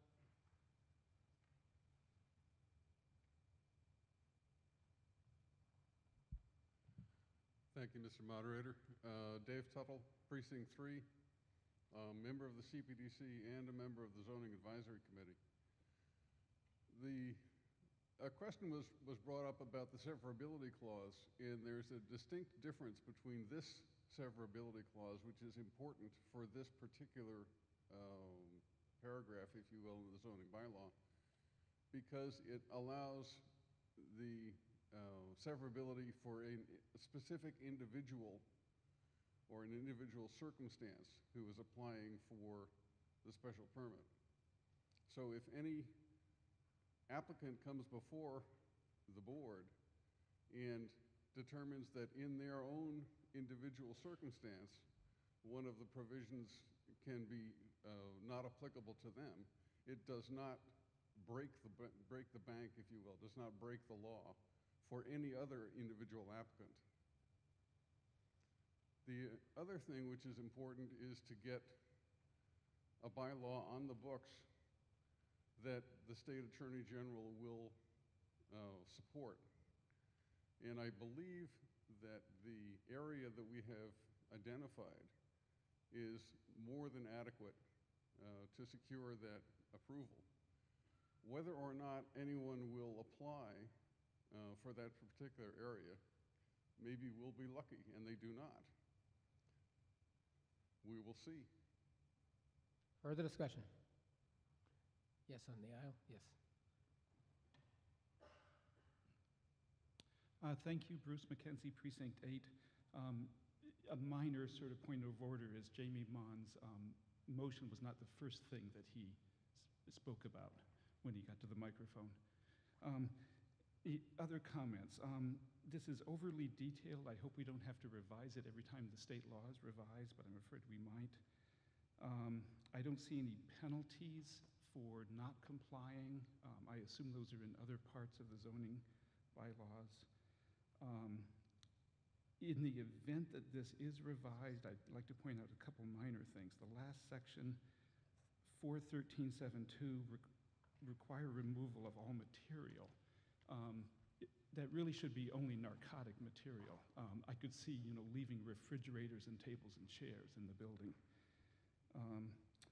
Thank you, Mister Moderator. Uh, Dave Tuttle, Precinct three, uh, member of the C P D C and a member of the Zoning Advisory Committee. The a question was, was brought up about the severability clause, and there's a distinct difference between this severability clause, which is important for this particular um, paragraph, if you will, in the zoning bylaw, because it allows the uh, severability for a, a specific individual or an individual circumstance who is applying for the special permit. So if any applicant comes before the board and determines that in their own individual circumstance, one of the provisions can be uh, not applicable to them, it does not break the, break the bank, if you will, does not break the law for any other individual applicant. The other thing which is important is to get a bylaw on the books that the State Attorney General will uh, support. And I believe that the area that we have identified is more than adequate uh, to secure that approval. Whether or not anyone will apply uh, for that particular area, maybe we'll be lucky and they do not. We will see. Further discussion? Yes, on the aisle, yes. Uh, thank you, Bruce McKenzie, Precinct eight. Um, a minor sort of point of order is Jamie Mon's um, motion was not the first thing that he spoke about when he got to the microphone. Um, the other comments. Um, this is overly detailed. I hope we don't have to revise it every time the state law is revised, but I'm afraid we might. Um, I don't see any penalties for not complying. Um, I assume those are in other parts of the zoning bylaws. Um, in the event that this is revised, I'd like to point out a couple minor things. The last section, four thirteen seven two, re require removal of all material. Um, i- that really should be only narcotic material. Um, I could see, you know, leaving refrigerators and tables and chairs in the building. Um,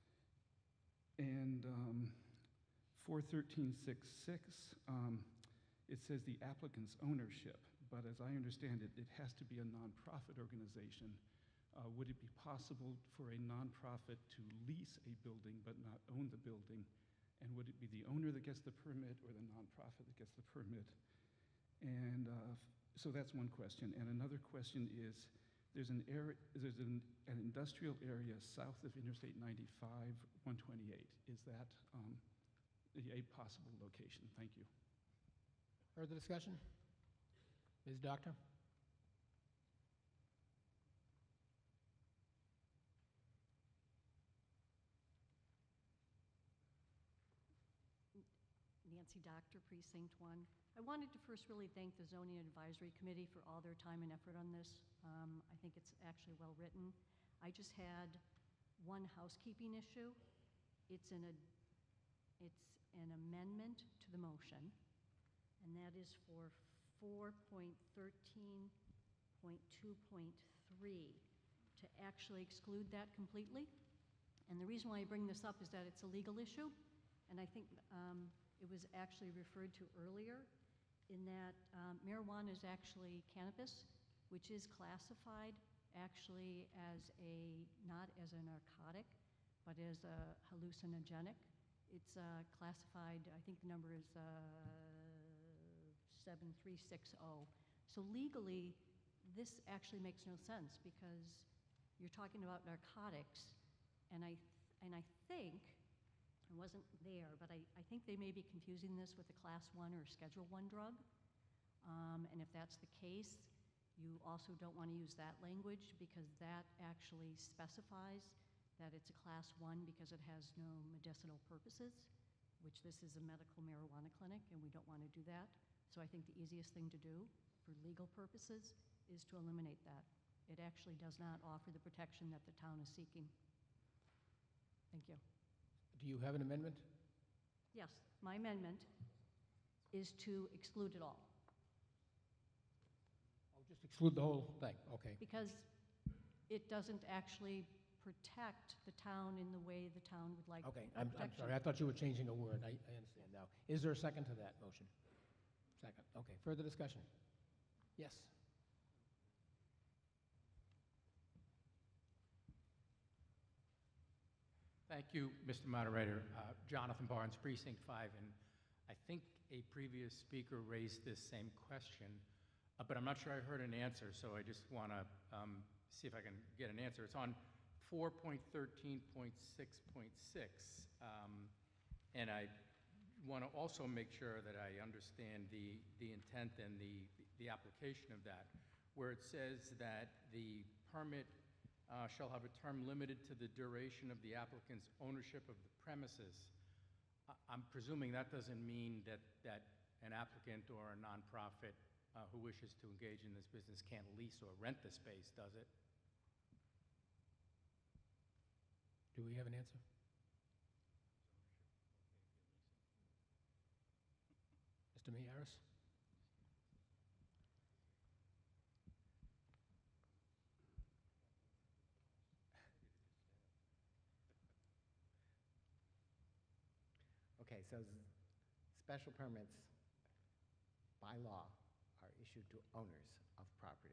And um, four thirteen six six, um, it says the applicant's ownership, but as I understand it, it has to be a nonprofit organization. Uh, Would it be possible for a nonprofit to lease a building but not own the building? And would it be the owner that gets the permit or the nonprofit that gets the permit? And uh, so that's one question. And another question is, there's an area, there's an, an industrial area south of Interstate ninety-five, one twenty-eight. Is that um, a a possible location? Thank you. Further discussion? Miz Doctor? Nancy Doctor, Precinct one. I wanted to first really thank the Zoning Advisory Committee for all their time and effort on this. Um, I think it's actually well-written. I just had one housekeeping issue. It's an, ad- it's an amendment to the motion, and that is for four point thirteen point two point three, to actually exclude that completely. And the reason why I bring this up is that it's a legal issue, and I think um, it was actually referred to earlier in that um, marijuana is actually cannabis, which is classified actually as a, not as a narcotic, but as a hallucinogenic. It's uh, classified, I think the number is uh, seven three six zero. So legally, this actually makes no sense because you're talking about narcotics, and I, and I think, I wasn't there, but I, I think they may be confusing this with a class one or schedule one drug. Um, and if that's the case, you also don't want to use that language because that actually specifies that it's a class one because it has no medicinal purposes, which this is a medical marijuana clinic, and we don't want to do that. So I think the easiest thing to do for legal purposes is to eliminate that. It actually does not offer the protection that the town is seeking. Thank you. Do you have an amendment? Yes, my amendment is to exclude it all. Oh, just exclude the whole thing, okay. Because it doesn't actually protect the town in the way the town would like Okay, that I'm, I'm protection. sorry, I thought you were changing a word. I, I understand now. Is there a second to that motion? Second, okay. Further discussion? Yes. Thank you, Mister Moderator. Uh, Jonathan Barnes, Precinct five, and I think a previous speaker raised this same question, uh, but I'm not sure I heard an answer, so I just want to um, see if I can get an answer. It's on four point thirteen point six point six, um, and I want to also make sure that I understand the, the intent and the, the application of that, where it says that the permit Uh, shall have a term limited to the duration of the applicant's ownership of the premises. I- I'm presuming that doesn't mean that, that an applicant or a nonprofit uh, who wishes to engage in this business can't lease or rent the space, does it? Do we have an answer? Mister Miyares? Okay, so s- special permits by law are issued to owners of property.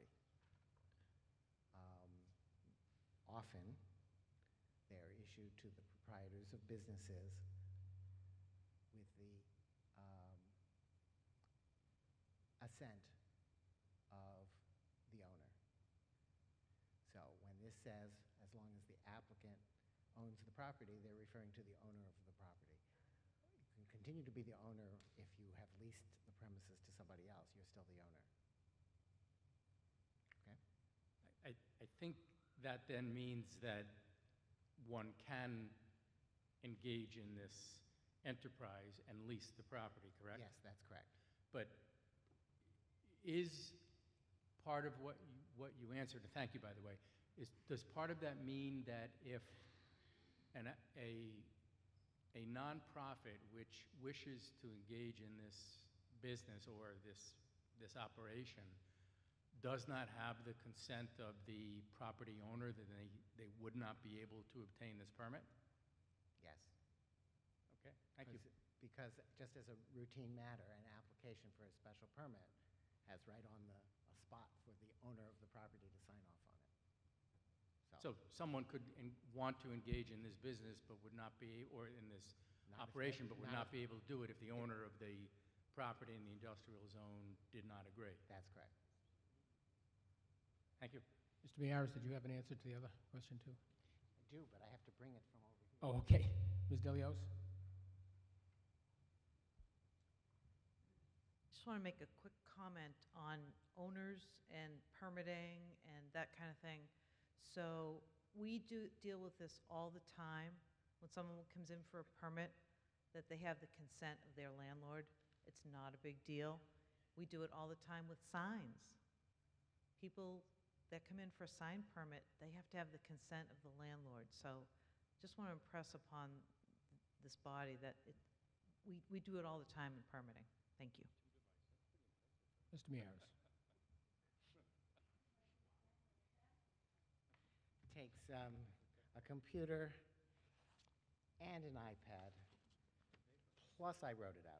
Um, Often, they are issued to the proprietors of businesses with the um, assent of the owner. So when this says, as long as the applicant owns the property, they're referring to the owner of the property. You can continue to be the owner if you have leased the premises to somebody else. You're still the owner. Okay? I, I think that then means that one can engage in this enterprise and lease the property, correct? Yes, that's correct. But is part of what you, what you answered, and thank you, by the way, is, does part of that mean that if an, a, a nonprofit which wishes to engage in this business or this this operation does not have the consent of the property owner, then they, they would not be able to obtain this permit? Yes. Okay, thank you. Because just as a routine matter, an application for a special permit has right on the a spot for the owner of the property to sign off on it. So someone could en- want to engage in this business but would not be, or in this Not if operation, they- but would not not be able to do it if the owner of the property in the industrial zone did not agree. That's correct. Thank you. Mister Miyares, did you have an answer to the other question, too? I do, but I have to bring it from over here. Oh, okay. Miz Delios? Just want to make a quick comment on owners and permitting and that kind of thing. So we do deal with this all the time. When someone comes in for a permit, that they have the consent of their landlord. It's not a big deal. We do it all the time with signs. People that come in for a sign permit, they have to have the consent of the landlord. So just want to impress upon this body that it, we, we do it all the time in permitting. Thank you. Mister Miyares? Takes um, a computer and an iPad, plus I wrote it out.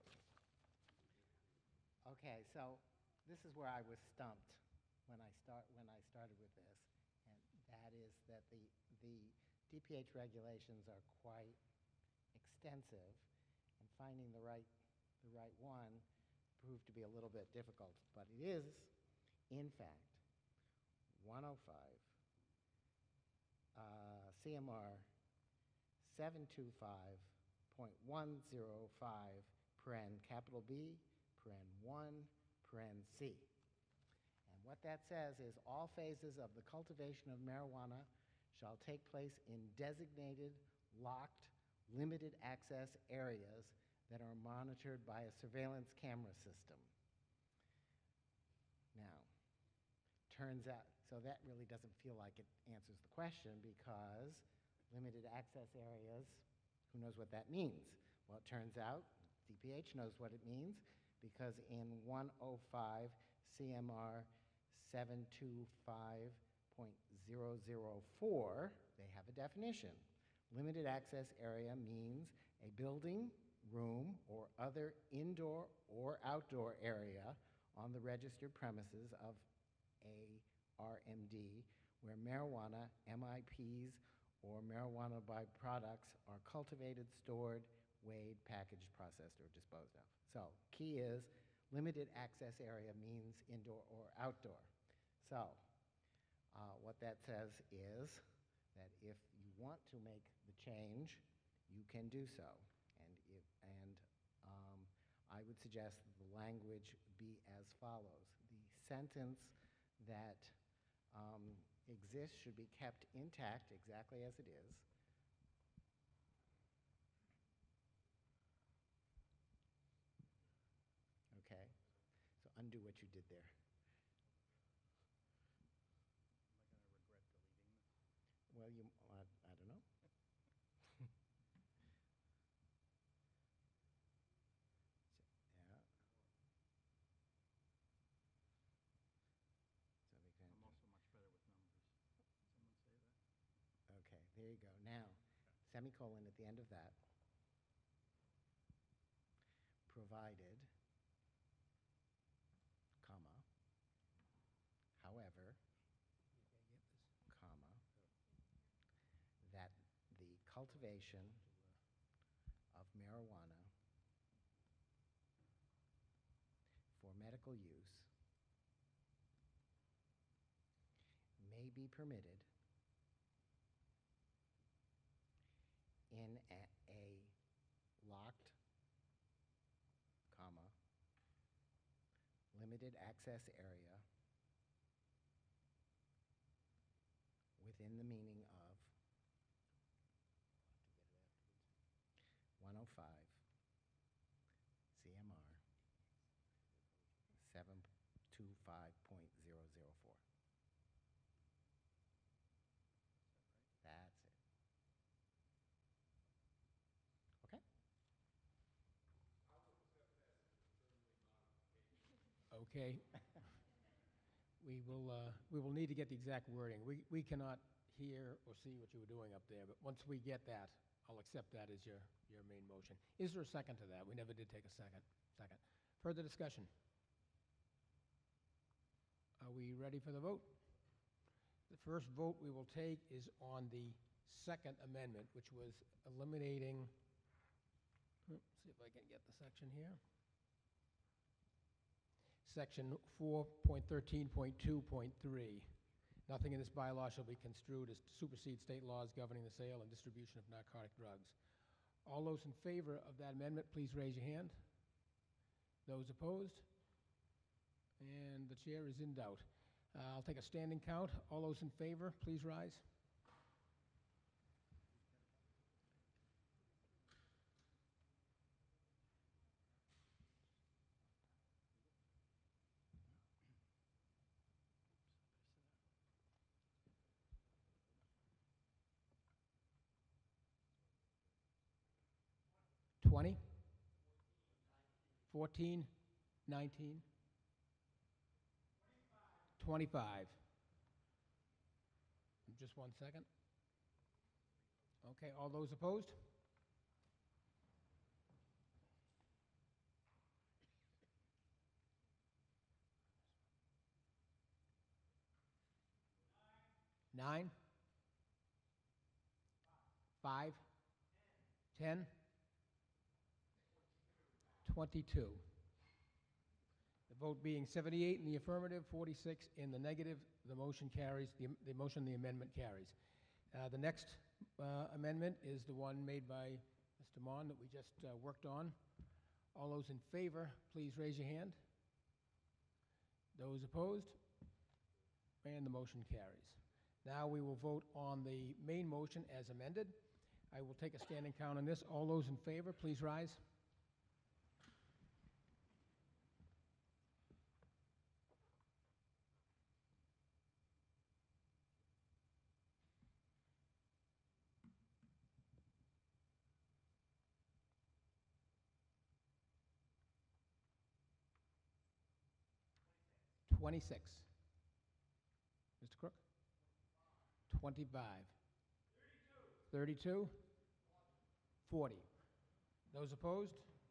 Okay, so this is where I was stumped when I start when I started with this, and that is that the the D P H regulations are quite extensive, and finding the right the right one proved to be a little bit difficult. But it is, in fact, one oh five uh, C M R seven two five point one oh five, paren capital B, paren one, paren C. And what that says is all phases of the cultivation of marijuana shall take place in designated, locked, limited access areas that are monitored by a surveillance camera system. Now, turns out, so that really doesn't feel like it answers the question, because limited access areas, who knows what that means? Well, it turns out D P H knows what it means, because in one oh five C M R seven two five point zero zero four, they have a definition. Limited access area means a building, room, or other indoor or outdoor area on the registered premises of a R M D where marijuana, M I Ps, or marijuana byproducts are cultivated, stored, weighed, packaged, processed, or disposed of. So, key is limited access area means indoor or outdoor. So, uh, what that says is that if you want to make the change, you can do so. And, if, and um, I would suggest that the language be as follows. The sentence that um, exists should be kept intact exactly as it is. Okay, so undo what you did there. Well, you, uh, I don't know. Yeah. So we can. I'm also much better with numbers. Someone say that? Okay, there you go. Now, semicolon at the end of that. Provided, comma, however, comma, that the cultivation of marijuana for medical use may be permitted in a, a locked, comma, limited access area within the meaning of one oh five C M R seven two five point zero zero four. That's it. Okay? okay? We will, uh, we will need to get the exact wording. We, we cannot hear or see what you were doing up there, but once we get that, I'll accept that as your, your main motion. Is there a second to that? We never did take a second. Second. Further discussion? Are we ready for the vote? The first vote we will take is on the second amendment, which was eliminating, let's see if I can get the section here. Section four point thirteen point two point three. Nothing in this bylaw shall be construed as to supersede state laws governing the sale and distribution of narcotic drugs. All those in favor of that amendment, please raise your hand. Those opposed? And the chair is in doubt. Uh, I'll take a standing count. All those in favor, please rise. twenty, fourteen, nineteen, twenty-five. Just one second. Okay, all those opposed? Nine? Five? Ten? twenty-two. The vote being seventy-eight in the affirmative, forty-six in the negative, the motion carries, the, the motion, the amendment carries. Uh, the next uh, amendment is the one made by Mister Mon that we just uh, worked on. All those in favor, please raise your hand. Those opposed? And the motion carries. Now we will vote on the main motion as amended. I will take a standing count on this. All those in favor, please rise. twenty-six. Mister Crook? twenty-five. thirty-two. forty. Those opposed?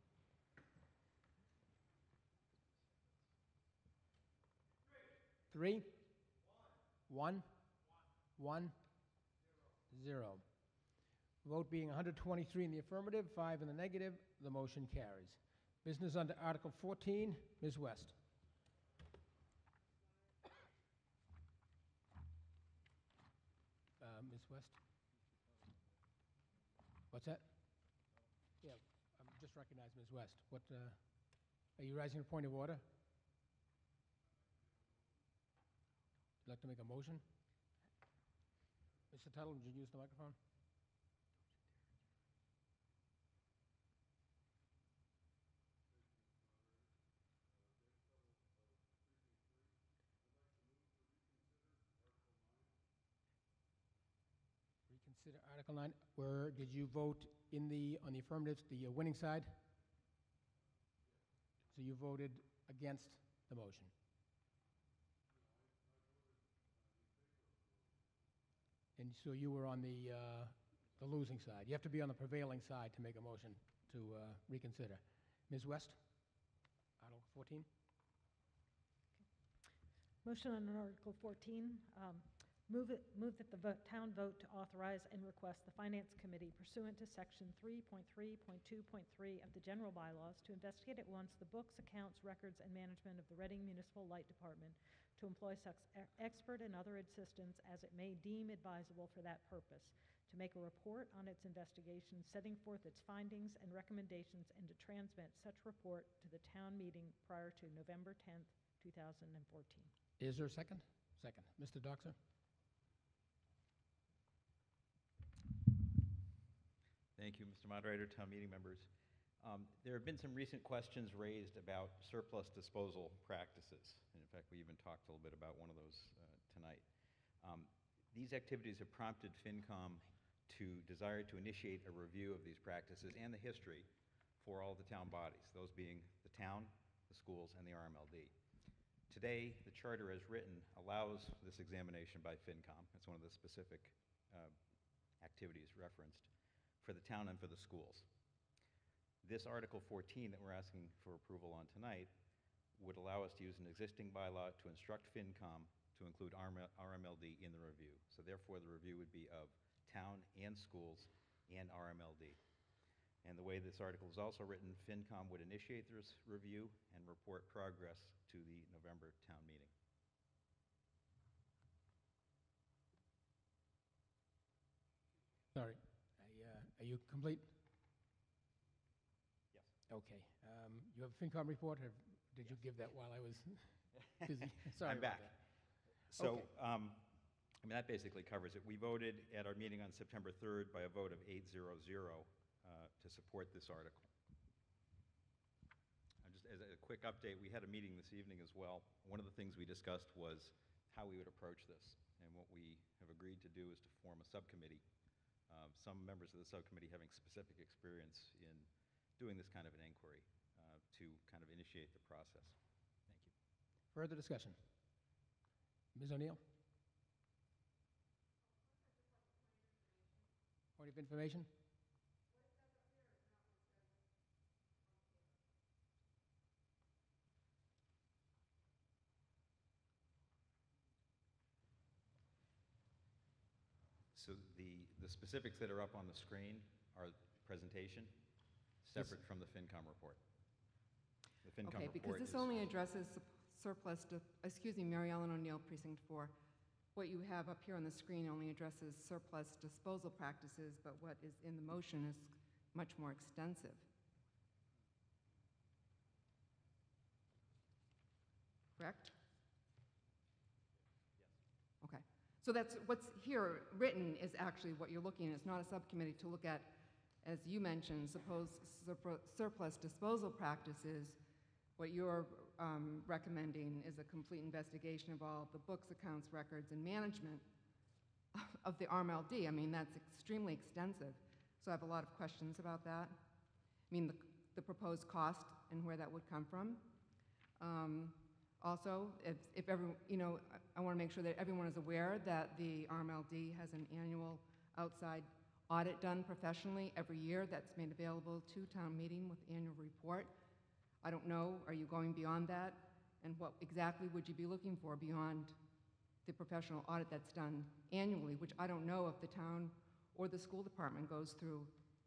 Three. One. One. Zero. Vote being one hundred twenty-three in the affirmative, five in the negative, the motion carries. Business under Article fourteen, Miz West. Uh, Miz West? What's that? Yeah, I just recognized Miz West. What, uh, are you raising a point of order? Would you like to make a motion? Mister Tuttle, would you use the microphone? Reconsider Article nine. Where did you vote in the, on the affirmative, the uh, winning side? So you voted against the motion? And so you were on the, uh, the losing side. You have to be on the prevailing side to make a motion to uh, reconsider. Miz West? Article fourteen? Motion on Article fourteen. Um, Move it, move that the vote, town vote to authorize and request the Finance Committee pursuant to Section three point three point two point three of the general bylaws to investigate at once the books, accounts, records, and management of the Reading Municipal Light Department, to employ such e- expert and other assistance as it may deem advisable for that purpose, to make a report on its investigation, setting forth its findings and recommendations, and to transmit such report to the town meeting prior to November tenth, two thousand fourteen. Is there a second? Second. Mister Doxer? Thank you, Mister Moderator, town meeting members. Um, there have been some recent questions raised about surplus disposal practices. And in fact, we even talked a little bit about one of those uh, tonight. Um, these activities have prompted FinCom to desire to initiate a review of these practices and the history for all the town bodies, those being the town, the schools, and the R M L D. Today, the charter as written allows this examination by FinCom. It's one of the specific uh, activities referenced for the town and for the schools. This Article fourteen that we're asking for approval on tonight would allow us to use an existing bylaw to instruct FinCom to include R M L D in the review. So therefore, the review would be of town and schools and R M L D. And the way this article is also written, FinCom would initiate this review and report progress to the November town meeting. Sorry. I, uh, Are you complete? Yes. Okay. Um, You have a FinCom report? Have- Did you give that while I was busy? Sorry I'm about back. that. So, Okay. um, I mean, that basically covers it. We voted at our meeting on September third by a vote of eight zero zero uh, to support this article. Uh, Just as a quick update, we had a meeting this evening as well. One of the things we discussed was how we would approach this. And what we have agreed to do is to form a subcommittee. Uh, Some members of the subcommittee having specific experience in doing this kind of an inquiry uh, to kind of initiate the process. Thank you. Further discussion? Miz O'Neill? Point of information? So the, the specifics that are up on the screen are presentation, separate from the FinCom report. The FinCom Okay, because report this is- only addresses sup- surplus, to- excuse me, Mary Ellen O'Neill, Precinct four. What you have up here on the screen only addresses surplus disposal practices, but what is in the motion is much more extensive. Correct? Okay. So that's, what's here written is actually what you're looking at. It's not a subcommittee to look at, as you mentioned, suppose surplu- surplus disposal practices. What you're um, recommending is a complete investigation of all the books, accounts, records, and management of the R M L D. I mean, that's extremely extensive. So I have a lot of questions about that. I mean, the, the proposed cost and where that would come from. Um, Also, if, if every, you know, I, I want to make sure that everyone is aware that the R M L D has an annual outside audit done professionally every year that's made available to town meeting with annual report. I don't know, are you going beyond that? And what exactly would you be looking for beyond the professional audit that's done annually, which I don't know if the town or the school department goes through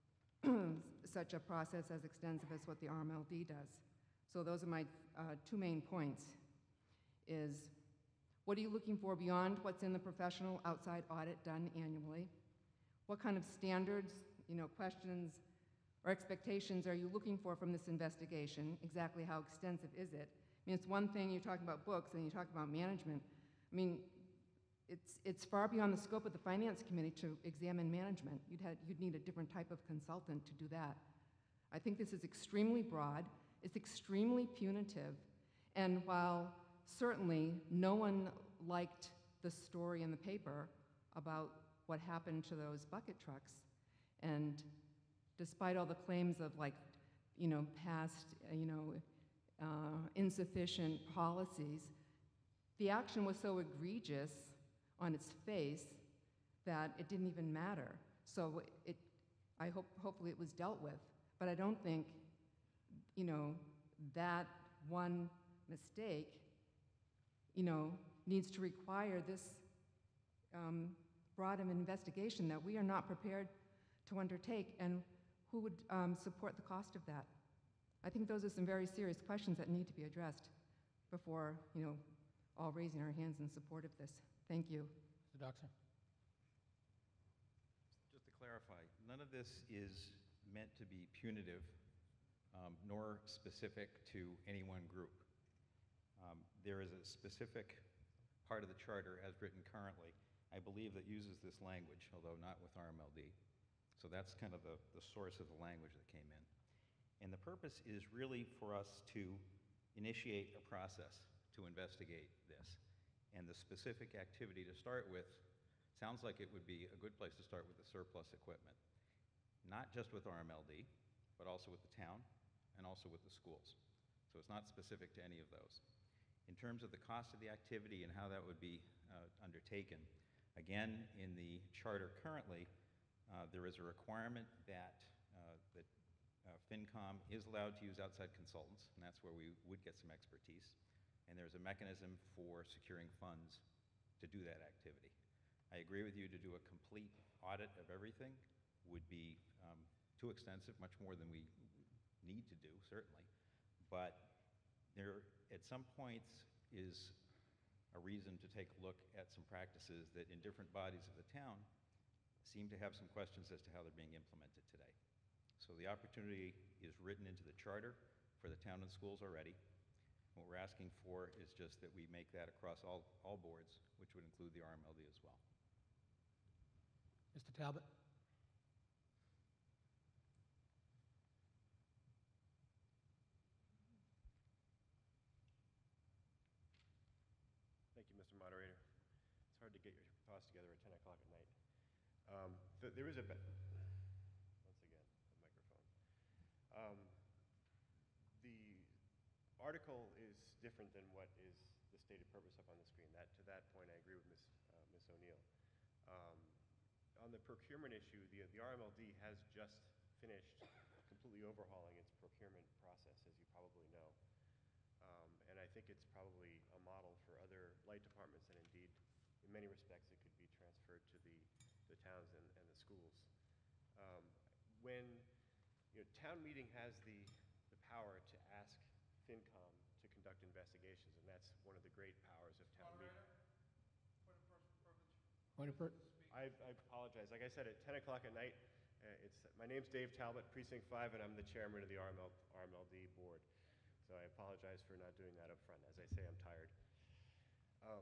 such a process as extensive as what the R M L D does. So those are my uh, two main points, is what are you looking for beyond what's in the professional outside audit done annually? What kind of standards, you know, questions or expectations are you looking for from this investigation? Exactly how extensive is it? I mean, it's one thing you're talking about books and you talk about management. I mean, it's, it's far beyond the scope of the Finance Committee to examine management. You'd, have, you'd need a different type of consultant to do that. I think this is extremely broad. It's extremely punitive. And while certainly no one liked the story in the paper about what happened to those bucket trucks, and despite all the claims of, like, you know, past, uh, you know, uh, insufficient policies, the action was so egregious on its face that it didn't even matter. So it, I hope, hopefully it was dealt with. But I don't think, you know, that one mistake, you know, needs to require this um, broad of investigation that we are not prepared to undertake, and who would um, support the cost of that? I think those are some very serious questions that need to be addressed before, you know, all raising our hands in support of this. Thank you. Mister Doxer? Just to clarify, none of this is meant to be punitive, um, nor specific to any one group. Um, there is a specific part of the charter as written currently, I believe, that uses this language, although not with R M L D. So that's kind of the, the source of the language that came in. And the purpose is really for us to initiate a process to investigate this. And the specific activity to start with sounds like it would be a good place to start with the surplus equipment. Not just with R M L D, but also with the town and also with the schools. So it's not specific to any of those. In terms of the cost of the activity and how that would be uh, undertaken, again, in the charter currently, uh, there is a requirement that, uh, that uh, FinCom is allowed to use outside consultants, and that's where we would get some expertise. And there's a mechanism for securing funds to do that activity. I agree with you, to do a complete audit of everything would be um, too extensive, much more than we need to do, certainly. But there, at some points, is a reason to take a look at some practices that in different bodies of the town seem to have some questions as to how they're being implemented today. So the opportunity is written into the charter for the town and schools already. What we're asking for is just that we make that across all, all boards, which would include the R M L D as well. Mister Talbot? Thank you, Mister Moderator. It's hard to get your thoughts together at ten o'clock at night. Um, th there is a, once again, the microphone. Um, the article is different than what is the stated purpose up on the screen. That, to that point, I agree with Miz Uh, Miz O'Neill. Um, on the procurement issue, the, the R M L D has just finished completely overhauling its procurement process, as you probably know. Um, and I think it's probably a model for other light departments, and indeed, in many respects, it could be transferred to the, the towns and, and the schools. Um, when, you know, town meeting has the, the power to ask FinCom to conduct investigations, and that's one of the great powers of town meeting. Point of per- I, I apologize. Like I said, at ten o'clock at night, uh, it's, my name's Dave Talbot, Precinct five, and I'm the chairman of the R M L, R M L D board. So I apologize for not doing that up front. As I say, I'm tired. Um,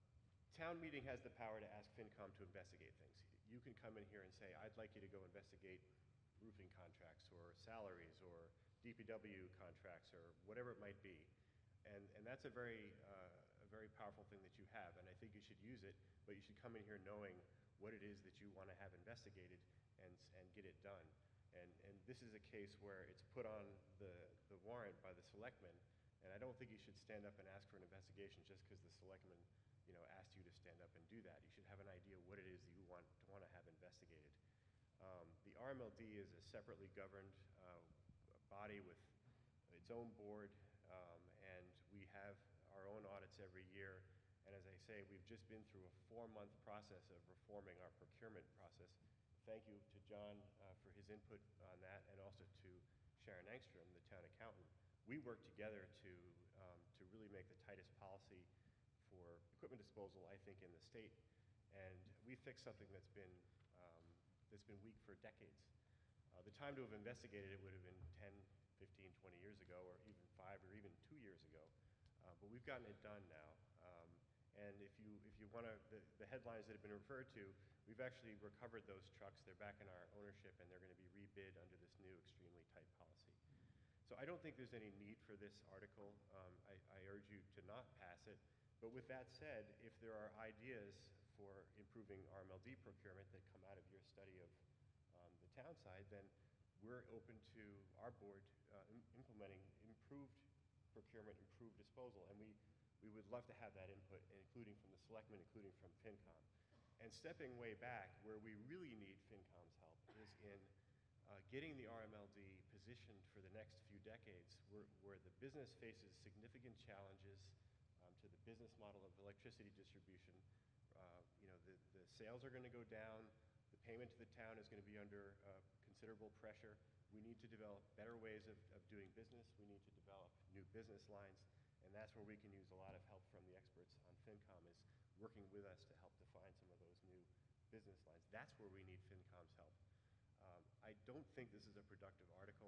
town meeting has the power to ask FinCom to investigate things. You can come in here and say, I'd like you to go investigate roofing contracts or salaries or D P W contracts or whatever it might be. And, and that's a very, uh, a very powerful thing that you have, and I think you should use it, but you should come in here knowing what it is that you want to have investigated and, and get it done. And, and this is a case where it's put on the, the warrant by the selectmen, and I don't think you should stand up and ask for an investigation just because the selectmen, you know, asked you to stand up and do that. You should have an idea what it is that you want to want to have investigated. Um, the R M L D is a separately governed uh, body with its own board, um, and we have our own audits every year. And as I say, we've just been through a four-month process of reforming our procurement process. Thank you to John uh, for his input on that, and also to Sharon Engstrom, the town accountant. We work together to, um, to really make the tightest policy for equipment disposal, I think, in the state. And we fixed something that's been, um, that's been weak for decades. Uh, the time to have investigated it would have been ten, fifteen, twenty years ago, or even five, or even two years ago. Uh, but we've gotten it done now. Um, and if you, if you want to, the, the headlines that have been referred to, we've actually recovered those trucks. They're back in our ownership, and they're going to be rebid under this new extremely tight policy. So I don't think there's any need for this article. Um, I, I urge you to not pass it. But with that said, if there are ideas for improving R M L D procurement that come out of your study of um, the town side, then we're open to our board uh, im implementing improved procurement, improved disposal. And we, we would love to have that input, including from the selectmen, including from FinCom. And stepping way back, where we really need FinCom's help is in uh, getting the R M L D positioned for the next few decades, where, where the business faces significant challenges um, to the business model of electricity distribution. Uh, you know, the, the sales are going to go down. The payment to the town is going to be under uh, considerable pressure. We need to develop better ways of, of doing business. We need to develop new business lines. And that's where we can use a lot of help from the experts on FinCom, is working with us to help define some of those new business lines. That's where we need FinCom's help. Um, I don't think this is a productive article,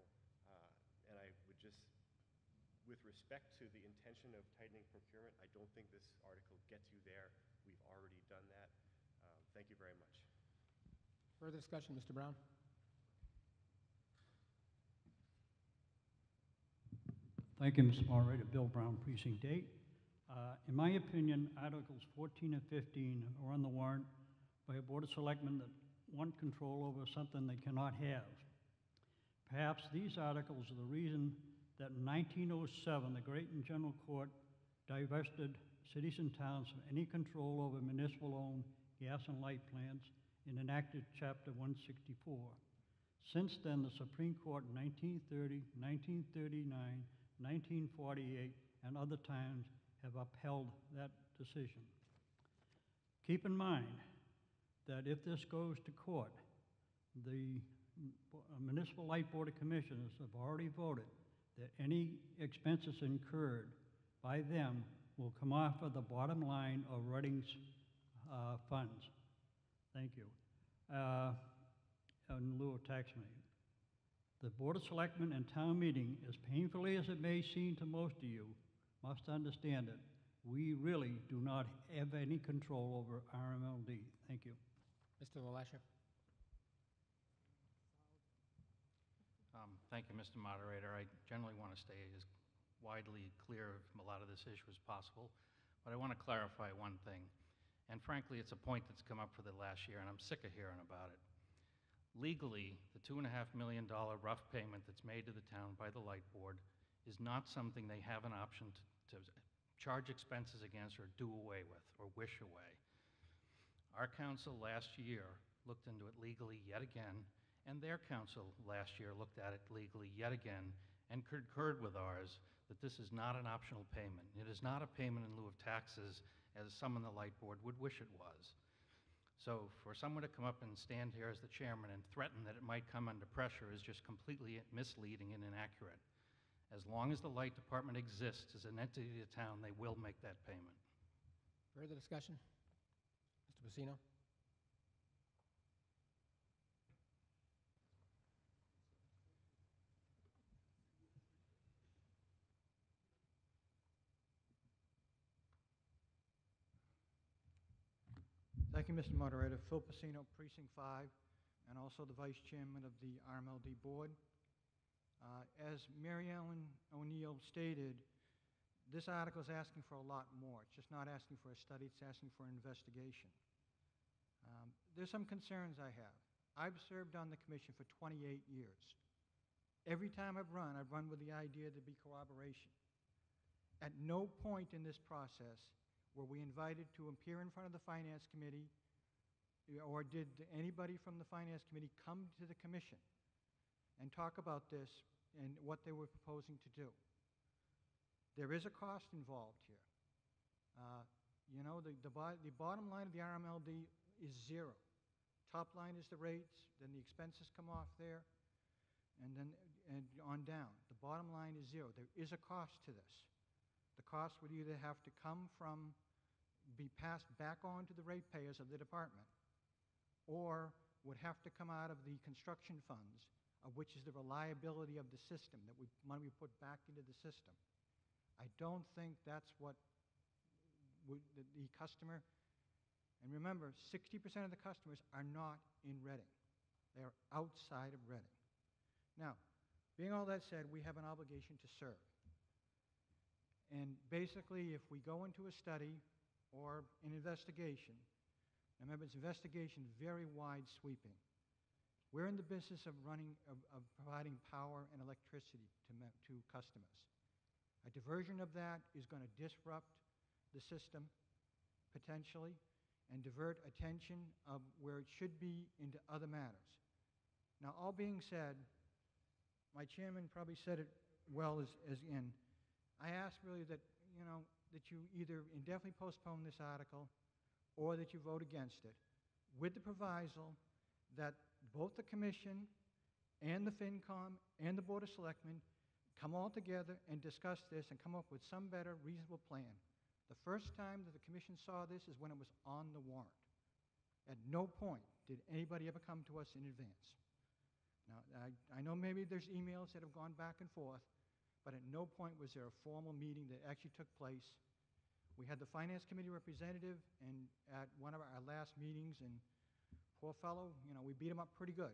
uh, and I would just, with respect to the intention of tightening procurement, I don't think this article gets you there. We've already done that. Um, thank you very much. Further discussion, Mister Brown? Thank you, Mister Moderator. Bill Brown, Precinct eight. Uh, in my opinion, Articles fourteen and fifteen are on the warrant by a Board of Selectmen that want control over something they cannot have. Perhaps these articles are the reason that in nineteen oh seven, the Great and General Court divested cities and towns from any control over municipal-owned gas and light plants and enacted Chapter one sixty-four. Since then, the Supreme Court in nineteen thirty, nineteen thirty-nine, nineteen forty-eight, and other times have upheld that decision. Keep in mind that if this goes to court, the Municipal Light Board of Commissioners have already voted that any expenses incurred by them will come off of the bottom line of Reading's uh, funds. Thank you. Uh, in lieu of tax money. The Board of Selectmen and Town Meeting, as painfully as it may seem to most of you, must understand it. We really do not have any control over R M L D. Thank you. Mister LaLasher? Um, Thank you, Mister Moderator. I generally want to stay as widely clear from a lot of this issue as possible, but I want to clarify one thing. And frankly, it's a point that's come up for the last year, and I'm sick of hearing about it. Legally, the two and a half million dollar rough payment that's made to the town by the Light Board is not something they have an option to, to charge expenses against or do away with or wish away. Our council last year looked into it legally yet again, and their council last year looked at it legally yet again and concurred with ours that this is not an optional payment. It is not a payment in lieu of taxes as some on the Light Board would wish it was. So for someone to come up and stand here as the chairman and threaten that it might come under pressure is just completely misleading and inaccurate. As long as the Light Department exists as an entity of the town, they will make that payment. Further discussion? Mister Pacino? Thank you, Mister Moderator. Phil Pacino, Precinct five, and also the Vice Chairman of the R M L D Board. Uh, as Mary Ellen O'Neill stated, this article is asking for a lot more. It's just not asking for a study, it's asking for an investigation. Um, there's some concerns I have. I've served on the commission for twenty-eight years. Every time I've run, I've run with the idea there'd be corroboration. At no point in this process were we invited to appear in front of the Finance Committee, or did anybody from the Finance Committee come to the commission and talk about this and what they were proposing to do. There is a cost involved here. Uh, you know, the, the, bo the bottom line of the R M L D is zero. Top line is the rates, then the expenses come off there, and then and on down. The bottom line is zero. There is a cost to this. The cost would either have to come from, be passed back on to the ratepayers of the department, or would have to come out of the construction funds, of which is the reliability of the system, that we, money we put back into the system. I don't think that's what would, the, the customer, and remember, sixty percent of the customers are not in Reading. They are outside of Reading. Now, being all that said, we have an obligation to serve. And basically, if we go into a study or an investigation, remember, it's investigation very wide sweeping. We're in the business of running, of, of providing power and electricity to, to customers. A diversion of that is going to disrupt the system, potentially, and divert attention of where it should be into other matters. Now, all being said, my chairman probably said it well as, as in, I ask really that, you know, that you either indefinitely postpone this article or that you vote against it, with the proviso that both the commission and the FinCom and the Board of Selectmen come all together and discuss this and come up with some better reasonable plan. The first time that the commission saw this is when it was on the warrant. At no point did anybody ever come to us in advance. Now, I, I know maybe there's emails that have gone back and forth, but at no point was there a formal meeting that actually took place. We had the Finance Committee representative and at one of our last meetings, and poor fellow, you know, we beat him up pretty good.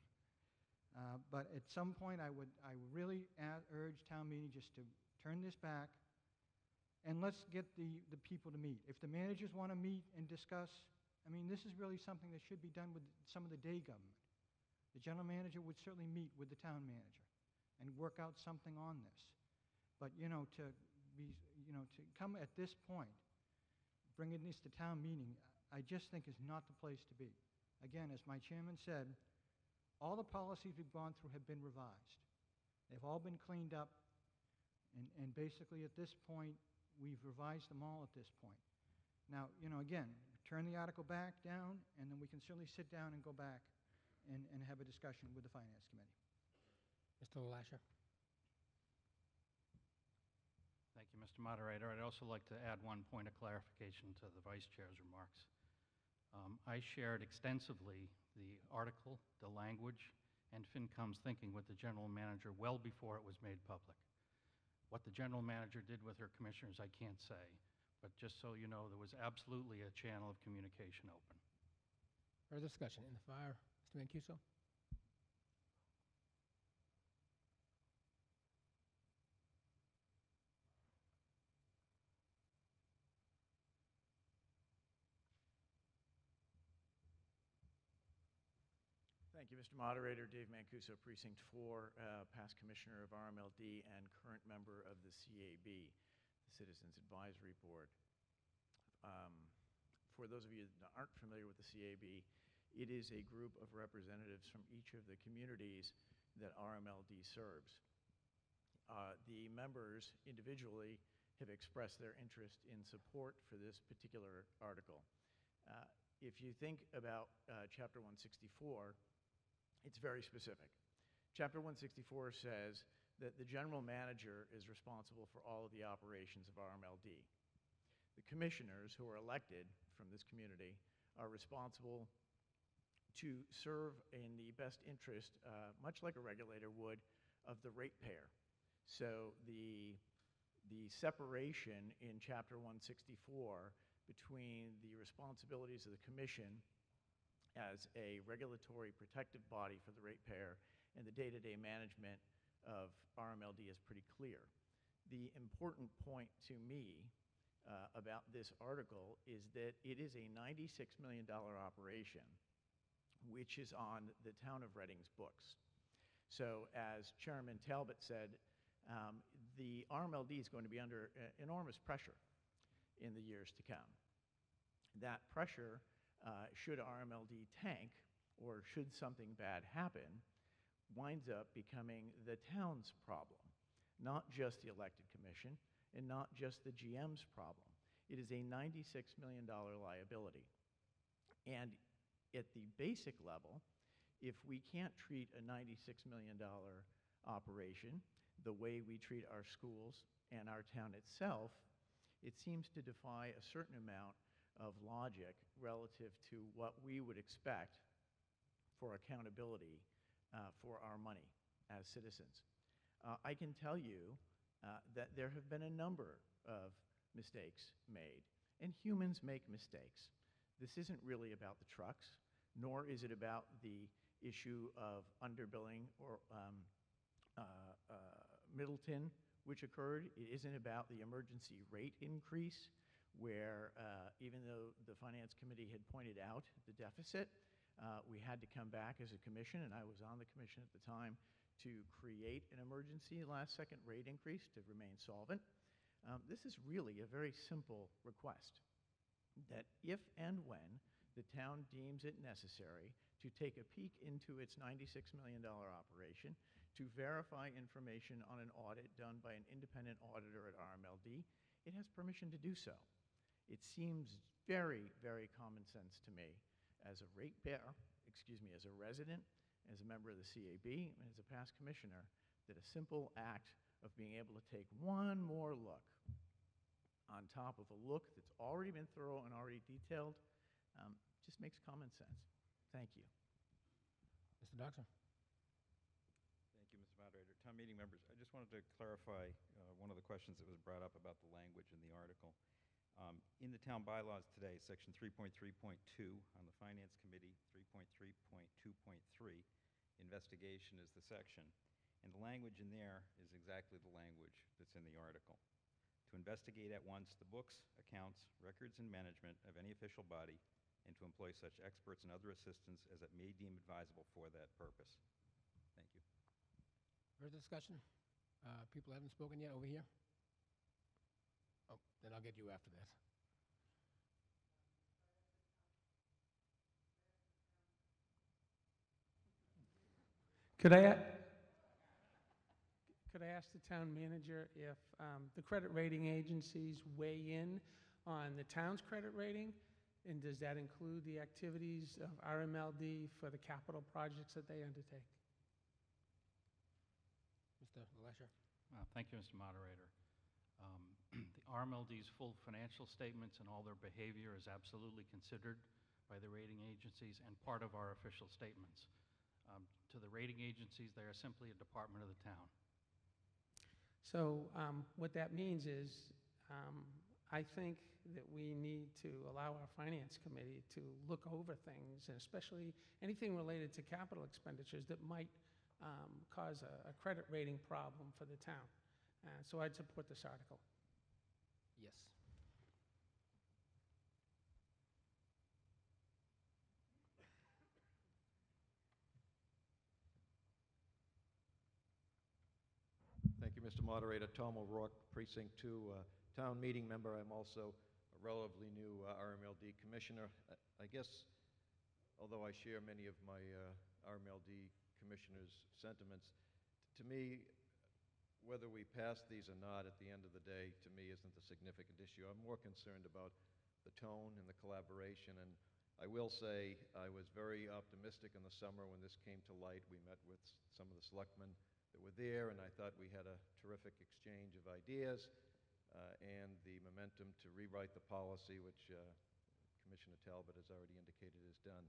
uh, but at some point, I would, I would really urge town meeting just to turn this back, and let's get the, the people to meet. If the managers want to meet and discuss, I mean, this is really something that should be done with some of the day government. The general manager would certainly meet with the town manager and work out something on this. But, you know, to be, you know, to come at this point, bringing this to town meeting, I just think is not the place to be. Again, as my chairman said, all the policies we've gone through have been revised. They've all been cleaned up, and, and basically at this point, we've revised them all at this point. Now, you know, again, turn the article back down, and then we can certainly sit down and go back and, and have a discussion with the Finance Committee. Mister Lasher? Thank you, Mister Moderator. I'd also like to add one point of clarification to the Vice Chair's remarks. Um, I shared extensively the article, the language, and FinCom's thinking with the General Manager well before it was made public. What the General Manager did with her commissioners, I can't say, but just so you know, there was absolutely a channel of communication open. Further discussion in the fire. Mister Mancuso? Thank you, Mister Moderator. Dave Mancuso, Precinct four, uh, past Commissioner of R M L D and current member of the C A B, the Citizens Advisory Board. Um, for those of you that aren't familiar with the C A B, it is a group of representatives from each of the communities that R M L D serves. Uh, the members individually have expressed their interest in support for this particular article. Uh, if you think about uh, Chapter one sixty-four, it's very specific. Chapter one sixty-four says that the general manager is responsible for all of the operations of R M L D. The commissioners who are elected from this community are responsible to serve in the best interest, uh, much like a regulator would, of the ratepayer. So the, the separation in Chapter one sixty-four between the responsibilities of the commission as a regulatory protective body for the ratepayer and the day-to-day management of R M L D is pretty clear. The important point to me uh, about this article is that it is a ninety-six million dollar operation which is on the town of Reading's books. So as Chairman Talbot said, um, the R M L D is going to be under uh, enormous pressure in the years to come. That pressure, uh, should R M L D tank, or should something bad happen, winds up becoming the town's problem, not just the elected commission and not just the G M's problem. It is a ninety-six million dollar liability. And at the basic level, if we can't treat a ninety-six million dollar operation the way we treat our schools and our town itself, it seems to defy a certain amount of logic relative to what we would expect for accountability uh, for our money as citizens. Uh, I can tell you uh, that there have been a number of mistakes made, and humans make mistakes. This isn't really about the trucks, nor is it about the issue of underbilling or um, uh, uh, Middleton, which occurred. It isn't about the emergency rate increase, where uh, even though the Finance Committee had pointed out the deficit, uh, we had to come back as a commission, and I was on the commission at the time, to create an emergency last-second rate increase to remain solvent. Um, this is really a very simple request, that if and when the town deems it necessary to take a peek into its ninety-six million dollar operation, to verify information on an audit done by an independent auditor at R M L D, it has permission to do so. It seems very, very common sense to me as a ratepayer, excuse me, as a resident, as a member of the C A B, and as a past commissioner, that a simple act of being able to take one more look on top of a look that's already been thorough and already detailed um, just makes common sense. Thank you. Mister Doxer? Thank you, Mister Moderator. Town meeting members, I just wanted to clarify uh, one of the questions that was brought up about the language in the article. Um, in the town bylaws today, section three point three point two on the Finance Committee, three point three point two point three, investigation is the section. And the language in there is exactly the language that's in the article. To investigate at once the books, accounts, records, and management of any official body, and to employ such experts and other assistants as it may deem advisable for that purpose. Thank you. Further discussion? Uh, people haven't spoken yet over here. Oh, then I'll get you after that. Could I, a- could I ask the town manager if um, the credit rating agencies weigh in on the town's credit rating? And does that include the activities of R M L D for the capital projects that they undertake? Mister Lesher? Uh, Thank you, Mister Moderator. Um, The R M L D's full financial statements and all their behavior is absolutely considered by the rating agencies and part of our official statements. Um, To the rating agencies, they are simply a department of the town. So um, what that means is, um, I think that we need to allow our finance committee to look over things, and especially anything related to capital expenditures that might um, cause a, a credit rating problem for the town. Uh, so I'd support this article. Yes. Thank you, Mister Moderator. Tom O'Rourke, Precinct two, uh, Town Meeting Member. I'm also a relatively new uh, R M L D Commissioner. I, I guess, although I share many of my uh, R M L D Commissioners' sentiments, to me, whether we pass these or not at the end of the day, to me, isn't the significant issue. I'm more concerned about the tone and the collaboration. And I will say I was very optimistic in the summer when this came to light. We met with some of the selectmen that were there, and I thought we had a terrific exchange of ideas uh, and the momentum to rewrite the policy, which uh, Commissioner Talbot has already indicated is done.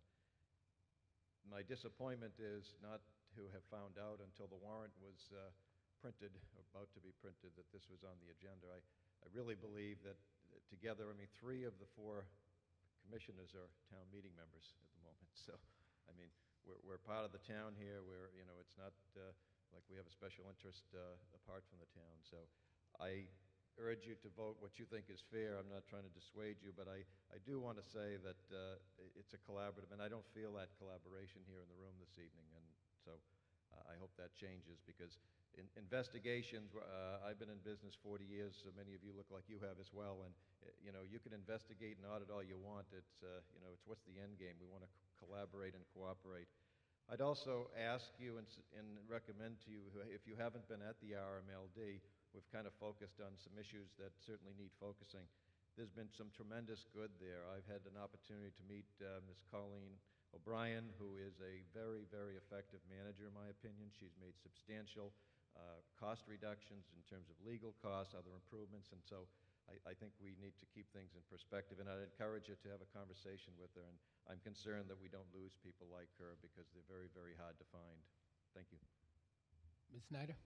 My disappointment is not to have found out until the warrant was uh, printed, or about to be printed, that this was on the agenda. I, I really believe that uh, together, I mean, three of the four commissioners are town meeting members at the moment. So, I mean, we're, we're part of the town here. We're, you know, it's not uh, like we have a special interest uh, apart from the town. So I urge you to vote what you think is fair. I'm not trying to dissuade you, but I, I do want to say that uh, it's a collaborative, and I don't feel that collaboration here in the room this evening. And so uh, I hope that changes, because in investigations, uh, I've been in business forty years, so many of you look like you have as well, and uh, you know, you can investigate and audit all you want. It's, uh, you know, it's what's the end game. We want to collaborate and cooperate. I'd also ask you and, and recommend to you, if you haven't been at the R M L D, we've kind of focused on some issues that certainly need focusing. There's been some tremendous good there. I've had an opportunity to meet uh, Miz Colleen O'Brien, who is a very, very effective manager, in my opinion. She's made substantial uh, cost reductions in terms of legal costs, other improvements, and so I, I think we need to keep things in perspective, and I'd encourage you to have a conversation with her, and I'm concerned that we don't lose people like her, because they're very, very hard to find. Thank you. Miz Snyder?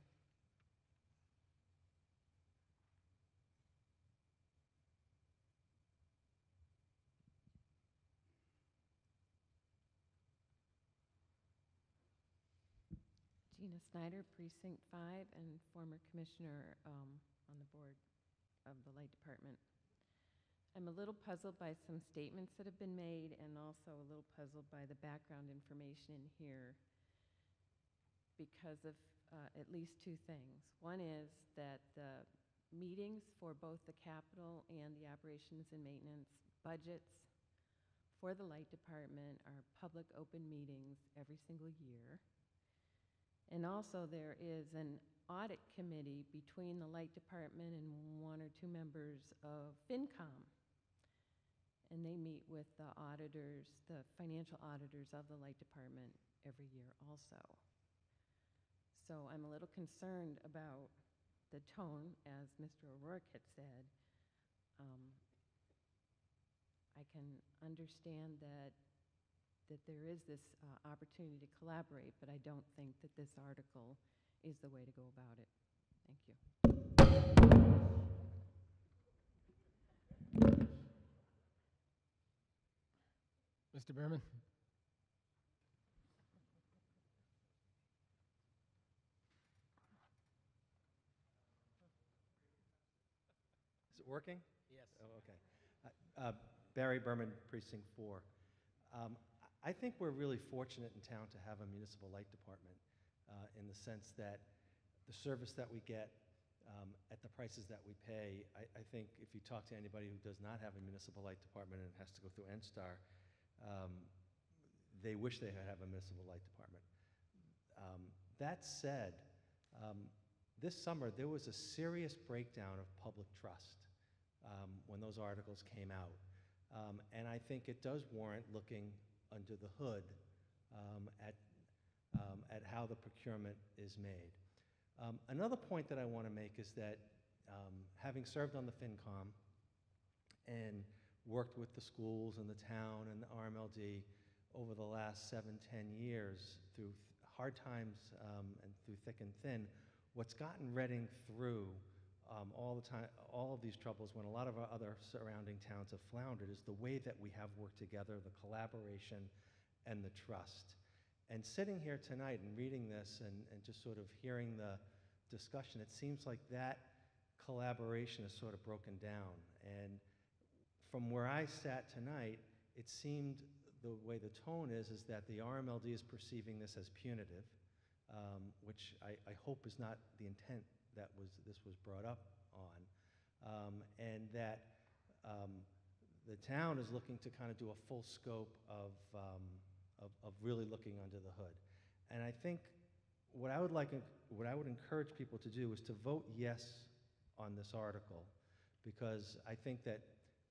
Gina Snyder, Precinct five, and former commissioner um, on the board of the Light Department. I'm a little puzzled by some statements that have been made, and also a little puzzled by the background information in here because of uh, at least two things. One is that the meetings for both the capital and the operations and maintenance budgets for the Light Department are public open meetings every single year. And also there is an audit committee between the Light Department and one or two members of FinCom. And they meet with the auditors, the financial auditors of the Light Department every year also. So I'm a little concerned about the tone, as Mister O'Rourke had said. Um, I can understand that that there is this uh, opportunity to collaborate, but I don't think that this article is the way to go about it. Thank you. Mister Berman? Is it working? Yes. Oh, okay. Uh, uh, Barry Berman, Precinct four. Um, I think we're really fortunate in town to have a municipal light department uh, in the sense that the service that we get um, at the prices that we pay, I, I think if you talk to anybody who does not have a municipal light department and has to go through N-Star, um, they wish they had have a municipal light department. Um, that said, um, this summer there was a serious breakdown of public trust um, when those articles came out. Um, and I think it does warrant looking under the hood um, at, um, at how the procurement is made. Um, another point that I want to make is that um, having served on the FinCom and worked with the schools and the town and the R M L D over the last seven, ten years through th hard times um, and through thick and thin, what's gotten Reading through um, all the time, all of these troubles when a lot of our other surrounding towns have floundered is the way that we have worked together, the collaboration and the trust. And sitting here tonight and reading this and, and just sort of hearing the discussion, it seems like that collaboration is sort of broken down. And from where I sat tonight, it seemed the way the tone is, is that the R M L D is perceiving this as punitive, um, which I, I hope is not the intent that was, this was brought up on, um, and that um, the town is looking to kind of do a full scope of, um, of, of really looking under the hood. And I think what I would like, what I would encourage people to do is to vote yes on this article, because I think that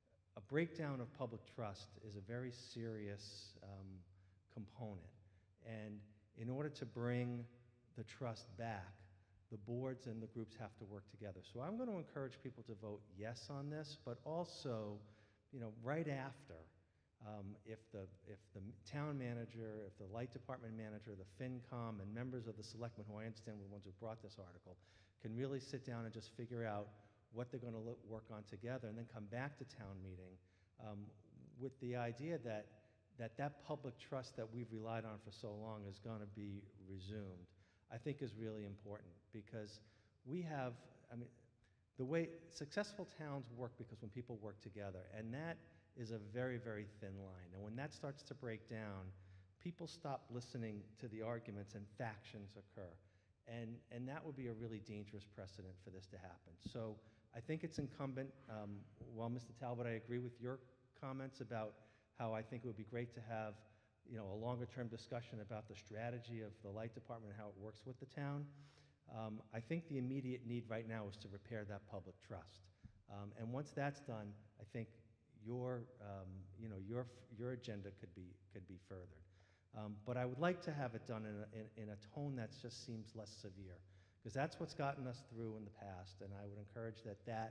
a breakdown of public trust is a very serious um, component. And in order to bring the trust back, the boards and the groups have to work together. So I'm going to encourage people to vote yes on this, but also, you know, right after, um, if the if the town manager, if the light department manager, the FinCom, and members of the selectmen, who I understand were the ones who brought this article, can really sit down and just figure out what they're going to work on together, and then come back to town meeting um, with the idea that that that public trust that we've relied on for so long is going to be resumed, I think is really important, because we have, I mean, the way successful towns work because when people work together, and that is a very, very thin line. And when that starts to break down, people stop listening to the arguments and factions occur. And, and that would be a really dangerous precedent for this to happen. So I think it's incumbent, um, while Mister Talbot, I agree with your comments about how I think it would be great to have, you know, a longer term discussion about the strategy of the light department and how it works with the town. Um, I think the immediate need right now is to repair that public trust. Um, and once that's done, I think your, um, you know, your, your agenda could be, could be furthered. Um, but I would like to have it done in a, in, in a tone that just seems less severe, because that's what's gotten us through in the past, and I would encourage that that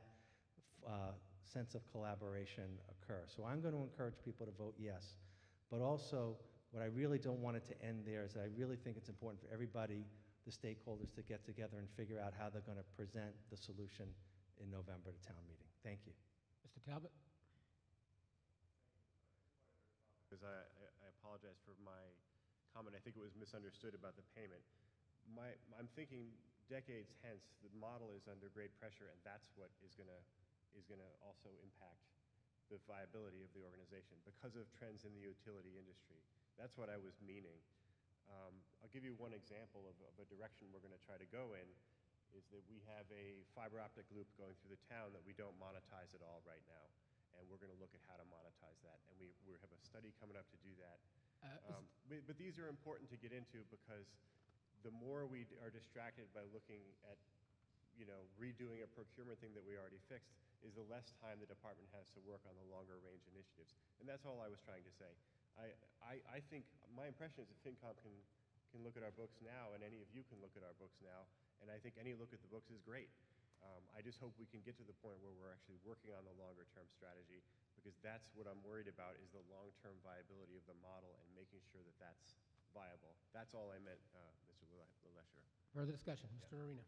uh, sense of collaboration occur. So I'm going to encourage people to vote yes, but also what I really don't want it to end there is that I really think it's important for everybody, the stakeholders, to get together and figure out how they're going to present the solution in November to town meeting. Thank you. Mister Talbot? Because I, I apologize for my comment. I think it was misunderstood about the payment. My, I'm thinking decades hence, the model is under great pressure, and that's what is going to is going to also impact the viability of the organization because of trends in the utility industry. That's what I was meaning. Um, I'll give you one example of, of a direction we're going to try to go in, is that we have a fiber optic loop going through the town that we don't monetize at all right now. And we're going to look at how to monetize that. And we, we have a study coming up to do that. Uh, um, but, but these are important to get into, because the more we d- are distracted by looking at, you know, redoing a procurement thing that we already fixed, is the less time the department has to work on the longer range initiatives. And that's all I was trying to say. I, I, I think, my impression is that FinCom can, can look at our books now, and any of you can look at our books now, and I think any look at the books is great. Um, I just hope we can get to the point where we're actually working on the longer term strategy, because that's what I'm worried about, is the long-term viability of the model and making sure that that's viable. That's all I meant, uh, Mister LeLesher. Further discussion, Mister Arena.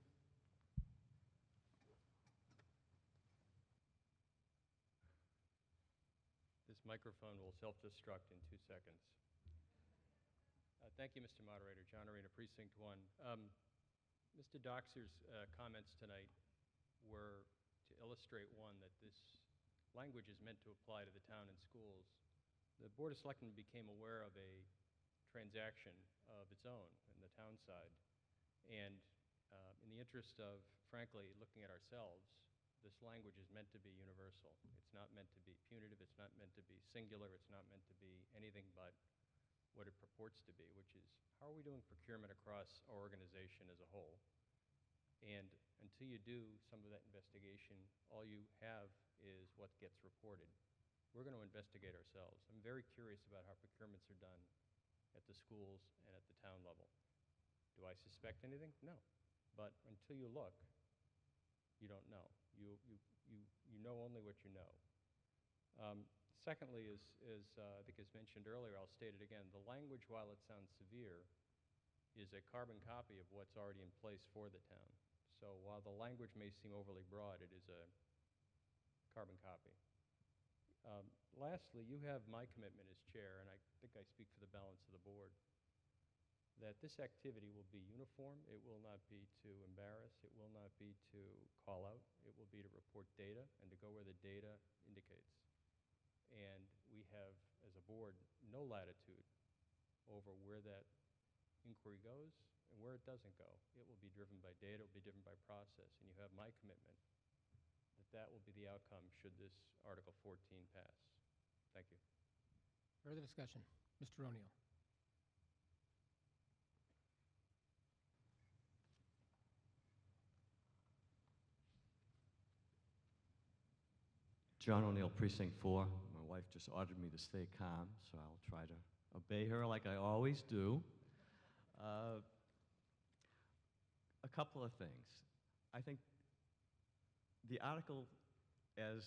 This microphone will self-destruct in two seconds. Uh, thank you, Mister Moderator. John Arena, Precinct one. Um, Mister Doxer's uh, comments tonight were to illustrate, one, that this language is meant to apply to the town and schools. The Board of Selectmen became aware of a transaction of its own in the town side, and uh, in the the interest of, frankly, looking at ourselves, this language is meant to be universal. It's not meant to be punitive, it's not meant to be singular, it's not meant to be anything but what it purports to be, which is how are we doing procurement across our organization as a whole? And until you do some of that investigation, all you have is what gets reported. We're going to investigate ourselves. I'm very curious about how procurements are done at the schools and at the town level. Do I suspect anything? No. But until you look, you don't know. You, you, you, you know only what you know. Um, secondly, is, is uh, I think as mentioned earlier, I'll state it again, the language, while it sounds severe, is a carbon copy of what's already in place for the town. So while the language may seem overly broad, it is a carbon copy. Um, lastly, you have my commitment as chair, and I think I speak for the balance of the board, that this activity will be uniform. It will not be to embarrass. It will not be to call out. It will be to report data and to go where the data indicates. And we have, as a board, no latitude over where that inquiry goes and where it doesn't go. It will be driven by data. It will be driven by process. And you have my commitment that that will be the outcome should this Article fourteen pass. Thank you. Further discussion? Mister O'Neill. John O'Neill, Precinct four. My wife just ordered me to stay calm, so I'll try to obey her like I always do. Uh, a couple of things. I think the article as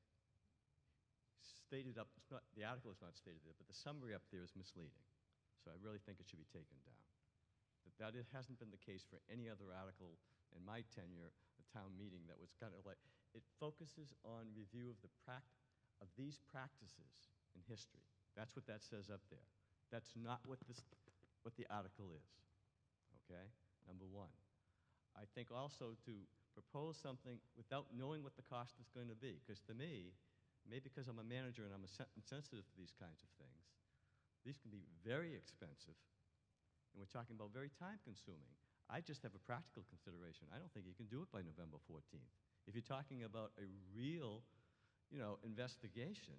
stated up, it's not, the article is not stated there, but the summary up there is misleading. So I really think it should be taken down. That, that it hasn't been the case for any other article in my tenure, a town meeting that was kind of like, it focuses on review of the prac of these practices in history. That's what that says up there. That's not what this, what the article is, okay? Number one. I think also to propose something without knowing what the cost is going to be, because to me, maybe because I'm a manager and I'm, sen I'm sensitive to these kinds of things, these can be very expensive, and we're talking about very time-consuming. I just have a practical consideration. I don't think you can do it by November fourteenth. If you're talking about a real, you know, investigation,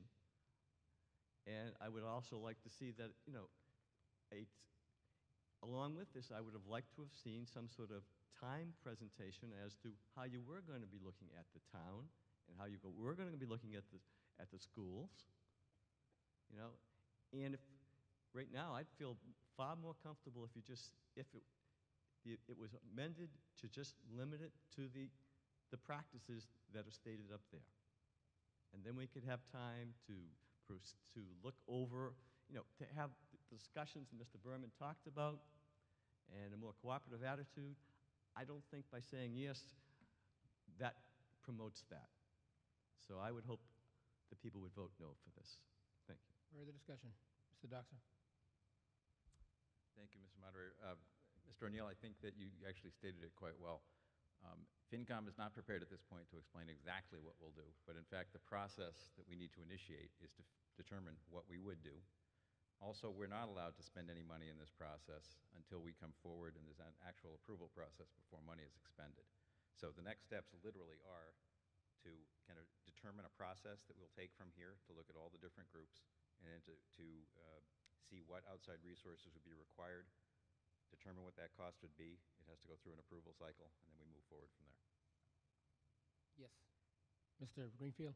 and I would also like to see that, you know, a along with this, I would have liked to have seen some sort of time presentation as to how you were going to be looking at the town and how you go, we're going to be looking at the, at the schools, you know, and if, right now, I'd feel far more comfortable if you just, if it, it, it was amended to just limit it to the, the practices that are stated up there. And then we could have time to, to look over, you know, to have the discussions that Mister Berman talked about and a more cooperative attitude. I don't think by saying yes, that promotes that. So I would hope that people would vote no for this. Thank you. Further discussion? Mister Doxer. Thank you, Mister Moderator. Uh, Mister O'Neill, I think that you actually stated it quite well. Um, FinCom is not prepared at this point to explain exactly what we'll do, but in fact the process that we need to initiate is to determine what we would do. Also, we're not allowed to spend any money in this process until we come forward and there's an actual approval process before money is expended. So the next steps literally are to kind of determine a process that we'll take from here to look at all the different groups and then to, to uh, see what outside resources would be required, determine what that cost would be. It has to go through an approval cycle, and then we move forward from there. Yes. Mister Greenfield?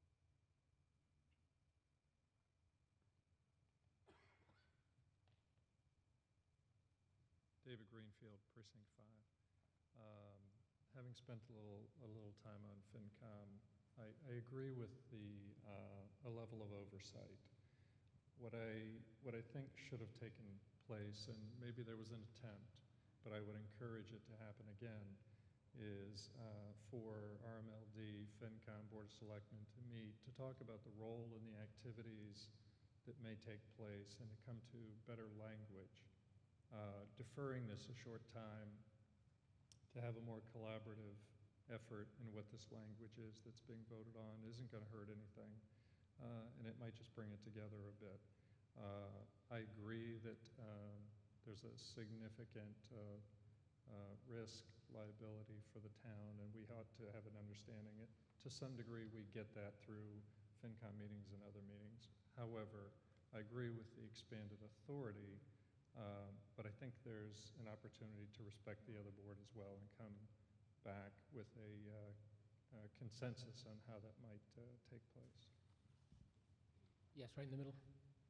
David Greenfield, Precinct five. Um, having spent a little, a little time on FinCom, I, I agree with the uh, a level of oversight. What I, what I think should have taken place, and maybe there was an attempt, but I would encourage it to happen again, is uh, for R M L D, FinCom, Board of Selectmen to meet to talk about the role and the activities that may take place and to come to better language. Uh, deferring this a short time to have a more collaborative effort in what this language is that's being voted on isn't going to hurt anything, uh, and it might just bring it together a bit. Uh, I agree that um, there's a significant uh, uh, risk liability for the town, and we ought to have an understanding. It, to some degree, we get that through FinCom meetings and other meetings. However, I agree with the expanded authority, um, but I think there's an opportunity to respect the other board as well and come back with a, uh, a consensus on how that might uh, take place. Yes, right in the middle.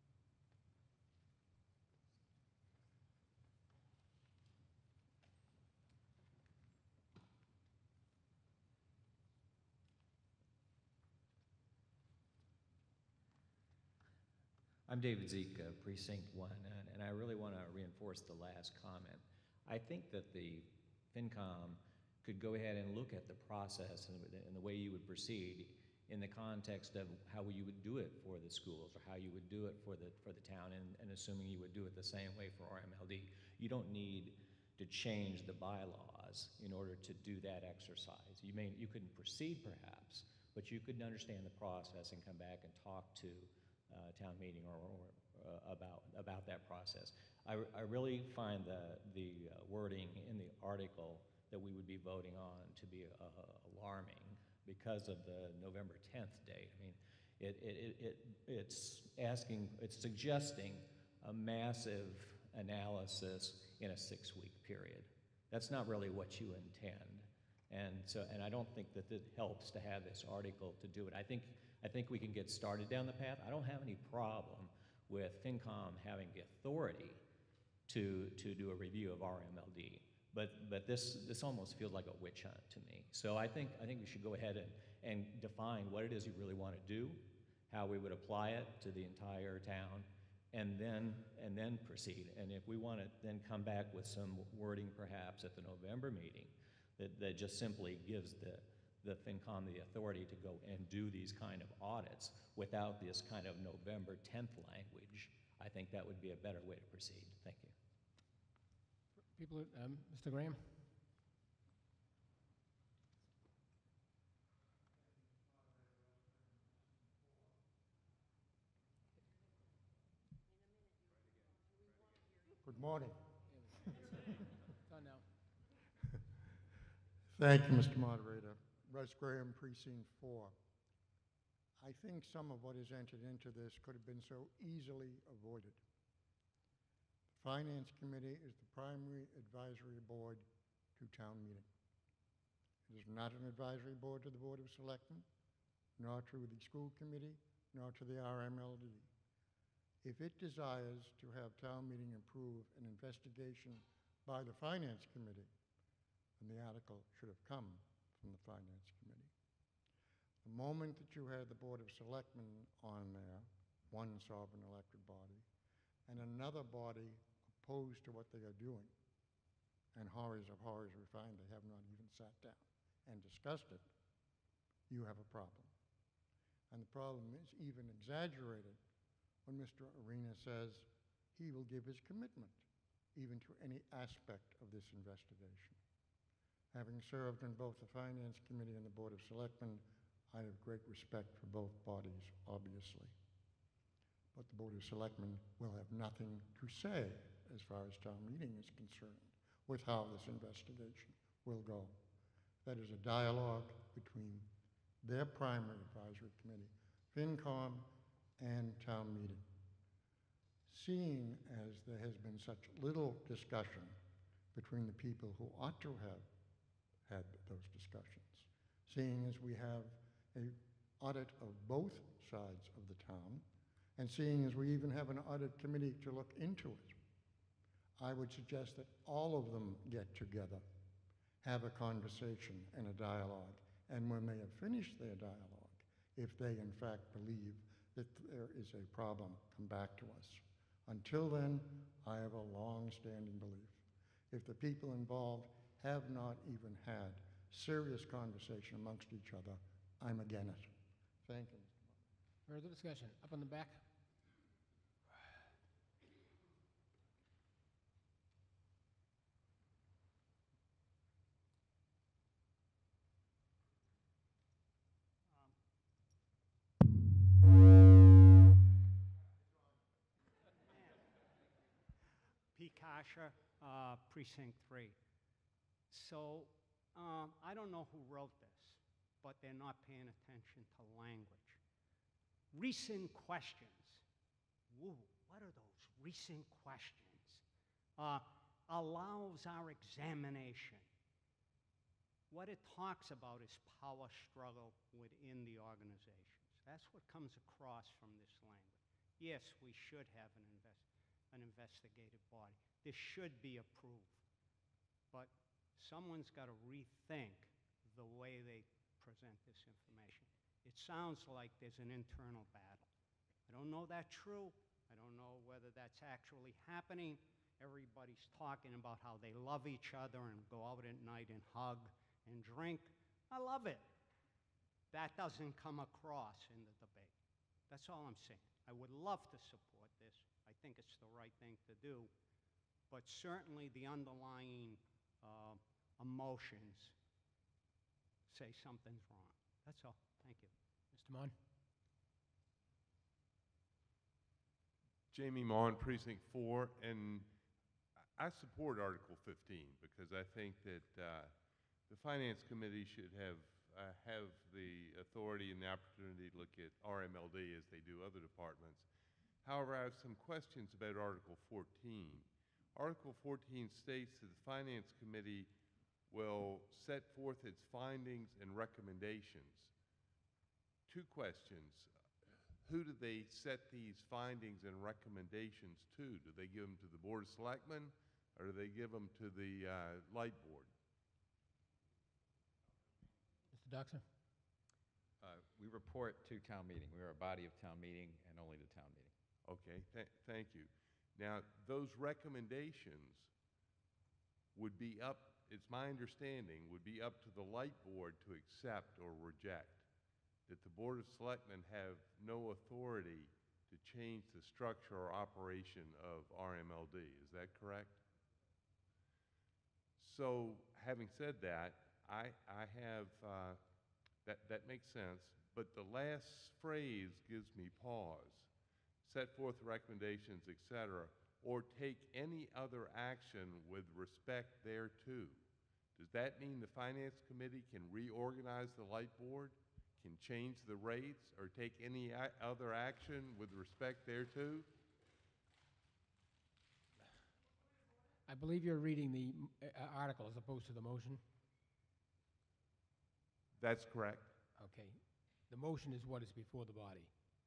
I'm David Zeke, uh, Precinct one, and, and I really want to reinforce the last comment. I think that the FinCom could go ahead and look at the process and, and the way you would proceed in the context of how you would do it for the schools or how you would do it for the, for the town, and, and assuming you would do it the same way for R M L D. You don't need to change the bylaws in order to do that exercise. You, may, you couldn't proceed perhaps, but you could understand the process and come back and talk to Uh, town meeting or, or uh, about about that process. I, I really find the the uh, wording in the article that we would be voting on to be uh, alarming because of the November tenth date. I mean, it, it, it, it it's asking, it's suggesting a massive analysis in a six-week period. That's not really what you intend, and so and I don't think that it helps to have this article to do it. I think. I think we can get started down the path. I don't have any problem with FinCom having the authority to, to do a review of R M L D, but, but this, this almost feels like a witch hunt to me. So I think, I think we should go ahead and, and define what it is you really want to do, how we would apply it to the entire town, and then, and then proceed. And if we want to then come back with some wording perhaps at the November meeting that, that just simply gives the the FinCom the authority to go and do these kind of audits without this kind of November tenth language, I think that would be a better way to proceed. Thank you. People, um, Mister Graham? Good morning. It's on now. Thank you, Mister Moderator. Russ Graham, Precinct four. I think some of what is entered into this could have been so easily avoided. The Finance Committee is the primary advisory board to town meeting. It is not an advisory board to the Board of Selectmen, nor to the school committee, nor to the R M L D. If it desires to have town meeting approve an investigation by the Finance Committee, then the article should have come from the Finance Committee. The moment that you had the Board of Selectmen on there, one sovereign elected body, and another body opposed to what they are doing, and horrors of horrors we find they have not even sat down and discussed it, you have a problem. And the problem is even exaggerated when Mister Arena says he will give his commitment even to any aspect of this investigation. Having served in both the Finance Committee and the Board of Selectmen, I have great respect for both bodies, obviously. But the Board of Selectmen will have nothing to say as far as town meeting is concerned with how this investigation will go. That is a dialogue between their primary advisory committee, FinCom, and town meeting. Seeing as there has been such little discussion between the people who ought to have had those discussions, seeing as we have an audit of both sides of the town, and seeing as we even have an audit committee to look into it, I would suggest that all of them get together, have a conversation and a dialogue, and when they have finished their dialogue, if they in fact believe that there is a problem, come back to us. Until then, I have a long-standing belief. If the people involved have not even had serious conversation amongst each other, I'm against it. Thank you. Further discussion? Up on the back? Pete Kasher, uh, Precinct three. So um, I don't know who wrote this, but they're not paying attention to language. Recent questions. Woo, what are those recent questions? Uh, allows our examination. What it talks about is power struggle within the organizations. That's what comes across from this language. Yes, we should have an, invest, an investigative body. This should be approved. But someone's got to rethink the way they present this information. It sounds like there's an internal battle. I don't know that's true. I don't know whether that's actually happening. Everybody's talking about how they love each other and go out at night and hug and drink. I love it. That doesn't come across in the debate. That's all I'm saying. I would love to support this. I think it's the right thing to do. But certainly the underlying uh, emotions say something's wrong. That's all. Thank you. Mister Mon? Jamie Mon, Precinct four, and I support Article fifteen because I think that uh, the Finance Committee should have uh, have the authority and the opportunity to look at R M L D as they do other departments. However, I have some questions about Article fourteen. Article fourteen states that the Finance Committee will set forth its findings and recommendations. Two questions. Who do they set these findings and recommendations to? Do they give them to the Board of Selectmen, or do they give them to the uh, Light Board? Mister Doxer? Uh, we report to town meeting. We are a body of town meeting and only to town meeting. Okay, th thank you. Now, those recommendations would be up, it's my understanding, would be up to the Light Board to accept or reject. That the Board of Selectmen have no authority to change the structure or operation of R M L D. Is that correct? So, having said that, I, I have, uh, that, that makes sense, but the last phrase gives me pause. Set forth recommendations, et cetera, or take any other action with respect thereto. Does that mean the Finance Committee can reorganize the Light Board? Can change the rates or take any a other action with respect thereto? I believe you're reading the uh, article as opposed to the motion. That's correct. Okay. The motion is what is before the body.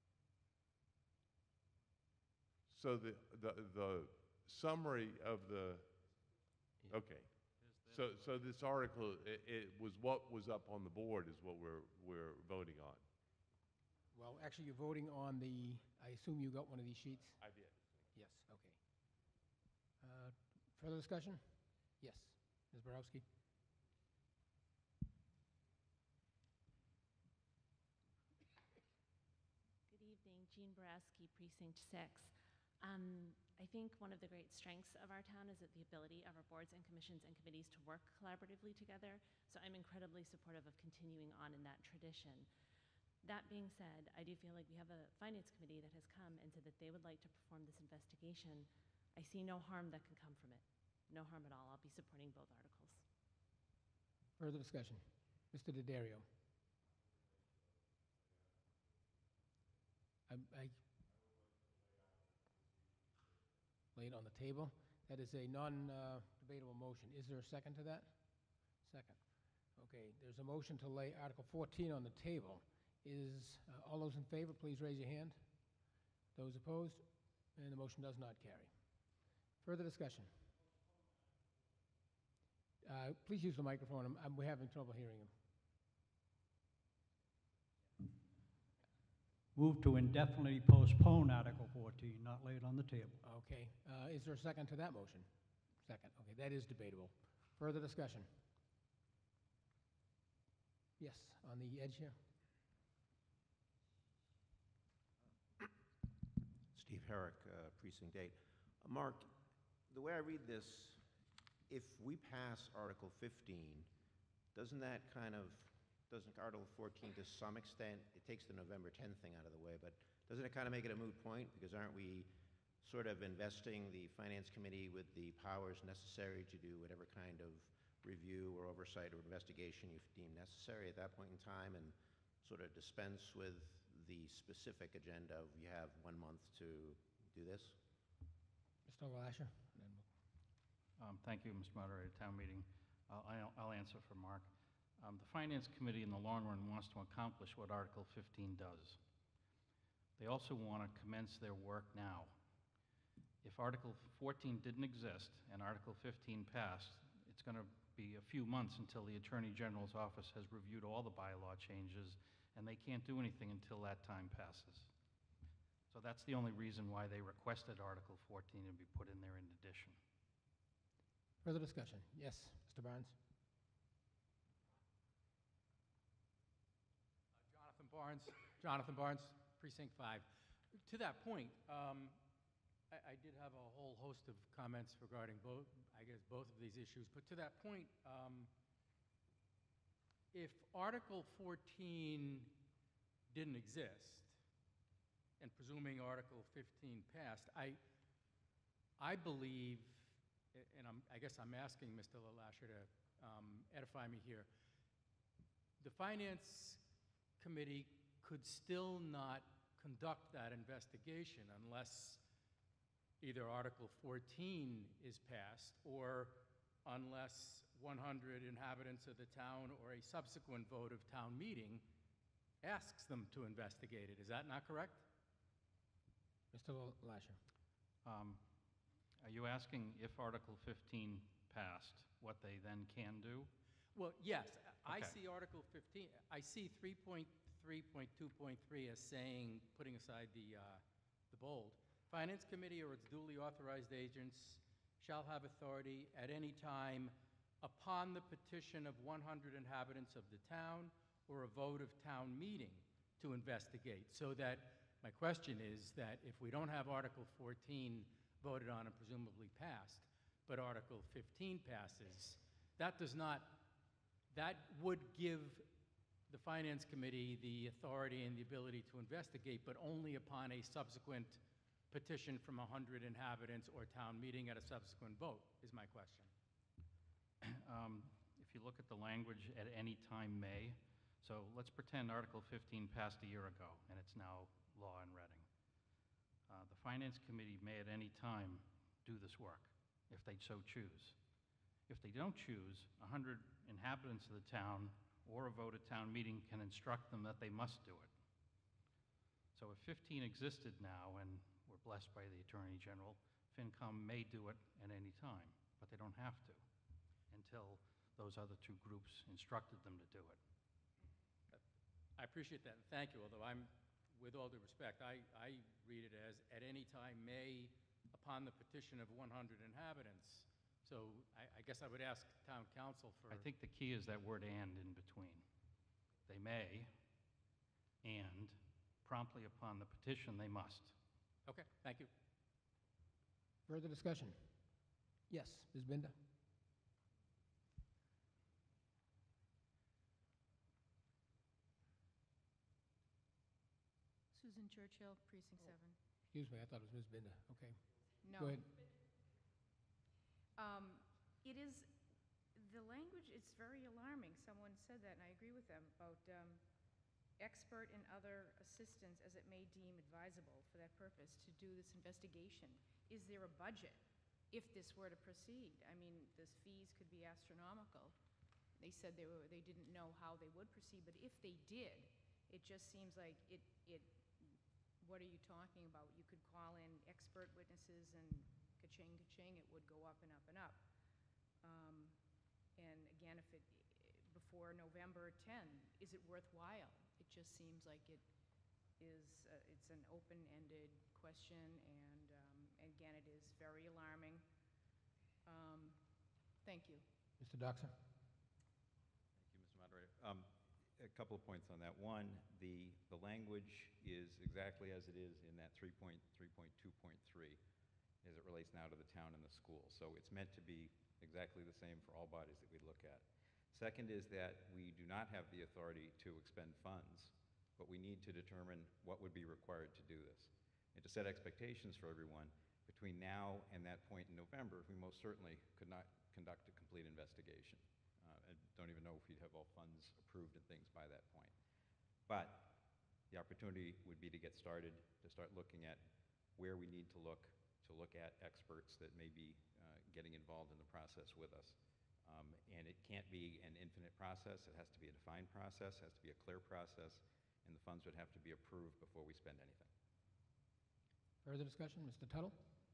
So the, the, the summary of the, okay. So, so this article, it, it was what was up on the board is what we're, we're voting on. Well, actually, you're voting on the, I assume you got one of these sheets? I did. Yes, okay. Uh, Further discussion? Yes. Miz Borowski? Good evening, Jean Borowski, Precinct six. Um, I think one of the great strengths of our town is that the ability of our boards and commissions and committees to work collaboratively together, so I'm incredibly supportive of continuing on in that tradition. That being said, I do feel like we have a finance committee that has come and said that they would like to perform this investigation. I see no harm that can come from it. No harm at all. I'll be supporting both articles. Further discussion? Mister D'Addario? I, I lay it on the table. That is a non-debatable motion. Is there a second to that? Second. Okay, there's a motion to lay Article fourteen on the table. Is uh, all those in favor, please raise your hand. Those opposed? And the motion does not carry. Further discussion? Uh, please use the microphone. I'm, I'm, we're having trouble hearing him. Move to indefinitely postpone Article fourteen, not lay it on the table. Okay. Uh, is there a second to that motion? Second. Okay, that is debatable. Further discussion? Yes, on the edge here. Steve Herrick, uh, Precinct eight. Uh, Mark, the way I read this, if we pass Article fifteen, doesn't that kind of, doesn't Article fourteen to some extent, it takes the November tenth thing out of the way, but doesn't it kind of make it a moot point? Because aren't we sort of investing the Finance Committee with the powers necessary to do whatever kind of review review or oversight or investigation you deem necessary at that point in time, and sort of dispense with the specific agenda of you have one month to do this? Mister Lasher? and then we'll- Um, Thank you, Mister Moderator, town meeting. Uh, I'll I'll answer for Mark. Um, The Finance Committee, in the long run, wants to accomplish what Article fifteen does. They also want to commence their work now. If Article fourteen didn't exist and Article fifteen passed, it's going to be a few months until the Attorney General's office has reviewed all the bylaw changes, and they can't do anything until that time passes. So that's the only reason why they requested Article fourteen to be put in there in addition. Further discussion? Yes, Mister Barnes? Jonathan Barnes, Jonathan Barnes, Precinct five. To that point, um, I, I did have a whole host of comments regarding both, I guess, both of these issues. But to that point, um, if Article fourteen didn't exist, and presuming Article fifteen passed, I, I believe, and I'm, I guess I'm asking Mister LaLasher to um, edify me here, the Finance Committee could still not conduct that investigation unless either Article fourteen is passed or unless one hundred inhabitants of the town or a subsequent vote of town meeting asks them to investigate it. Is that not correct? Mister Lasher? Um, Are you asking if Article fifteen passed, what they then can do? Well, yes, I Okay. see Article fifteen, I see three point three point two point three as saying, putting aside the, uh, the bold, Finance Committee or its duly authorized agents shall have authority at any time upon the petition of one hundred inhabitants of the town or a vote of town meeting to investigate. So that, my question is that if we don't have Article fourteen voted on and presumably passed, but Article fifteen passes, that does not, that would give the Finance Committee the authority and the ability to investigate, but only upon a subsequent petition from one hundred inhabitants or town meeting at a subsequent vote, is my question. Um, If you look at the language, at any time may, so let's pretend Article fifteen passed a year ago, and it's now law in Reading. Uh, The Finance Committee may at any time do this work, if they so choose. If they don't choose, one hundred inhabitants of the town or a vote at town meeting can instruct them that they must do it. So if fifteen existed now and were blessed by the Attorney General, FinCom may do it at any time, but they don't have to until those other two groups instructed them to do it. I appreciate that, and thank you, although I'm, with all due respect, I, I read it as, at any time may, upon the petition of one hundred inhabitants. So I, I guess I would ask town council for... I think the key is that word "and" in between. They may, and promptly upon the petition, they must. Okay, thank you. Further discussion? Yes, Miz Binder? Susan Churchill, Precinct seven. Excuse me, I thought it was Miz Binder. Okay. No. Go ahead. Um, It is, the language, it's very alarming. Someone said that, and I agree with them, about um, expert and other assistance as it may deem advisable for that purpose to do this investigation. Is there a budget if this were to proceed? I mean, the fees could be astronomical. They said they were, they didn't know how they would proceed, but if they did, it just seems like it, it, what are you talking about? You could call in expert witnesses and ka-ching, ka-ching, it would go up and up and up. Um, and again, if it, before November tenth, is it worthwhile? It just seems like it is, uh, it's an open-ended question, and, um, and again, it is very alarming. Um, thank you. Mister Doxer? Thank you, Mister Moderator. Um, a couple of points on that. One, the, the language is exactly as it is in that three point two point three as it relates now to the town and the school. So it's meant to be exactly the same for all bodies that we look at. Second is that we do not have the authority to expend funds, but we need to determine what would be required to do this. And to set expectations for everyone, between now and that point in November, we most certainly could not conduct a complete investigation. Uh, have all funds approved and things by that point. But the opportunity would be to get started, to start looking at where we need to look, to look at experts that may be uh, getting involved in the process with us. Um, and it can't be an infinite process. It has to be a defined process, has to be a clear process, and the funds would have to be approved before we spend anything. Further discussion? Mister Tuttle?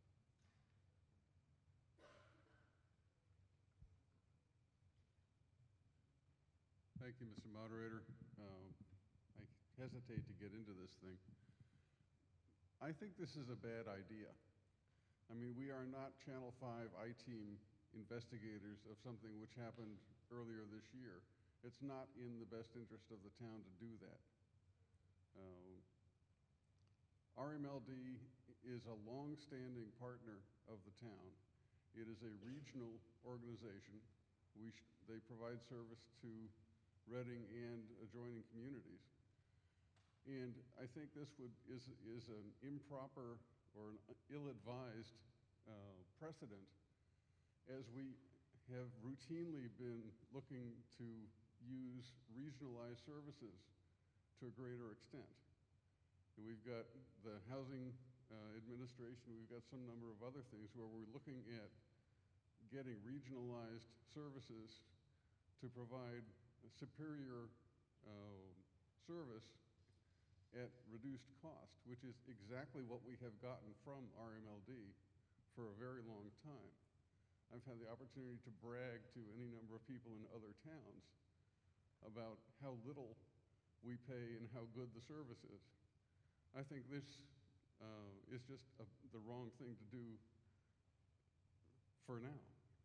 Thank you, Mister Moderator. Um, I hesitate to get into this thing. I think this is a bad idea. I mean, we are not Channel five I-Team investigators of something which happened earlier this year. It's not in the best interest of the town to do that. Um, R M L D is a long-standing partner of the town. It is a regional organization. We sh they provide service to Reading and adjoining communities. And I think this would, is, is an improper or an ill-advised uh, precedent, as we have routinely been looking to use regionalized services to a greater extent. And we've got the housing uh, administration, we've got some number of other things where we're looking at getting regionalized services to provide superior uh, service at reduced cost, which is exactly what we have gotten from R M L D for a very long time. I've had the opportunity to brag to any number of people in other towns about how little we pay and how good the service is. I think this uh, is just a, the wrong thing to do for now.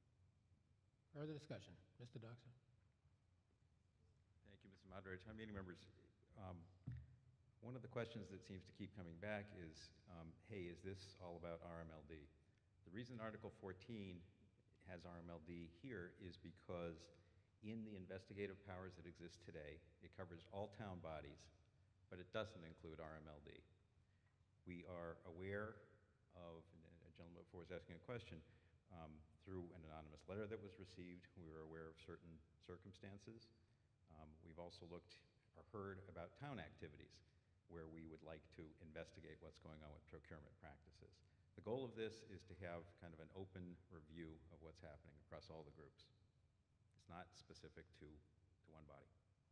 Further discussion? Mister Doxer? Thank you, Mister Moderator. Town meeting members, um, one of the questions that seems to keep coming back is, um, hey, is this all about R M L D? The reason Article fourteen has R M L D here is because in the investigative powers that exist today, it covers all town bodies, but it doesn't include R M L D. We are aware of, and a gentleman before was asking a question, um, through an anonymous letter that was received, we were aware of certain circumstances. Um, we've also looked or heard about town activities where we would like to investigate what's going on with procurement practices. The goal of this is to have kind of an open review of what's happening across all the groups. It's not specific to, to one body.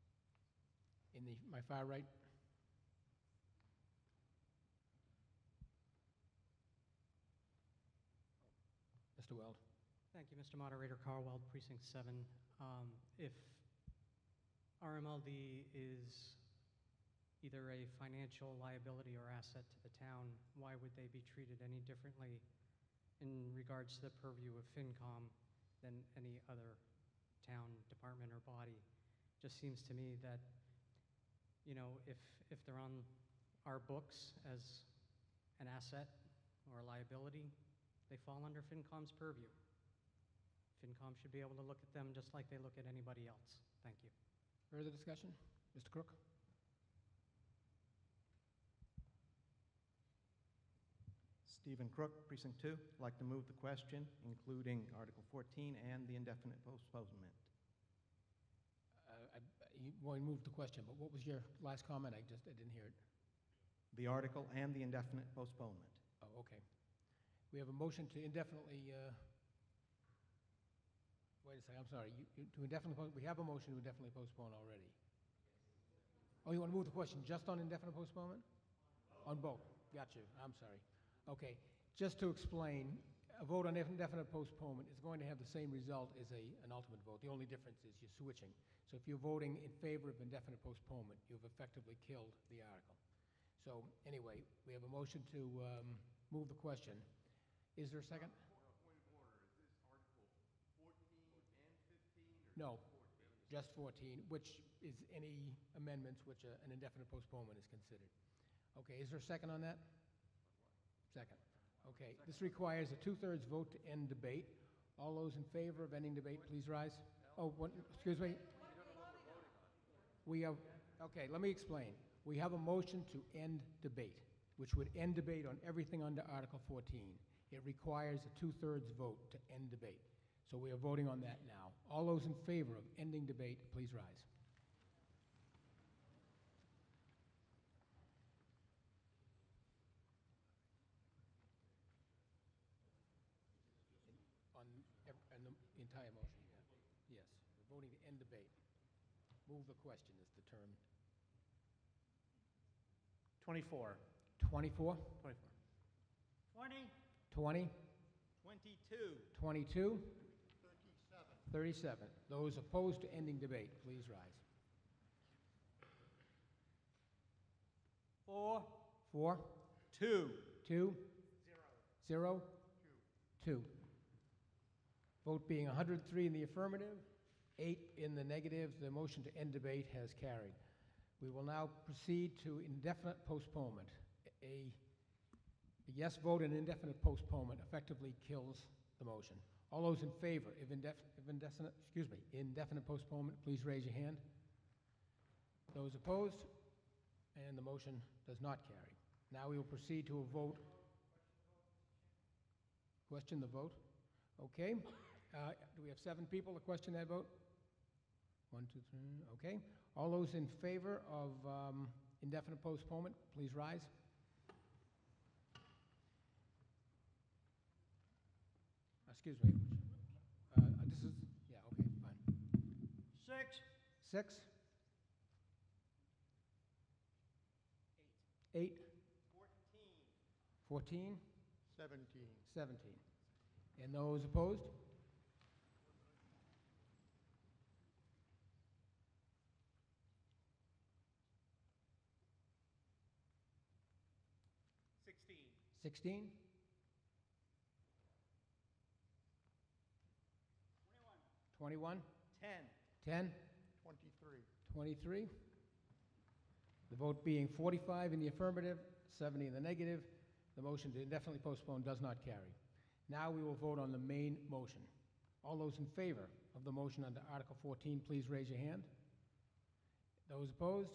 In the, my far right. Mister Weld. Thank you, Mister Moderator. Carl Weld, Precinct seven. Um, if R M L D is either a financial liability or asset to the town, why would they be treated any differently in regards to the purview of FinCom than any other town department or body? Just seems to me that, you know, if, if they're on our books as an asset or a liability, they fall under FinCom's purview. FinCom should be able to look at them just like they look at anybody else. Thank you. Further discussion? Mister Crook? Stephen Crook, Precinct two. I'd like to move the question, including Article fourteen and the indefinite postponement. Uh, I, you want to move the question, but what was your last comment? I just I didn't hear it. The article and the indefinite postponement. Oh, okay. We have a motion to indefinitely, uh, wait a second, I'm sorry, you, you, to indefinitely, we have a motion to indefinitely postpone already. Oh, you want to move the question just on indefinite postponement? On both, got you, I'm sorry. Okay, just to explain, a vote on indefinite postponement is going to have the same result as a, an ultimate vote. The only difference is you're switching. So if you're voting in favor of indefinite postponement, you've effectively killed the article. So anyway, we have a motion to um, move the question. Is there a second? No, just fourteen, which is any amendments which uh, an indefinite postponement is considered. Okay, is there a second on that? Second. Okay, this requires a two-thirds vote to end debate. All those in favor of ending debate, please rise. Oh, what, excuse me. We have, okay, let me explain. We have a motion to end debate, which would end debate on everything under Article fourteen. It requires a two-thirds vote to end debate. So we are voting on that now. All those in favor of ending debate, please rise. On ev- on the entire motion, yeah. Yes, we're voting to end debate. Move the question is the term. twenty-four. twenty-four, twenty-four. twenty, twenty, twenty-two, twenty-two, thirty-seven. Those opposed to ending debate, please rise. four, Four, two, two, zero, two. Vote being one hundred three in the affirmative, eight in the negative, the motion to end debate has carried. We will now proceed to indefinite postponement. A a yes vote in indefinite postponement effectively kills the motion. All those in favor of indef- of indefinite, excuse me, indefinite postponement, please raise your hand. Those opposed? And the motion does not carry. Now we will proceed to a vote. Question the vote? Okay. Uh, Do we have seven people to question that vote? One, two, three, okay. All those in favor of um, indefinite postponement, please rise. Excuse me. Uh, This is, yeah, okay, fine. six, Six? Eight? Fourteen? seventeen. Seventeen. And those opposed? sixteen, Sixteen? Twenty-one? ten, Ten? twenty-three. Twenty-three? The vote being forty-five in the affirmative, seventy in the negative, the motion to indefinitely postpone does not carry. Now we will vote on the main motion. All those in favor of the motion under Article fourteen, please raise your hand. Those opposed?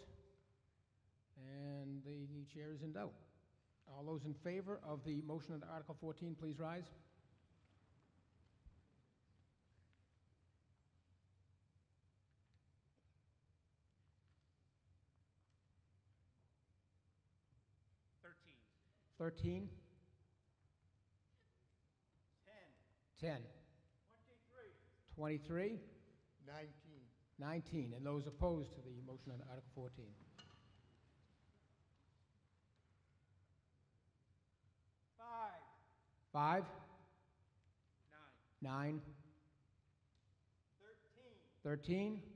And the chair is in doubt. All those in favor of the motion under Article fourteen, please rise. thirteen, Thirteen? ten, Ten? twenty-three, Twenty-three? nineteen. Nineteen. And those opposed to the motion under Article fourteen? five, Five? nine, Nine? thirteen, Thirteen?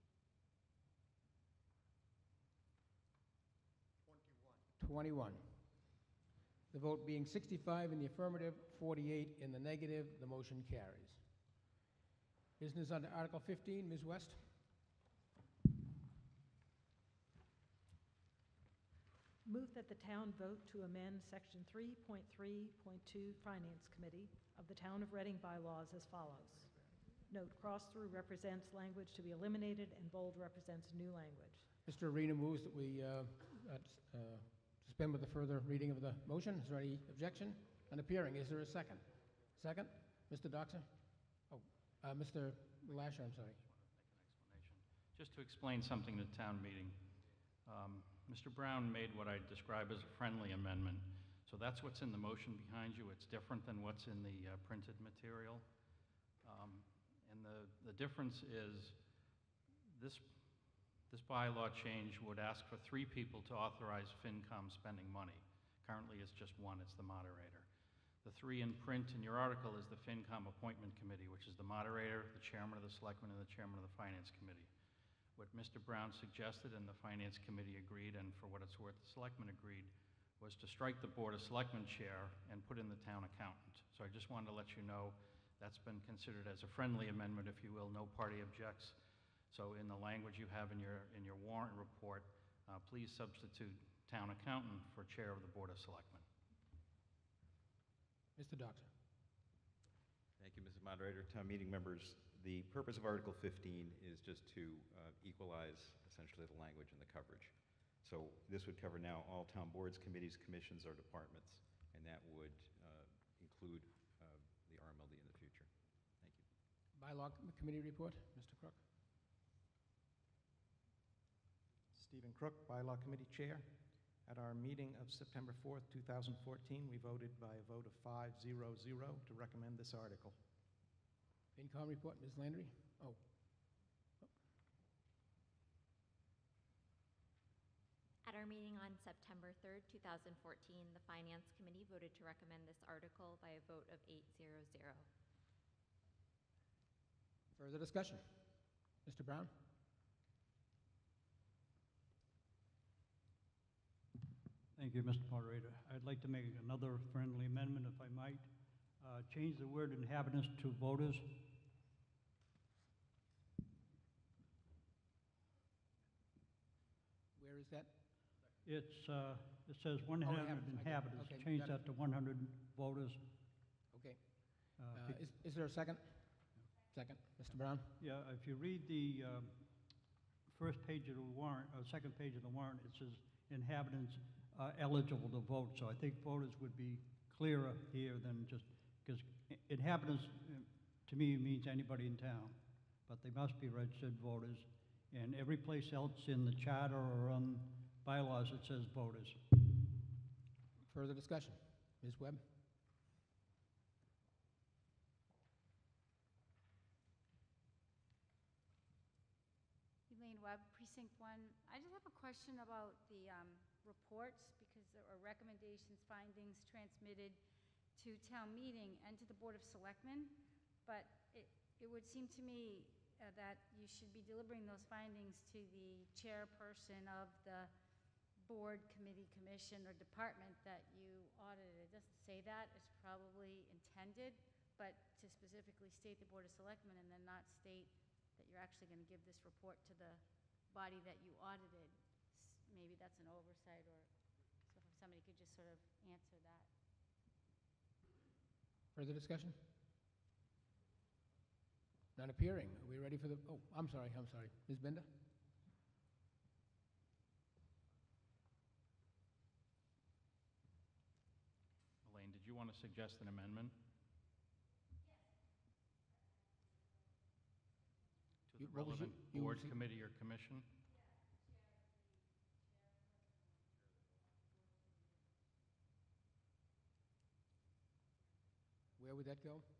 Twenty-one. The vote being sixty-five in the affirmative, forty-eight in the negative, the motion carries. Business under Article fifteen, Miz West? Move that the town vote to amend Section three point three point two Finance Committee of the Town of Reading bylaws as follows. Note, cross-through represents language to be eliminated, and bold represents new language. Mister Arena moves that we uh, uh, s- uh, suspend with the further reading of the motion. Is there any objection? On appearing, is there a second? Second? Mister Doxer? Oh, uh, Mister Lasher, I'm sorry. Just to explain something to town meeting, um, Mister Brown made what I describe as a friendly amendment. So that's what's in the motion behind you. It's different than what's in the uh, printed material. Um, And the, the difference is this, this bylaw change would ask for three people to authorize FinCom spending money. Currently, it's just one, it's the moderator. The three in print in your article is the FinCom Appointment Committee, which is the moderator, the chairman of the selectmen, and the chairman of the Finance Committee. What Mister Brown suggested and the Finance Committee agreed, and for what it's worth, the selectmen agreed, was to strike the Board of Selectmen chair and put in the town accountant. So I just wanted to let you know that's been considered as a friendly amendment, if you will. No party objects. So in the language you have in your, in your warrant report, uh, please substitute town accountant for chair of the Board of Selectmen. Mister Doxer? Thank you, Mister Moderator, town meeting members. The purpose of Article fifteen is just to uh, equalize essentially the language and the coverage. So this would cover now all town boards, committees, commissions, or departments, and that would uh, include uh, the R M L D in the future. Thank you. Bylaw Committee report, Mister Crook. Stephen Crook, Bylaw Committee Chair. At our meeting of September fourth, two thousand fourteen, we voted by a vote of five zero zero to recommend this article. FinCom report, Miz Landry. Oh, At our meeting on September third, two thousand fourteen, the Finance Committee voted to recommend this article by a vote of eight zero zero. further discussion? Mister Brown? Thank you, Mister Moderator. I'd like to make another friendly amendment, if I might. Uh, Change the word inhabitants to voters. Where is that? It's, uh, it says one Oh, hundred inhabitants, I got it. inhabitants. Okay, Change got it. that to one hundred voters. Okay. Uh, Uh, be- Is is there a second? Second, Mister Brown? Yeah, if you read the um, first page of the warrant, or second page of the warrant, it says inhabitants are eligible to vote. So I think voters would be clearer here than just, because inhabitants, uh, to me, means anybody in town. But they must be registered voters. And every place else in the charter or on bylaws, it says voters. Further discussion? Miz Webb? Elaine Webb, Precinct One. I just have a question about the um, reports, because there are recommendations, findings transmitted to town meeting and to the Board of Selectmen, but it, it would seem to me uh, that you should be delivering those findings to the chairperson of the board, committee, commission, or department that you audited. It doesn't say that. It's probably intended, but to specifically state the Board of Selectmen and then not state that you're actually going to give this report to the body that you audited, s- maybe that's an oversight, or so if somebody could just sort of answer that. Further discussion? Not appearing. Are we ready for the, oh, I'm sorry, I'm sorry. Miz Bender? Elaine, did you want to suggest an amendment? To You- the what was relevant you- you board, was- committee, or commission? Where would that go?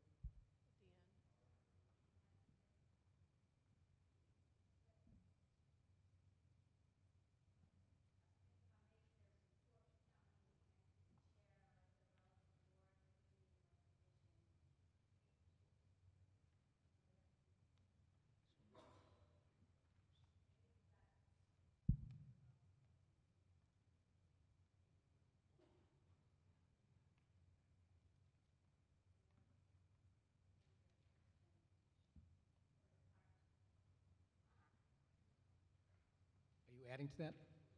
Are you adding to that?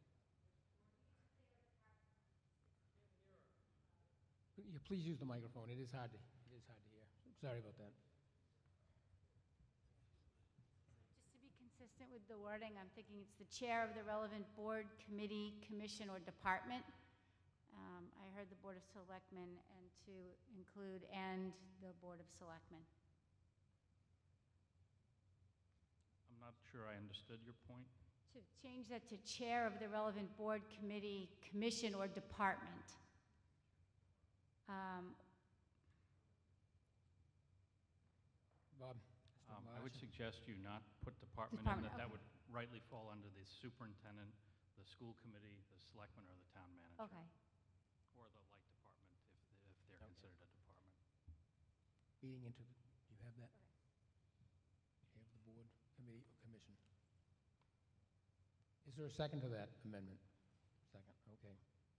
Yeah, please use the microphone. It is hard to, it is hard to hear. Sorry about that. Just to be consistent with the wording, I'm thinking it's the chair of the relevant board, committee, commission, or department. Um, I heard the Board of Selectmen, and to include and the Board of Selectmen. I'm not sure I understood your point. To change that to chair of the relevant board, committee, commission, or department. Um, Bob? Um, I would suggest you not put department in, Department, that that okay. would rightly fall under the superintendent, the school committee, the selectman, or the town manager. Okay. Or the light department, if, if they're considered a department. Feeding into, the you have that? You have the board, committee, or commission. Is there a second to that amendment? Second, okay.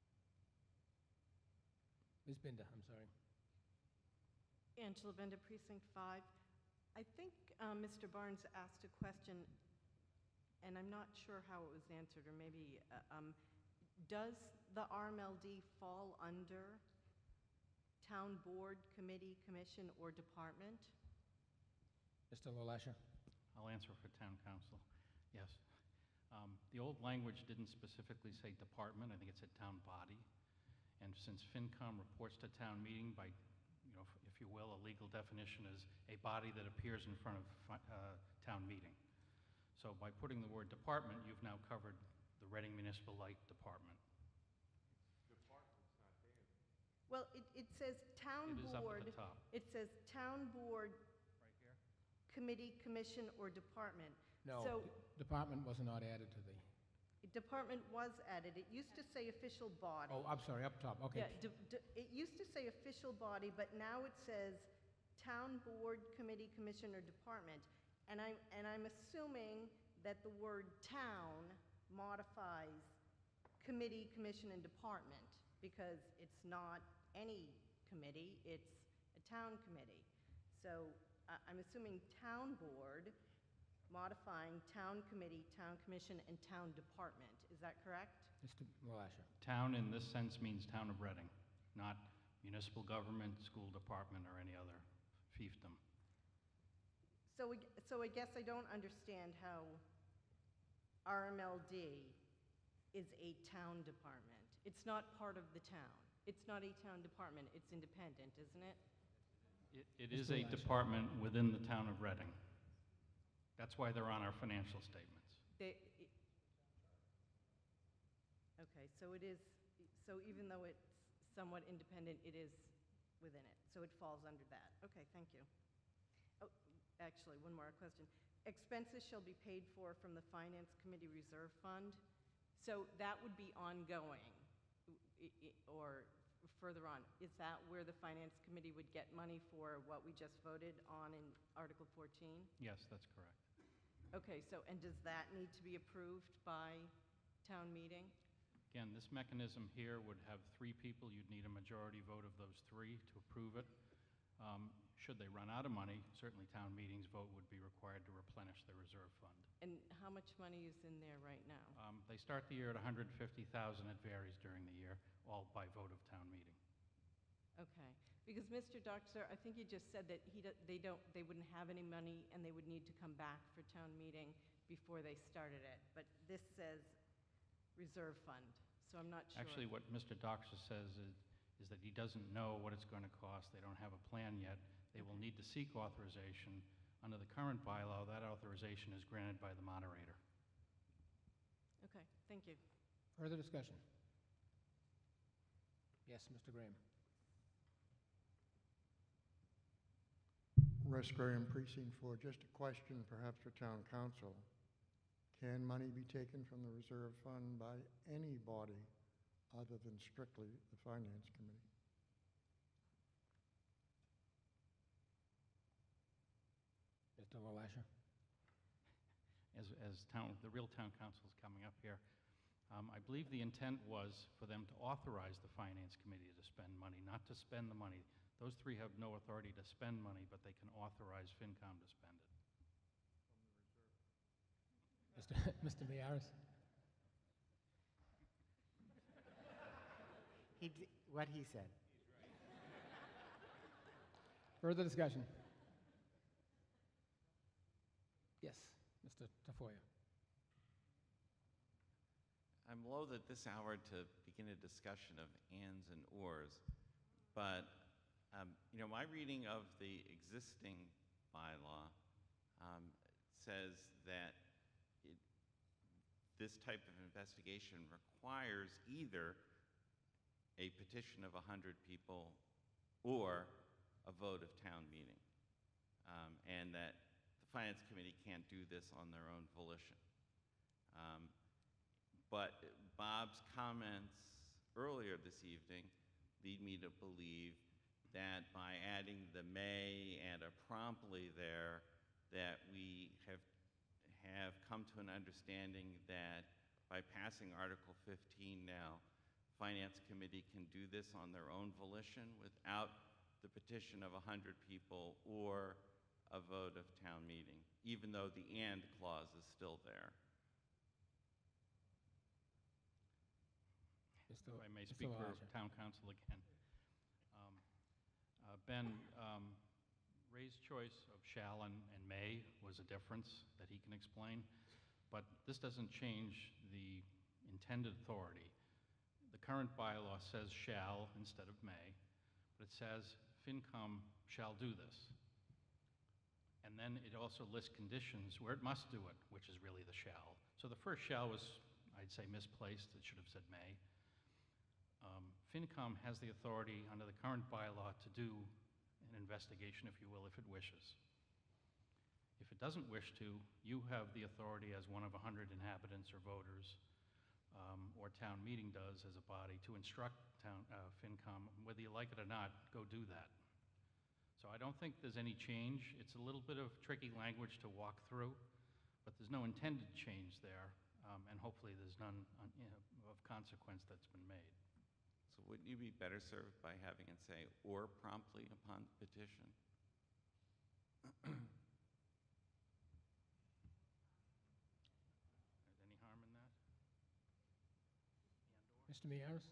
Miz Binder, I'm sorry. Angela Bender, Precinct five. I think uh, Mister Barnes asked a question, and I'm not sure how it was answered, or maybe, uh, um, does the R M L D fall under town board, committee, commission, or department? Mister LaLasha? I'll answer for town council. Yes. Um, The old language didn't specifically say department, I think it said town body. And since FinCom reports to town meeting by, you know, if- if you will. A legal definition is a body that appears in front of fi- uh, town meeting. So by putting the word department, you've now covered the Reading Municipal Light Department. Well, it, it says town It is up at board. the top. It says town board, Right here? committee, commission, or department. No, So d- department was not added to the, department was added. It used to say official body. oh, I'm sorry, up top, okay. Yeah, d- d- it used to say official body, but now it says town board, committee, commission, or department. And I'm, and I'm assuming that the word town modifies committee, commission, and department, because it's not any committee, it's a town committee. So uh, I'm assuming town board modifying town committee, town commission, and town department. Is that correct? Mister Malasha. Town in this sense means town of Reading, not municipal government, school department, or any other fiefdom. So, we- so I guess I don't understand how R M L D is a town department. It's not part of the town. It's not a town department, it's independent, isn't it? It, it is a department within the town of Reading. That's why they're on our financial statements. They, i- okay, so it is, so even though it's somewhat independent, it is within it, so it falls under that. Okay, thank you. Oh, actually, one more question. Expenses shall be paid for from the Finance Committee Reserve Fund. So that would be ongoing, i- i- or further on. Is that where the Finance Committee would get money for what we just voted on in Article fourteen? Yes, that's correct. Okay, so, and does that need to be approved by town meeting? Again, this mechanism here would have three people. You'd need a majority vote of those three to approve it. Um, Should they run out of money, certainly town meeting's vote would be required to replenish the reserve fund. And how much money is in there right now? Um, They start the year at one hundred fifty thousand. It varies during the year, all by vote of town meeting. Okay, because Mister Doxer, I think you just said that he, do- they don't, they wouldn't have any money and they would need to come back for town meeting before they started it. But this says reserve fund, so I'm not sure. Actually, what Mister Doxer says is, is that he doesn't know what it's going to cost. They don't have a plan yet. They will need to seek authorization. Under the current bylaw, that authorization is granted by the moderator. Okay, thank you. Further discussion? Yes, Mister Graham. Russ Graham, Precinct four. Just a question perhaps for Town Council. Can money be taken from the reserve fund by any body other than strictly the Finance Committee? Mister Malasha. As, as town, the real town council is coming up here, um, I believe the intent was for them to authorize the finance committee to spend money, not to spend the money. Those three have no authority to spend money, but they can authorize FinCom to spend it. Mister Mister Miyares. He d- what he said. Further discussion? Yes, Mister Tafoya. I'm loath at this hour to begin a discussion of ands and ors, but um, you know, my reading of the existing bylaw um, says that it, this type of investigation requires either a petition of one hundred people or a vote of town meeting, um, and that the Finance Committee can't do this on their own volition. Um, but Bob's comments earlier this evening lead me to believe that by adding the may and a promptly there, that we have, have come to an understanding that by passing Article fifteen now, Finance Committee can do this on their own volition without the petition of one hundred people or a vote of town meeting, even though the and clause is still there. Mister If I may Mister speak for Malasha. town council again. Um, uh, Ben, um, Ray's choice of shall and, and may was a difference that he can explain, but this doesn't change the intended authority. The current bylaw says shall instead of may, but it says FinCom shall do this. And then it also lists conditions where it must do it, which is really the shall. So the first shall was, I'd say, misplaced. It should have said may. Um, FinCom has the authority under the current bylaw to do an investigation, if you will, if it wishes. If it doesn't wish to, you have the authority as one of one hundred inhabitants or voters, um, or town meeting does as a body, to instruct town, uh, FinCom, whether you like it or not, go do that. So I don't think there's any change. It's a little bit of tricky language to walk through, but there's no intended change there, um, and hopefully there's none on, you know, of consequence that's been made. So wouldn't you be better served by having it say, or promptly upon petition? Any harm in that? Mister Miyares?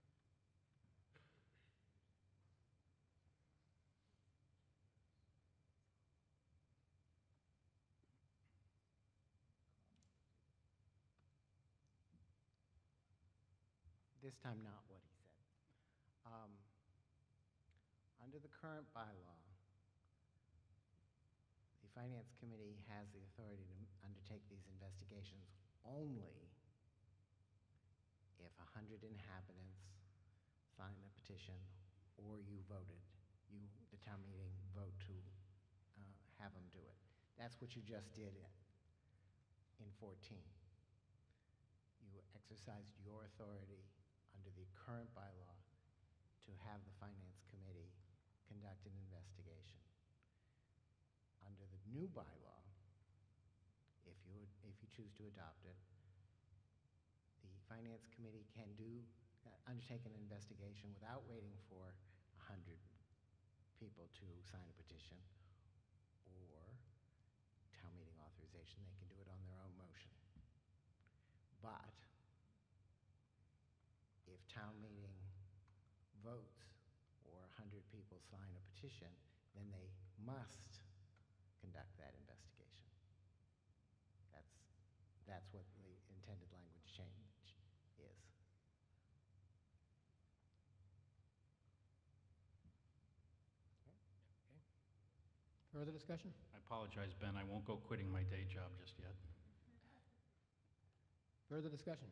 This time not what he said. Um, Under the current bylaw, the Finance Committee has the authority to undertake these investigations only if one hundred inhabitants sign a petition or you voted, you, the town meeting, vote to uh, have them do it. That's what you just did in, in fourteen. You exercised your authority under the current bylaw to have the Finance Committee conduct an investigation. Under the new bylaw, if you, would- if you choose to adopt it, the Finance Committee can do, uh, undertake an investigation without waiting for one hundred people to sign a petition or town meeting authorization. They can do it on their own motion. But if town meeting votes or one hundred people sign a petition, then they must conduct that investigation. That's, that's what the intended language change is. Further discussion? I apologize, Ben, I won't go quitting my day job just yet. Further discussion?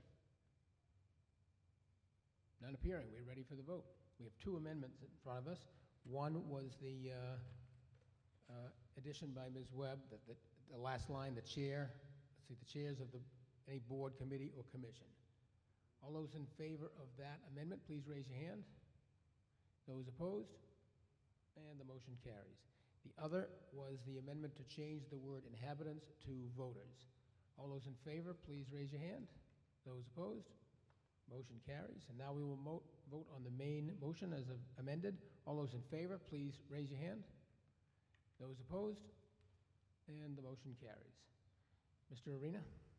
None appearing. We're ready for the vote. We have two amendments in front of us. One was the uh, uh, addition by Miz Webb, that the, the last line, the chair, let's see, the chairs of the, any board, committee, or commission. All those in favor of that amendment, please raise your hand. Those opposed? And the motion carries. The other was the amendment to change the word inhabitants to voters. All those in favor, please raise your hand. Those opposed? Motion carries. And now we will mo- vote on the main motion as a- amended. All those in favor, please raise your hand. Those opposed? And the motion carries. Mister Arena?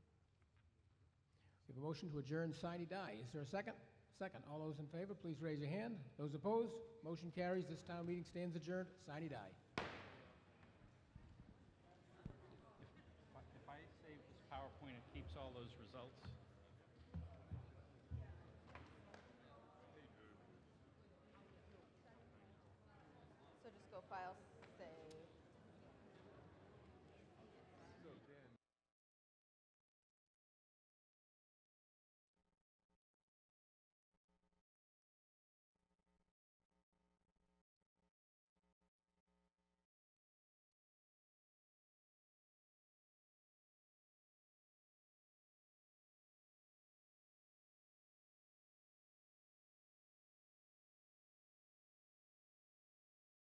We have a motion to adjourn sine die. Is there a second? Second. All those in favor, please raise your hand. Those opposed? Motion carries. This town meeting stands adjourned sine die. If I- If I save this PowerPoint, it keeps all those results. So just go file